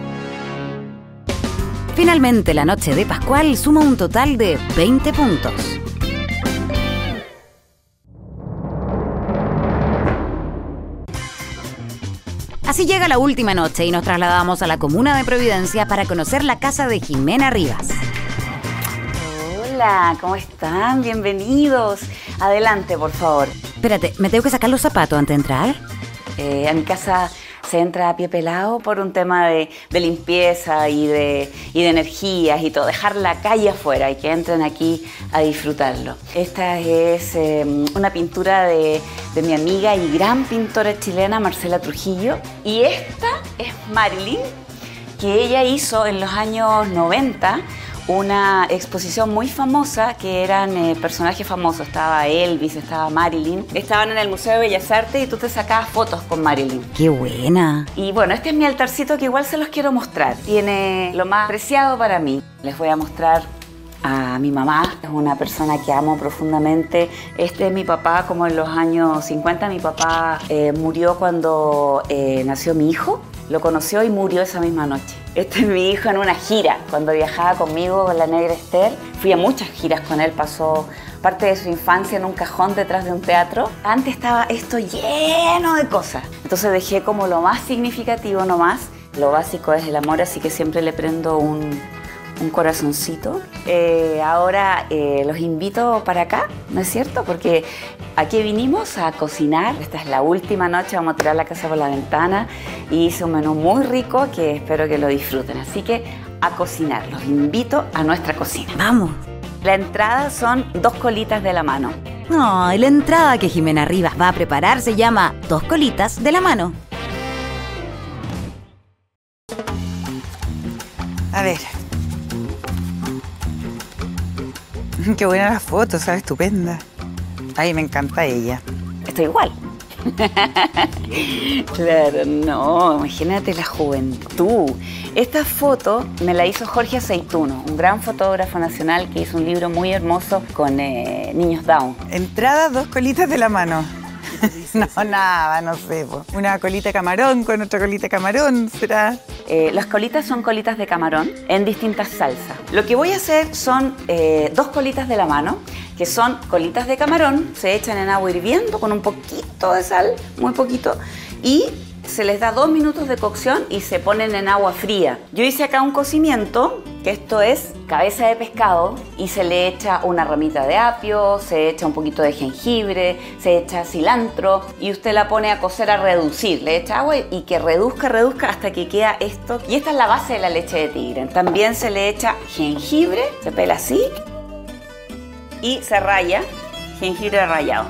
Finalmente, la noche de Pascual suma un total de veinte puntos. Así llega la última noche y nos trasladamos a la comuna de Providencia para conocer la casa de Jimena Rivas. Hola, ¿cómo están? Bienvenidos. Adelante, por favor. Espérate, ¿me tengo que sacar los zapatos antes de entrar? Eh, a mi casa se entra a pie pelado por un tema de, de limpieza y de, y de energías y todo. Dejar la calle afuera y que entren aquí a disfrutarlo. Esta es eh, una pintura de, de mi amiga y gran pintora chilena, Marcela Trujillo. Y esta es Marilyn, que ella hizo en los años noventa una exposición muy famosa que eran eh, personajes famosos. Estaba Elvis, estaba Marilyn. Estaban en el Museo de Bellas Artes y tú te sacabas fotos con Marilyn. ¡Qué buena! Y bueno, este es mi altarcito que igual se los quiero mostrar. Tiene lo más preciado para mí. Les voy a mostrar a mi mamá. Es una persona que amo profundamente. Este es mi papá, como en los años cincuenta. Mi papá eh, murió cuando eh, nació mi hijo. Lo conoció y murió esa misma noche. Este es mi hijo en una gira, cuando viajaba conmigo con la Negra Esther. Fui a muchas giras con él, pasó parte de su infancia en un cajón detrás de un teatro. Antes estaba esto lleno de cosas. Entonces dejé como lo más significativo nomás. Lo básico es el amor, así que siempre le prendo un, un corazoncito. Eh, ahora eh, los invito para acá, ¿no es cierto? Porque aquí vinimos a cocinar. Esta es la última noche, vamos a tirar la casa por la ventana y hice un menú muy rico que espero que lo disfruten. Así que a cocinar, los invito a nuestra cocina. ¡Vamos! La entrada son dos colitas de la mano. No, y la entrada que Jimena Rivas va a preparar se llama dos colitas de la mano. A ver. Qué buena la foto, ¿sabes? Estupenda. Ay, me encanta ella. Estoy igual. Claro, no, imagínate la juventud. Esta foto me la hizo Jorge Aceituno, un gran fotógrafo nacional que hizo un libro muy hermoso con eh, niños Down. Entrada, dos colitas de la mano. No, nada, no sé. Po. Una colita de camarón con otra colita de camarón, ¿será? Eh, las colitas son colitas de camarón en distintas salsas. Lo que voy a hacer son eh, dos colitas de la mano, que son colitas de camarón, se echan en agua hirviendo con un poquito de sal, muy poquito, y se les da dos minutos de cocción y se ponen en agua fría. Yo hice acá un cocimiento, que esto es cabeza de pescado, y se le echa una ramita de apio, se echa un poquito de jengibre, se echa cilantro, y usted la pone a cocer a reducir. Le echa agua y que reduzca, reduzca hasta que queda esto. Y esta es la base de la leche de tigre. También se le echa jengibre, se pela así, y se raya, jengibre rallado.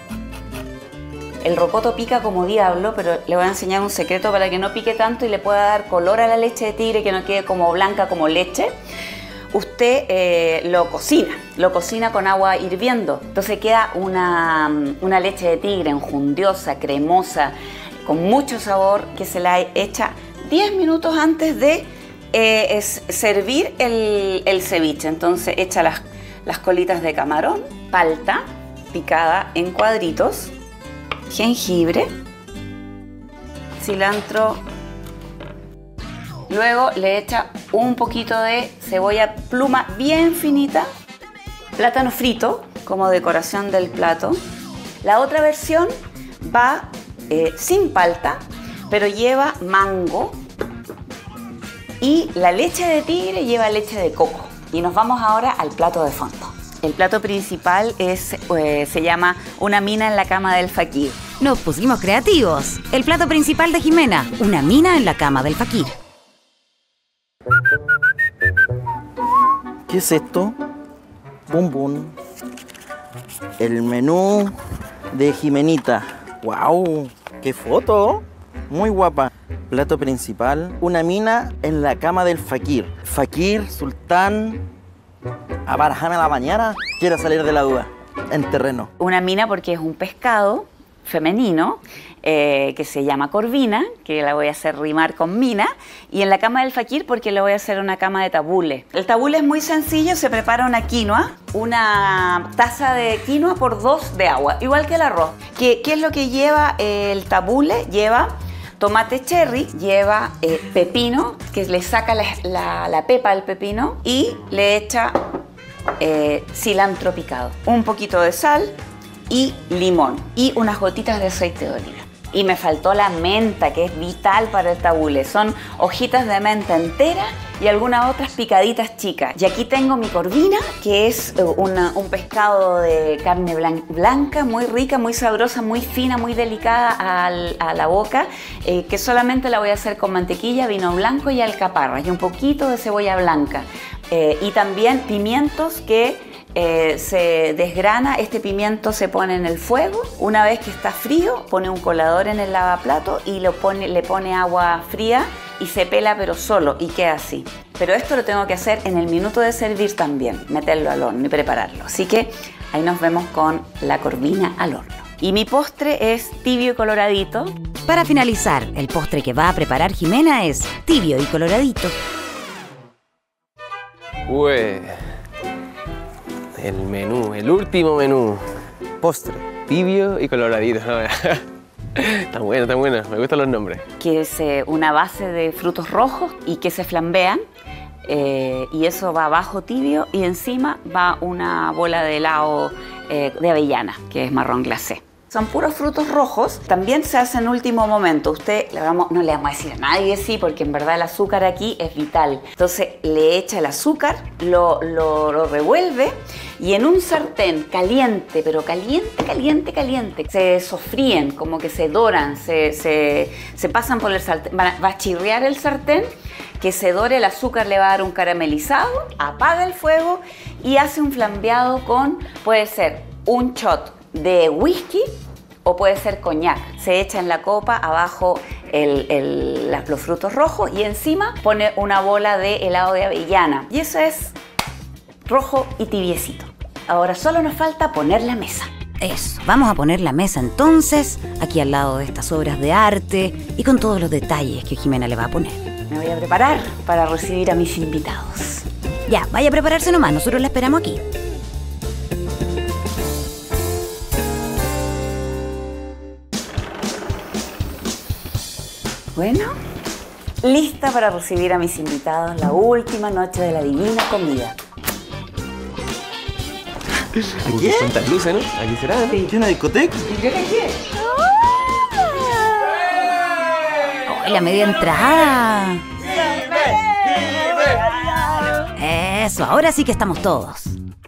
El rocoto pica como diablo, pero le voy a enseñar un secreto para que no pique tanto y le pueda dar color a la leche de tigre, que no quede como blanca como leche. Usted eh, lo cocina, lo cocina con agua hirviendo. Entonces queda una, una leche de tigre enjundiosa, cremosa, con mucho sabor, que se la echa diez minutos antes de eh, es servir el, el ceviche. Entonces echa las, las colitas de camarón, palta picada en cuadritos, jengibre, cilantro, luego le echa un poquito de cebolla pluma bien finita, plátano frito como decoración del plato. La otra versión va eh, sin palta, pero lleva mango, y la leche de tigre lleva leche de coco. Y nos vamos ahora al plato de fondo. El plato principal es, eh, se llama una mina en la cama del fakir. Nos pusimos creativos. El plato principal de Jimena, una mina en la cama del fakir. ¿Qué es esto? Bum bum. El menú de Jimenita. ¡Wow! ¡Qué foto! Muy guapa. Plato principal, una mina en la cama del fakir. Fakir, sultán, abarajame la mañana, quiero salir de la duda, en terreno. Una mina porque es un pescado femenino eh, que se llama corvina, que la voy a hacer rimar con mina, y en la cama del fakir porque le voy a hacer una cama de tabule. El tabule es muy sencillo, se prepara una quinoa, una taza de quinoa por dos de agua, igual que el arroz. ¿Qué, qué es lo que lleva el tabule? Lleva tomate cherry, lleva eh, pepino, que le saca la, la, la pepa al pepino, y le echa eh, cilantro picado, un poquito de sal y limón y unas gotitas de aceite de oliva. Y me faltó la menta, que es vital para el tabule. Son hojitas de menta entera y algunas otras picaditas chicas. Y aquí tengo mi corvina, que es una, un pescado de carne blan blanca, muy rica, muy sabrosa, muy fina, muy delicada al, a la boca, eh, que solamente la voy a hacer con mantequilla, vino blanco y alcaparras y un poquito de cebolla blanca. Eh, y también pimientos que Eh, se desgrana. Este pimiento se pone en el fuego. Una vez que está frío, pone un colador en el lavaplato y lo pone, le pone agua fría y se pela pero solo y queda así. Pero esto lo tengo que hacer en el minuto de servir también, meterlo al horno y prepararlo. Así que ahí nos vemos con la corvina al horno. Y mi postre es tibio y coloradito. Para finalizar, el postre que va a preparar Jimena es tibio y coloradito. Uy. El menú, el último menú. Postre, tibio y coloradito. Está bueno, está bueno. Me gustan los nombres. Que es eh, una base de frutos rojos y que se flambean. Eh, y eso va abajo tibio y encima va una bola de helado eh, de avellana, que es marrón glacé. Son puros frutos rojos, también se hace en último momento. Usted le vamos, no le vamos a decir a nadie sí, porque en verdad el azúcar aquí es vital. Entonces le echa el azúcar, lo, lo, lo revuelve y en un sartén caliente, pero caliente, caliente, caliente, se sofríen, como que se doran, se, se, se pasan por el sartén, va, va a chirriar el sartén, que se dore, el azúcar le va a dar un caramelizado, apaga el fuego y hace un flambeado con, puede ser un shot de whisky o puede ser coñac. Se echa en la copa abajo el, el, las, los frutos rojos y encima pone una bola de helado de avellana. Y eso es rojo y tibiecito. Ahora solo nos falta poner la mesa. Eso, vamos a poner la mesa entonces, aquí al lado de estas obras de arte y con todos los detalles que Jimena le va a poner. Me voy a preparar para recibir a mis invitados. Ya, vaya a prepararse nomás, nosotros la esperamos aquí. Bueno, lista para recibir a mis invitados la última noche de la divina comida. Aquí hay tantas luces, ¿no? Aquí será, ¿no? ¿Tiene una discoteca? ¡Oh, la media entrada! Eso, ahora sí que estamos todos.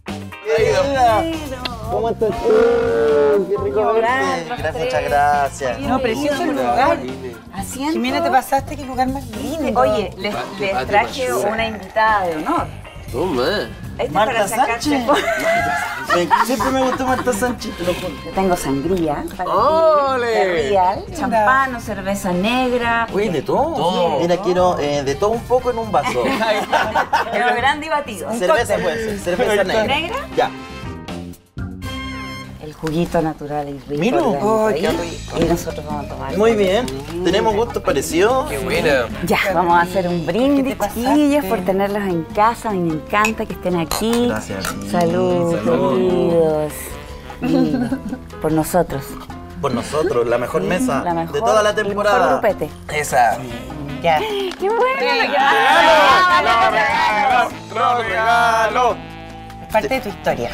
¿Cómo estás? ¡Qué rico verte! Muchas gracias. No, precioso el lugar. Asiento. Jimena, te pasaste, qué lugar más lindo. Oye, les, les traje una invitada de honor. Toma. Esta Marta para sacarte Sánchez. fotos. Siempre me gustó Marta Sánchez, te lo juro. Tengo sangría para ¡Ole! ti, de Real, champán o cerveza negra. Oye, de todo. Todo. Mira, quiero eh, de todo un poco en un vaso. Pero grande y batido. Cerveza puede ser, cerveza negra. ¿Negra? Ya. El juguito natural y rico. Mira. orgánico Ay, qué ahí. rico. Y nosotros vamos a tomar. Muy bien. Tenemos gustos parecidos. Qué buena. Ya, vamos a hacer un brindis, ¿Qué te pasaste? chiquillos, por tenerlos en casa. A mí me encanta que estén aquí. Gracias. Salud, Salud. queridos. Y por nosotros. Por nosotros, la mejor mesa La mejor, de toda la el mejor temporada. grupete. Esa. Ya. ¡Qué bueno! ¡Lo regalo! Es parte de tu historia.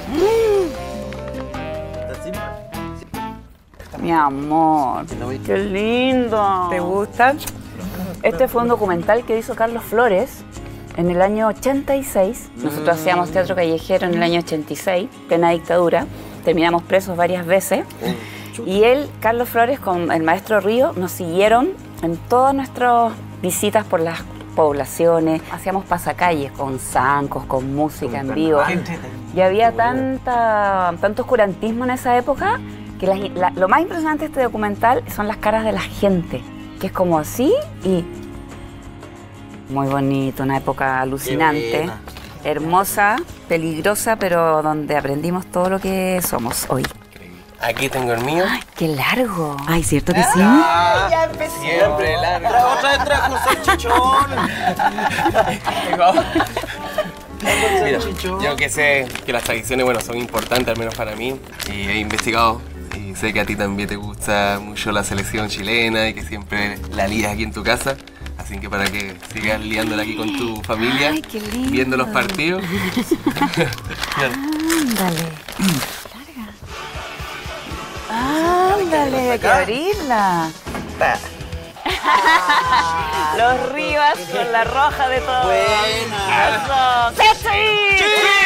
Mi amor, qué lindo. ¿Te gustan? Este fue un documental que hizo Carlos Flores en el año ochenta y seis. Nosotros hacíamos teatro callejero en el año ochenta y seis, plena dictadura. Terminamos presos varias veces. Y él, Carlos Flores, con el maestro Río, nos siguieron en todas nuestras visitas por las poblaciones. Hacíamos pasacalles con zancos, con música en vivo. Y había tanta, tanto oscurantismo en esa época que la- la- lo más impresionante de este documental son las caras de la gente, que es como así y muy bonito, una época alucinante, buena. hermosa, peligrosa, pero donde aprendimos todo lo que somos hoy. Aquí tengo el mío. ¡Ay, qué largo! Ay, ¿cierto que sí? Ya empecé. Siempre largo. Tra- Otra vez trajo salchichón. Mira, yo que sé que las tradiciones, bueno, son importantes, al menos para mí, y he investigado y sé que a ti también te gusta mucho la selección chilena y que siempre la lías aquí en tu casa, así que para que sigas liándola aquí con tu familia, Ay, qué lindo. viendo los partidos. Ándale. Larga. Ándale, hay que abrirla. Los Rivas con la roja de todo. Buena. ¡Eso! ¡Sí! ¡Sí!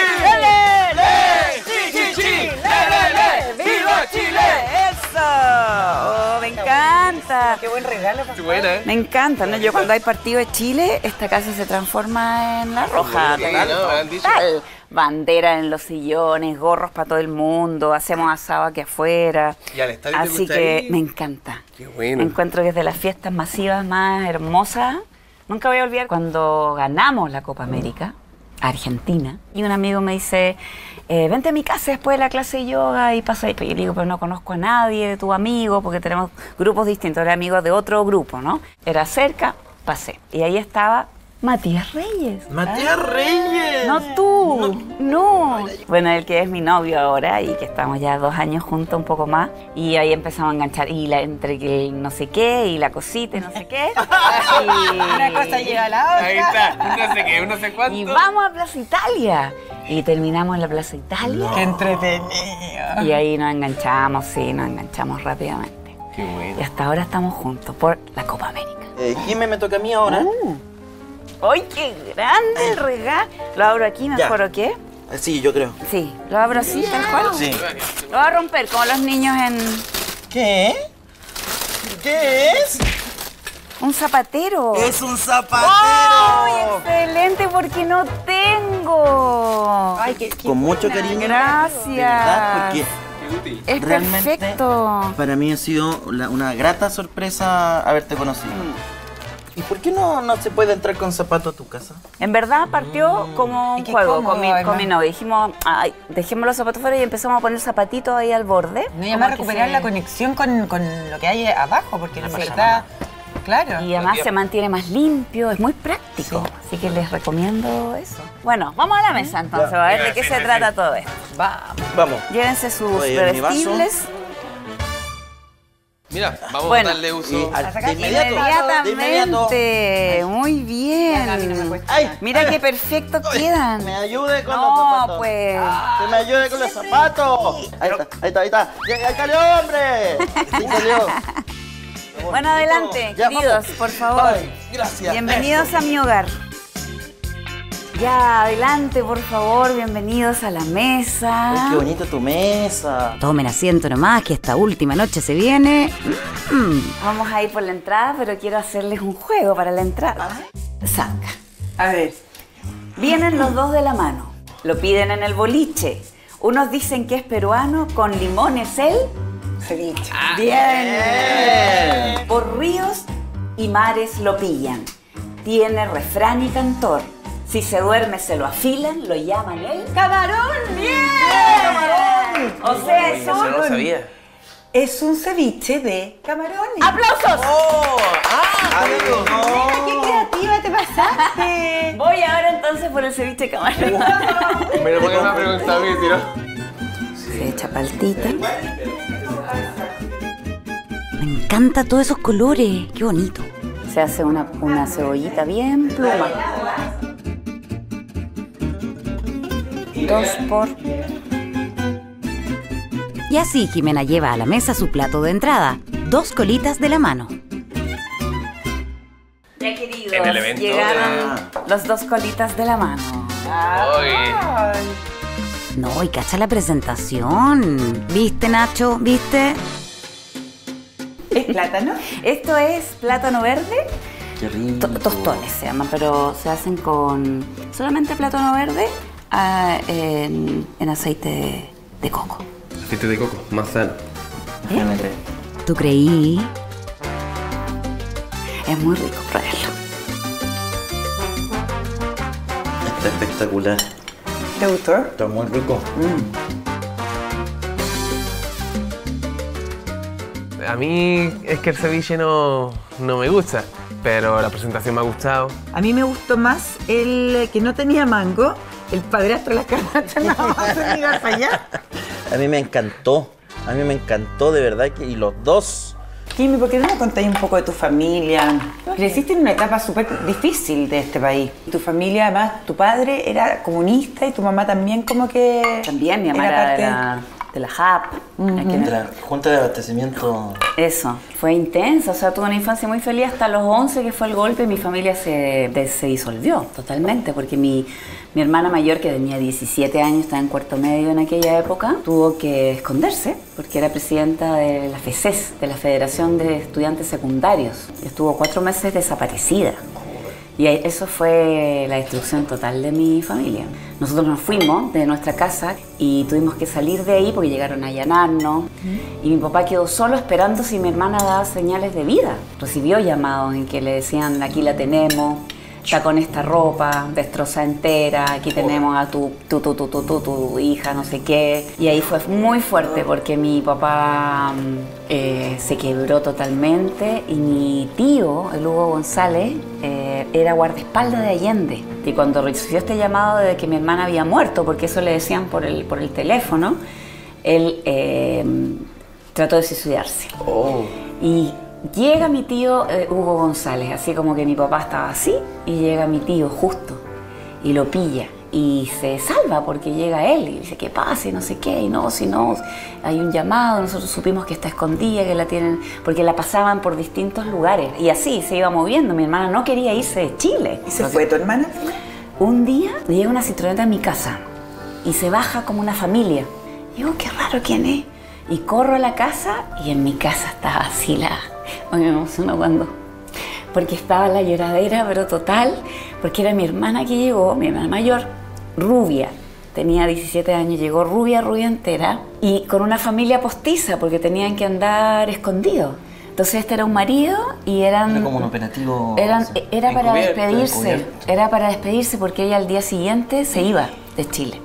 ¡Lele! ¡Sí, sí, sí! ¡Lele! ¡Viva Chile! ¡Eso! Oh, me encanta. Qué buen regalo. Qué buena, ¿eh? Me encanta, ¿no? Yo cuando hay partido de Chile, esta casa se transforma en la roja. Sí, ¿no? Me han dicho. Tal. Bandera en los sillones, gorros para todo el mundo, hacemos asado aquí afuera. ¿Y al estadio te Así gusta que ir? me encanta. Qué bueno. Encuentro que es de las fiestas masivas más hermosas. Nunca voy a olvidar cuando ganamos la Copa América, Argentina, y un amigo me dice, eh, vente a mi casa después de la clase de yoga y pasa. Y yo le digo, pero no conozco a nadie de tus amigos porque tenemos grupos distintos, era amigos de otro grupo, ¿no? Era cerca, pasé. Y ahí estaba Matías Reyes. ¡Matías Reyes! No tú, no. Bueno, el que es mi novio ahora y que estamos ya dos años juntos, un poco más. Y ahí empezamos a enganchar, y la, entre el no sé qué y la cosita y no sé qué. Y, Una cosa lleva a la otra. Ahí está, un no sé qué, un no sé cuánto. y vamos a Plaza Italia. Y terminamos en la Plaza Italia. Qué entretenido. Y ahí nos enganchamos, sí, nos enganchamos rápidamente. Qué bueno. Y hasta ahora estamos juntos por la Copa América. Eh, Jimé, me toca a mí ahora. ¡Ay, qué grande el regalo! ¿Lo abro aquí mejor Ya. o qué? Eh, Sí, yo creo. Sí, lo abro así, tal cual. Sí. Lo voy a romper como los niños en ¿Qué? ¿Qué es? un zapatero. ¡Es un zapatero! ¡Ay, excelente! Porque no tengo. Ay, qué, qué Con mucho buena. cariño. Gracias. De verdad, porque Es realmente perfecto. para mí ha sido la- una grata sorpresa haberte conocido. ¿Y por qué no, no se puede entrar con zapato a tu casa? En verdad partió como Y un qué juego cómodo, con mi, además. con mi novia. Dijimos, ay, dejemos los zapatos fuera y empezamos a poner zapatitos ahí al borde. No, y además Como que recuperar se- la conexión con, con lo que hay abajo, porque en Así verdad, claro. Y además se mantiene más limpio, es muy práctico. Así que les recomiendo eso. Bueno, vamos a la mesa entonces, a ver de qué se trata todo esto. Vamos. Vamos. Llévense sus Oye, mi vaso. bebestibles. Mira, vamos Bueno, a darle uso. Y al- sacar de inmediato. De inmediato. Inmediatamente. Muy bien. Ay, Mira qué perfecto quedan. Me ayude con los No, zapatos. pues. Que me ayude con los zapatos. Ahí está, ahí está, ahí está. Ya, ahí salió, hombre. Sí salió. Bueno, adelante, Ya, queridos, vamos. por favor. Ay, gracias. Bienvenidos a mi hogar. Ya, adelante, por favor, bienvenidos a la mesa. Ay, qué bonita tu mesa. Tomen asiento nomás, que esta última noche se viene. Mm. Vamos a ir por la entrada, pero quiero hacerles un juego para la entrada. Saca. A ver. Vienen los dos de la mano. Lo piden en el boliche. Unos dicen que es peruano, con limón es él. Ceviche. Bien. Por ríos y mares lo pillan. Tiene refrán y cantor. Si se duerme se lo afilan, lo llaman el camarón. ¡Bien! ¡Camarón! O sea, es Eso no lo un... sabía. Es un ceviche de camarones. ¡Aplausos! Oh, ah, no. ¡Qué creativa te pasaste! Voy ahora entonces por el ceviche de camarón. Pero porque me ha preguntado a mí, si no. Se echa paltita. Me encantan todos esos colores. Qué bonito. Se hace una, una cebollita bien pluma. Dos por... Y así Jimena lleva a la mesa su plato de entrada. Dos colitas de la mano. Ya, queridos, En el evento llegaron los dos colitas de la mano. Oye. No, y cacha la presentación. ¿Viste, Nacho? ¿Viste? ¿Es plátano? Esto es plátano verde, Qué rico. to- tostones se llaman, pero se hacen con solamente plátano verde ah, en, en aceite de, de coco. Aceite de coco, más sano. ¿Tú creí? Es muy rico, pruébalo. Está espectacular. ¿Te gustó? Está muy rico. A mí es que el ceviche no, no me gusta, pero la presentación me ha gustado. A mí me gustó más el que no tenía mango, el padrastro de las carnatas, nada más de mirar para allá. A mí me encantó. A mí me encantó de verdad que y los dos. Kimi, ¿por qué no me contáis un poco de tu familia? Creciste en una etapa súper difícil de este país. Tu familia, además, tu padre era comunista y tu mamá también como que... También mi mamá era era, parte era de la J A P. Uh-huh. De la Junta de Abastecimiento. Eso, fue intenso, o sea, tuve una infancia muy feliz hasta los once, que fue el golpe, y mi familia se, de, se disolvió totalmente, porque mi, mi hermana mayor, que tenía diecisiete años, estaba en cuarto medio en aquella época, tuvo que esconderse, porque era presidenta de la F E S E S, de la Federación de Estudiantes Secundarios. Estuvo cuatro meses desaparecida. Y eso fue la destrucción total de mi familia. Nosotros nos fuimos de nuestra casa y tuvimos que salir de ahí porque llegaron a allanarnos. Y mi papá quedó solo esperando si mi hermana daba señales de vida. Recibió llamados en que le decían, aquí la tenemos, está con esta ropa, destroza entera, aquí tenemos a tu, tu, tu, tu, tu, tu, tu hija, no sé qué. Y ahí fue muy fuerte porque mi papá eh, se quebró totalmente y mi tío, el Hugo González, eh, era guardaespaldas de Allende. Y cuando recibió este llamado de que mi hermana había muerto, porque eso le decían por el, por el teléfono, él eh, trató de suicidarse. Oh. Y llega mi tío eh, Hugo González, así como que mi papá estaba así, y llega mi tío justo, y lo pilla, y se salva porque llega él, y dice que pase, no sé qué, y no, si no, hay un llamado, nosotros supimos que está escondida, que la tienen, porque la pasaban por distintos lugares, y así se iba moviendo, mi hermana no quería irse de Chile. ¿Y se fue tu hermana? Un día llega una Citroën a mi casa, y se baja como una familia, y digo, qué raro, ¿quién es? Y corro a la casa, y en mi casa estaba así la... Hoy me emociono cuando... Porque estaba la lloradera, pero total, porque era mi hermana que llegó, mi hermana mayor, rubia. Tenía diecisiete años, llegó rubia, rubia entera, y con una familia postiza, porque tenían que andar escondidos. Entonces este era un marido y eran... Era como un operativo... Eran, era para despedirse, era para despedirse porque ella al día siguiente se iba de Chile.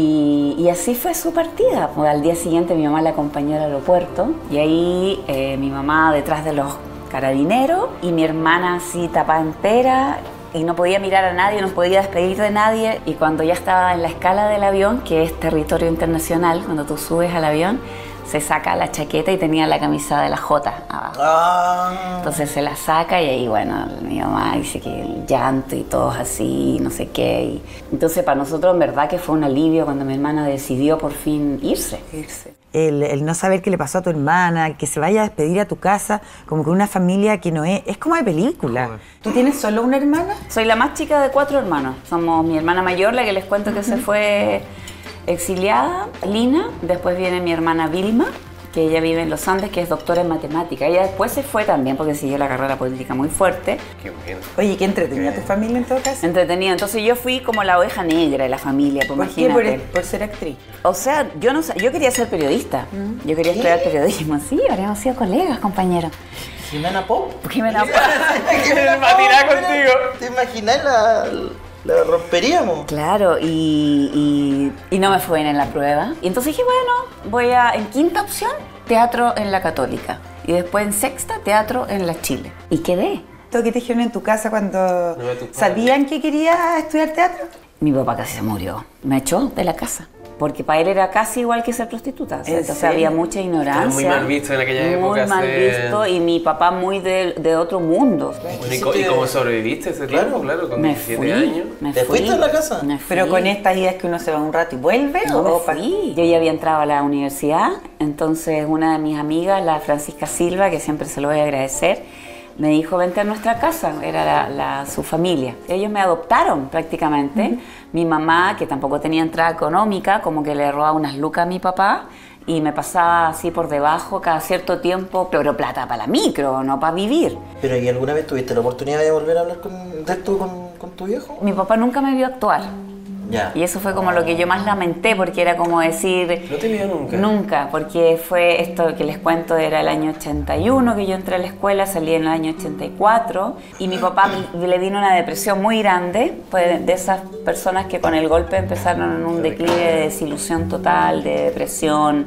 Y, y así fue su partida. Al día siguiente mi mamá la acompañó al aeropuerto y ahí eh, mi mamá detrás de los carabineros y mi hermana así tapada entera y no podía mirar a nadie, no podía despedir de nadie. Y cuando ya estaba en la escala del avión, que es territorio internacional, cuando tú subes al avión, se saca la chaqueta y tenía la camisa de la J abajo. Ah. Entonces se la saca y ahí, bueno, mi mamá dice que el llanto y todo así, no sé qué. Y entonces para nosotros en verdad que fue un alivio cuando mi hermana decidió por fin irse. Irse. El, el no saber qué le pasó a tu hermana, que se vaya a despedir a tu casa, como con una familia que no es... Es como de película. Joder. ¿Tú tienes solo una hermana? Soy la más chica de cuatro hermanos. Somos mi hermana mayor, la que les cuento que uh-huh. se fue... exiliada, Lina, después viene mi hermana Vilma, que ella vive en los Andes, que es doctora en matemática. Ella después se fue también porque siguió la carrera política muy fuerte. Qué bueno. Oye, ¿qué entretenía tu familia en todo caso? Entretenida. Entonces yo fui como la oveja negra de la familia, pues, ¿Por imagínate. qué? Por, por ser actriz. O sea, yo no yo quería ser periodista. ¿Mm? Yo quería ¿Qué? estudiar periodismo. Sí, habríamos sido colegas, compañeros. ¿Jimena Pop? Jimena Pop. ¿Jimena Pop? contigo. ¿Te imaginas la...? La romperíamos. Claro, y, y, y no me fue bien en la prueba. Y entonces dije, bueno, voy a, en quinta opción, teatro en la Católica. Y después en sexta, teatro en la Chile. Y quedé. ¿Qué te dijeron en tu casa cuando no sabían que querías estudiar teatro? Mi papá casi se murió. Me echó de la casa. Porque para él era casi igual que ser prostituta. O sea, entonces había mucha ignorancia. Estaba muy mal visto en aquella época. Muy mal se... visto y mi papá muy de, de otro mundo. Bueno, ¿y, co ¿Y cómo sobreviviste ese tiempo? Claro, con diecisiete años. Me ¿Te fui, fuiste a la casa? Me fui. Pero con estas ideas que uno se va un rato y vuelve. No, ¿o me fui. Yo ya había entrado a la universidad, entonces una de mis amigas, la Francisca Silva, que siempre se lo voy a agradecer, me dijo, vente a nuestra casa, era la, la, su familia. Ellos me adoptaron prácticamente. Uh-huh. Mi mamá, que tampoco tenía entrada económica, como que le robaba unas lucas a mi papá y me pasaba así por debajo cada cierto tiempo, pero plata para la micro, no para vivir. ¿Pero y alguna vez tuviste la oportunidad de volver a hablar con, de esto con, con tu viejo? Mi papá nunca me vio actuar. Ya. Y eso fue como lo que yo más lamenté, porque era como decir... ¿No te vio nunca? Nunca, porque fue esto que les cuento, era el año ochenta y uno que yo entré a la escuela, salí en el año ochenta y cuatro, y mi papá le vino una depresión muy grande, fue de esas personas que con el golpe empezaron en un declive de desilusión total, de depresión,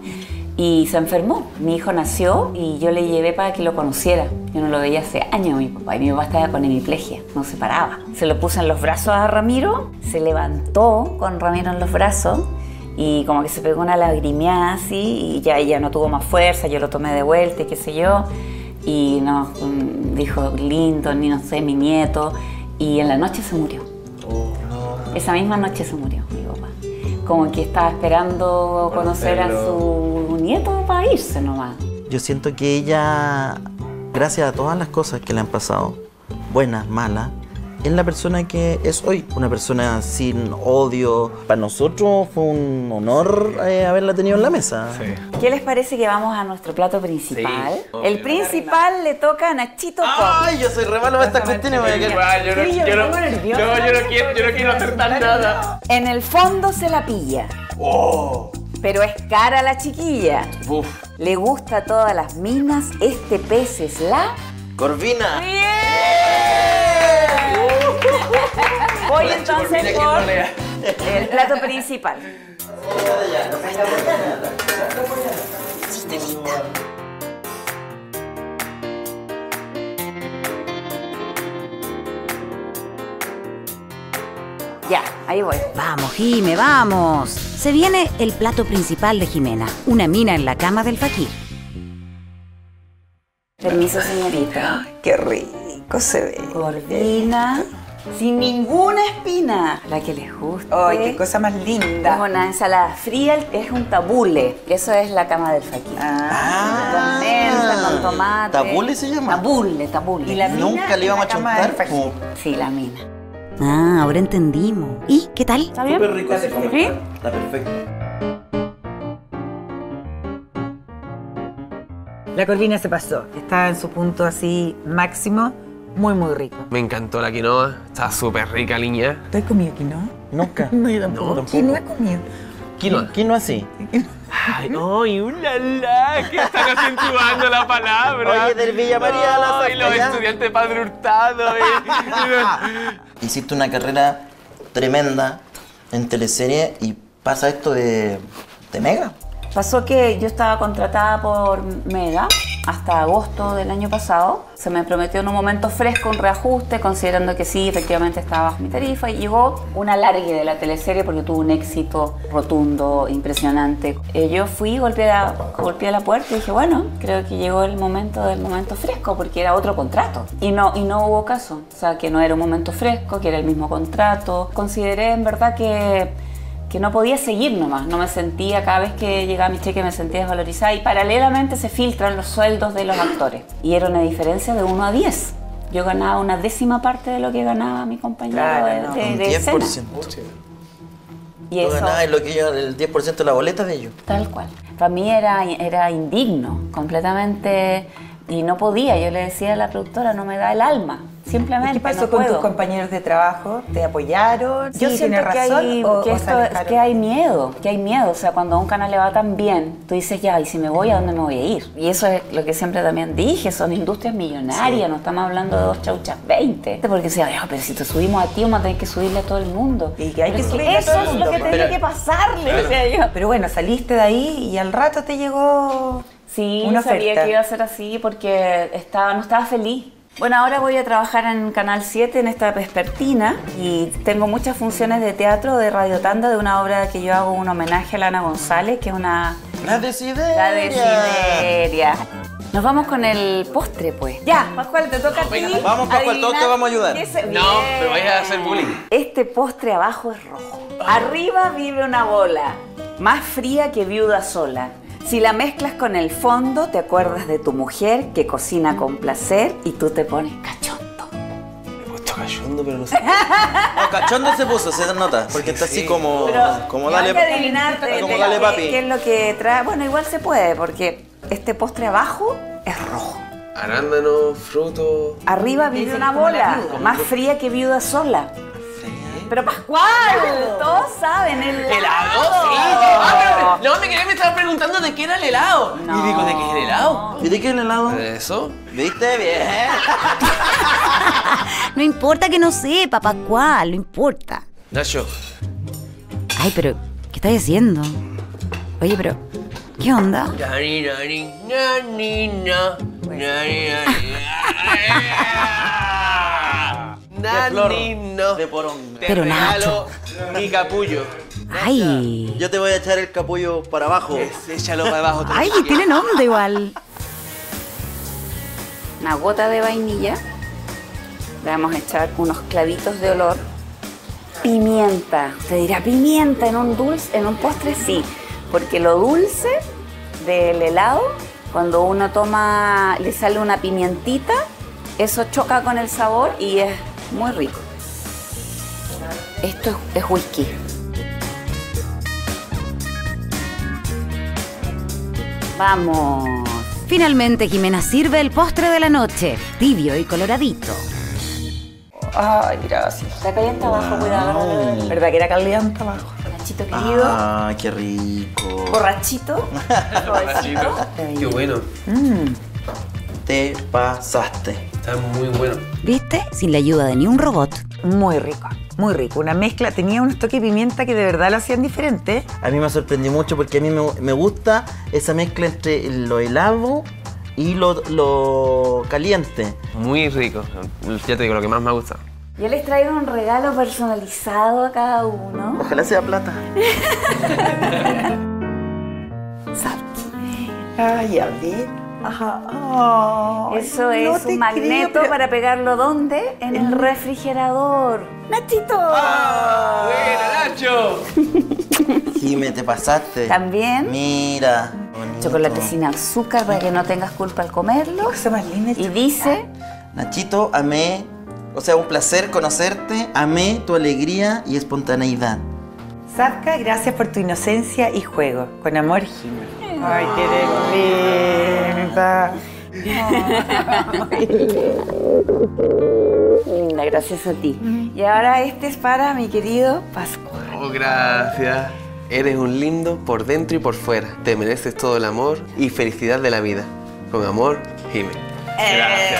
y se enfermó. Mi hijo nació y yo le llevé para que lo conociera. Yo no lo veía hace años mi papá y mi papá estaba con hemiplegia, no se paraba. Se lo puse en los brazos a Ramiro, se levantó con Ramiro en los brazos y como que se pegó una lagrimeada así y ya ella no tuvo más fuerza, yo lo tomé de vuelta y qué sé yo. Y nos dijo lindo, ni no sé, mi nieto. Y en la noche se murió. Oh, no. Esa misma noche se murió mi papá. como que estaba esperando conocer a su nieto para irse nomás. Yo siento que ella, gracias a todas las cosas que le han pasado, buenas, malas, es la persona que es hoy. Una persona sin odio. Para nosotros fue un honor eh, haberla tenido en la mesa. Sí. ¿Qué les parece que vamos a nuestro plato principal? Sí. El principal le toca a Nachito Pop. Ay, yo soy re malo para estas cuestiones. voy a quedar- Yo no, Sí, yo yo me no, pongo nerviosa. no, yo no quiero, yo no quiero acertar nada. En el fondo se la pilla. Oh. Pero es cara la chiquilla. Uf. Le gusta a todas las minas. Este pez es la... Corvina. Voy entonces por el plato principal. Ya, ahí voy. Vamos, Jime, vamos. Se viene el plato principal de Jimena, una mina en la cama del faquir. Permiso, señorita. Qué rico se ve. Corvina, sin ninguna espina. La que les gusta. Ay, qué cosa más Es linda. una ensalada fría, es un tabule. Eso es la cama del faquir. Ah. Con menta, con tomate. ¿Tabule se llama? Tabule, tabule. Y la mina Nunca le íbamos a en la cama del chontar. faquir. como- Sí, la mina. Ah, ahora entendimos. ¿Y qué tal? ¿Está bien? Súper rico ese come. ¿Sí? Está perfecto. La corvina se pasó. Está en su punto así máximo. Muy, muy rico. Me encantó la quinoa. Está súper rica, niña. ¿Tú has comido quinoa? Nunca. No, yo tampoco. No, ¿Quién no ha comido? Quinoa. ¿Quién no así? Ay, ay, ulala, que están acentuando la palabra. Oye, del Villa María a la Ay, los Zafra, ya. estudiantes de Padre Hurtado. eh. Hiciste una carrera tremenda en teleserie y pasa esto de, de Mega. Pasó que yo estaba contratada por Mega hasta agosto del año pasado. Se me prometió en un momento fresco un reajuste, considerando que sí, efectivamente estaba bajo mi tarifa. Y llegó un alargue de la teleserie porque tuvo un éxito rotundo, impresionante. Eh, yo fui, golpeé la, golpeé la puerta y dije, bueno, creo que llegó el momento del momento fresco porque era otro contrato. Y no, y no hubo caso. O sea, que no era un momento fresco, que era el mismo contrato. Consideré en verdad que... que no podía seguir nomás, no me sentía, cada vez que llegaba mi cheque me sentía desvalorizada y paralelamente se filtran los sueldos de los actores y era una diferencia de uno a diez. Yo ganaba una décima parte de lo que ganaba mi compañero Claro, de, no. de, Un de diez por escena. ciento. Y Tú eso, ganabas lo que yo, el diez por ciento de la boleta de ellos. tal cual. Para mí era, era indigno, completamente, y no podía. Yo le decía a la productora, no me da el alma, simplemente ¿Qué pasó no con puedo. tus compañeros de trabajo? ¿Te apoyaron? Yo ¿Sí, siento tienes que razón? hay, ¿O- que, o esto- se alejaron? que hay miedo, que hay miedo. O sea, cuando a un canal le va tan bien, tú dices, ya, ¿y si me voy, a dónde me voy a ir? Y eso es lo que siempre también dije, son industrias millonarias, no estamos hablando de dos chauchas veinte. Porque decía, "Ay, pero si te subimos a ti, vamos a tener que subirle a todo el mundo. Y que hay Pero que es subirle a eso todo el es mundo, lo que pues. tenía que pasarle, decía yo. Pero bueno, saliste de ahí y al rato te llegó Sí, una yo sabía oferta. que iba a ser así porque estaba, no estaba feliz. Bueno, ahora voy a trabajar en Canal siete, en esta vespertina, y tengo muchas funciones de teatro, de radiotanda, de una obra que yo hago un homenaje a la Ana González, que es una... La desideria. La desideria. Nos vamos con el postre, pues. Ya, Pascual, te toca a ti. Vamos, Pascual, adivinar todos te vamos a ayudar. qué se- No, Bien. me vayas a hacer bullying. Este postre abajo es rojo. Arriba vive una bola, más fría que viuda sola. Si la mezclas con el fondo, te acuerdas de tu mujer que cocina con placer y tú te pones cachondo. Me he puesto cachondo, pero no sé. No, cachondo se puso, se nota. Porque está así como. como dale, Hay que adivinar de- como de dale qué- papi. qué es lo que trae. Bueno, igual se puede, porque este postre abajo es rojo. Arándano, fruto. Arriba vive Dicen una como la bola, viuda. más fría que viuda sola. Pero Pascual, todos saben, el ¿Helado? Sí. Ah, pero no, me quedé, me estaba preguntando de qué era el helado. No. Y digo, ¿de qué es el helado? ¿Y de qué es el helado? ¿Eso? ¿Viste? Bien. No importa que no sepa, Pascual, no importa. Nacho. Ay, pero, ¿qué estás haciendo? Oye, pero, ¿qué onda? Nani, nani, nani, na. Nani, nani. flor, Nani, no. de poronga. Te Pero, regalo mi capullo. Ay, Yo te voy a echar el capullo para abajo. Es- Échalo para abajo. ay, tienen onda igual. Una gota de vainilla. Le vamos a echar unos clavitos de olor. pimienta. Usted dirá, pimienta en un dulce, en un postre, sí. Porque lo dulce del helado, cuando uno toma, le sale una pimientita, eso choca con el sabor y es muy rico. Esto es, es whisky. Vamos. Finalmente, Jimena sirve el postre de la noche, tibio y coloradito. Ay, gracias. Está caliente abajo, cuidado. ¿Verdad que era caliente abajo? Nachito querido. Ah, qué rico. Borrachito. Borrachito. Qué bueno. Mm. Te pasaste. Está muy bueno. ¿Viste? Sin la ayuda de ni un robot. Muy rico, muy rico. Una mezcla, tenía unos toques de pimienta que de verdad lo hacían diferente. A mí me sorprendió mucho porque a mí me, me gusta esa mezcla entre lo helado y lo, lo caliente. Muy rico. Ya te digo, lo que más me gusta. Yo les traigo un regalo personalizado a cada uno. Ojalá sea plata. Ay, a ver. Ajá. Oh, Eso es no te un magneto creo, pero- para pegarlo ¿dónde? En el refrigerador. ¡Nachito! ¡Buena, Nacho! Jime, te pasaste. También Mira. bonito. chocolate sin azúcar para que no tengas culpa al comerlo. Cosa más linda. Y dice, Nachito, amé, o sea, un placer conocerte. Amé tu alegría y espontaneidad. Savka, gracias por tu inocencia y juego. Con amor, Jimena. Ay, qué linda. linda, gracias a ti. Y ahora este es para mi querido Pascual. Oh, gracias. Eres un lindo por dentro y por fuera. Te mereces todo el amor y felicidad de la vida. Con amor, Jime. Gracias,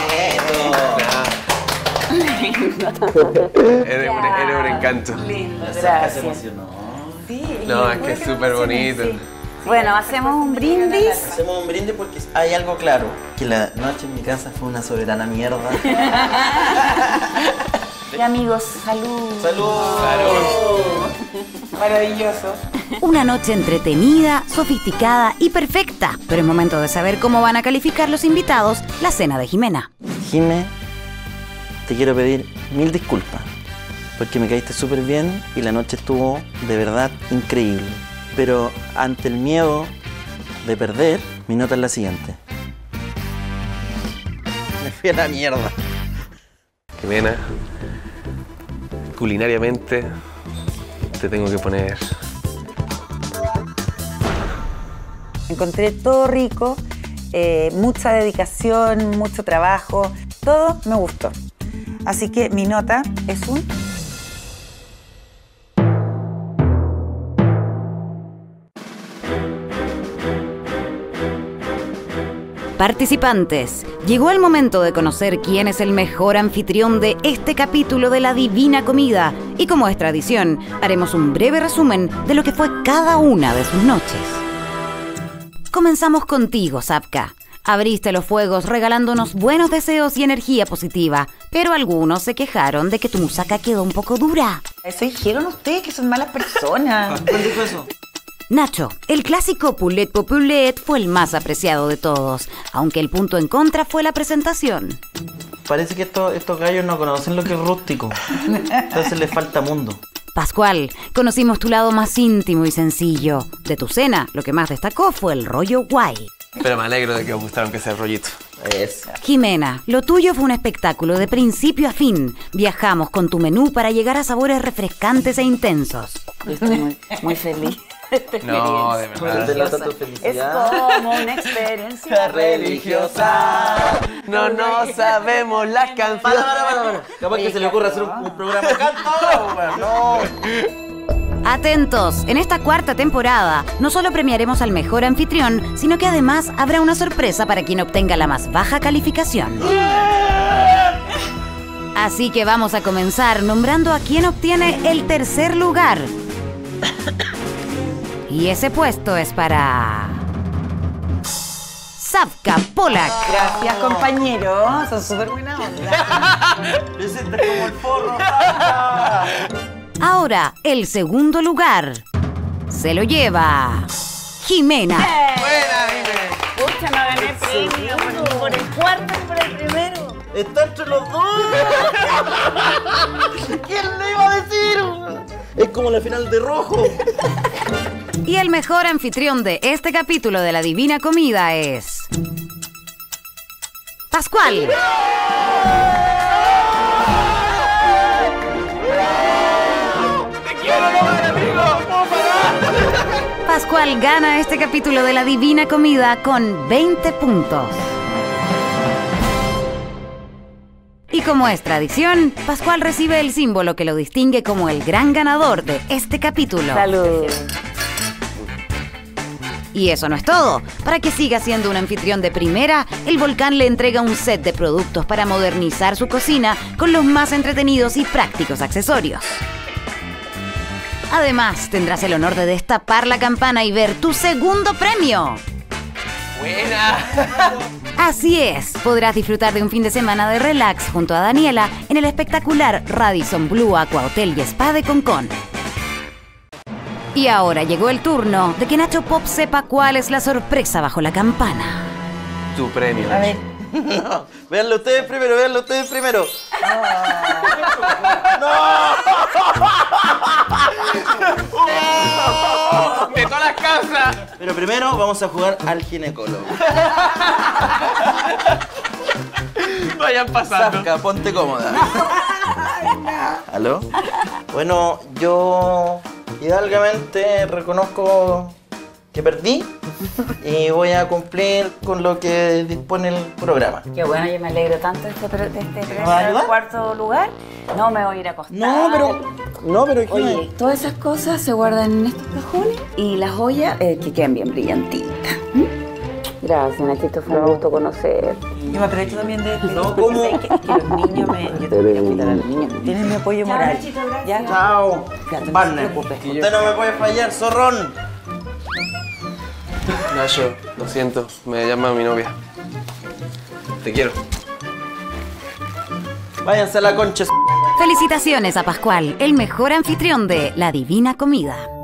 Jime. Eres un, eres un encanto. Lindo, Se gracias. emocionó. No, es que es súper bonito. Bueno, hacemos un brindis. Hacemos un brindis porque hay algo claro. Que la noche en mi casa fue una soberana mierda. Y amigos, salud. ¡Salud! Maravilloso. Una noche entretenida, sofisticada y perfecta. Pero es momento de saber cómo van a calificar los invitados la cena de Jimena. Jime, te quiero pedir mil disculpas. Porque me caíste súper bien y la noche estuvo de verdad increíble. Pero ante el miedo de perder, mi nota es la siguiente. Me fui a la mierda. Jimena, culinariamente te tengo que poner. Encontré todo rico, eh, mucha dedicación, mucho trabajo, todo me gustó. Así que mi nota es un... Participantes, llegó el momento de conocer quién es el mejor anfitrión de este capítulo de La Divina Comida y como es tradición, haremos un breve resumen de lo que fue cada una de sus noches. Comenzamos contigo, Savka. Abriste los fuegos regalándonos buenos deseos y energía positiva, pero algunos se quejaron de que tu musaca quedó un poco dura. Eso dijeron ustedes, que son malas personas. ¿Cuál dijo eso? Nacho, el clásico Poulet Populet fue el más apreciado de todos, aunque el punto en contra fue la presentación. Parece que estos, estos gallos no conocen lo que es rústico. Entonces les falta mundo. Pascual, conocimos tu lado más íntimo y sencillo. De tu cena, lo que más destacó fue el rollo guay. Pero me alegro de que os gustaron que sea el rollito. Eso. Jimena, lo tuyo fue un espectáculo de principio a fin. Viajamos con tu menú para llegar a sabores refrescantes e intensos. Yo estoy muy, muy feliz. No, de verdad. Delata tu Es felicidad. como una experiencia Religiosa. No, no sabemos las canciones. Para, para, para, para. Capaz que se le ocurra hacer un, un programa de canto. No. Atentos, en esta cuarta temporada no solo premiaremos al mejor anfitrión, sino que además habrá una sorpresa para quien obtenga la más baja calificación. Así que vamos a comenzar nombrando a quien obtiene el tercer lugar. Y ese puesto es para... Savka Polak. Gracias, compañero. Son súper buena onda. Me siento como el forro. Savka. Ahora, el segundo lugar se lo lleva Jimena. Pucha, no gané premio por, por el cuarto y por el primero. Está entre los dos. ¿Quién lo iba a decir? Es como la final de Rojo. Y el mejor anfitrión de este capítulo de La Divina Comida es... Pascual. ¡Te quiero, no me amigo! ¡Puedo parar! Pascual gana este capítulo de La Divina Comida con veinte puntos. Y como es tradición, Pascual recibe el símbolo que lo distingue como el gran ganador de este capítulo. Salud. Y eso no es todo. Para que siga siendo un anfitrión de primera, el Volcán le entrega un set de productos para modernizar su cocina con los más entretenidos y prácticos accesorios. Además, tendrás el honor de destapar la campana y ver tu segundo premio. ¡Buena! Así es, podrás disfrutar de un fin de semana de relax junto a Daniela en el espectacular Radisson Blu Aqua Hotel y Spa de Concón. Y ahora llegó el turno de que Nacho Pop sepa cuál es la sorpresa bajo la campana. Tu premio, A ver. No, véanlo ustedes primero, véanlo ustedes primero. ¡De todas las casas! Pero primero vamos a jugar al ginecólogo. Vayan pasando. Safka, ponte cómoda. ¿Aló? Bueno, yo hidalgamente reconozco que perdí y voy a cumplir con lo que dispone el programa. Qué bueno, yo me alegro tanto de este, pre- de este premio va a del ayudar? cuarto lugar. No me voy a ir a acostar. No, pero... No, pero... Oye, todas esas cosas se guardan en estos cajones y las joyas eh, que quedan bien brillantitas. ¿Mm? Gracias, Nachito, fue un gusto conocer. Yo me aprovecho también de... de- No, ¿cómo? Es que, es que los niños me... Yo tengo que ir a cuidar a los niños. Tienen mi apoyo Chao, moral. Nachito, gracias. ¿Ya? Chao. Ya, no se Partner, preocupe. usted no me puede fallar, zorrón. Nacho, lo siento, me llama mi novia. Te quiero. Váyanse a la concha. Felicitaciones a Pascual, el mejor anfitrión de La Divina Comida.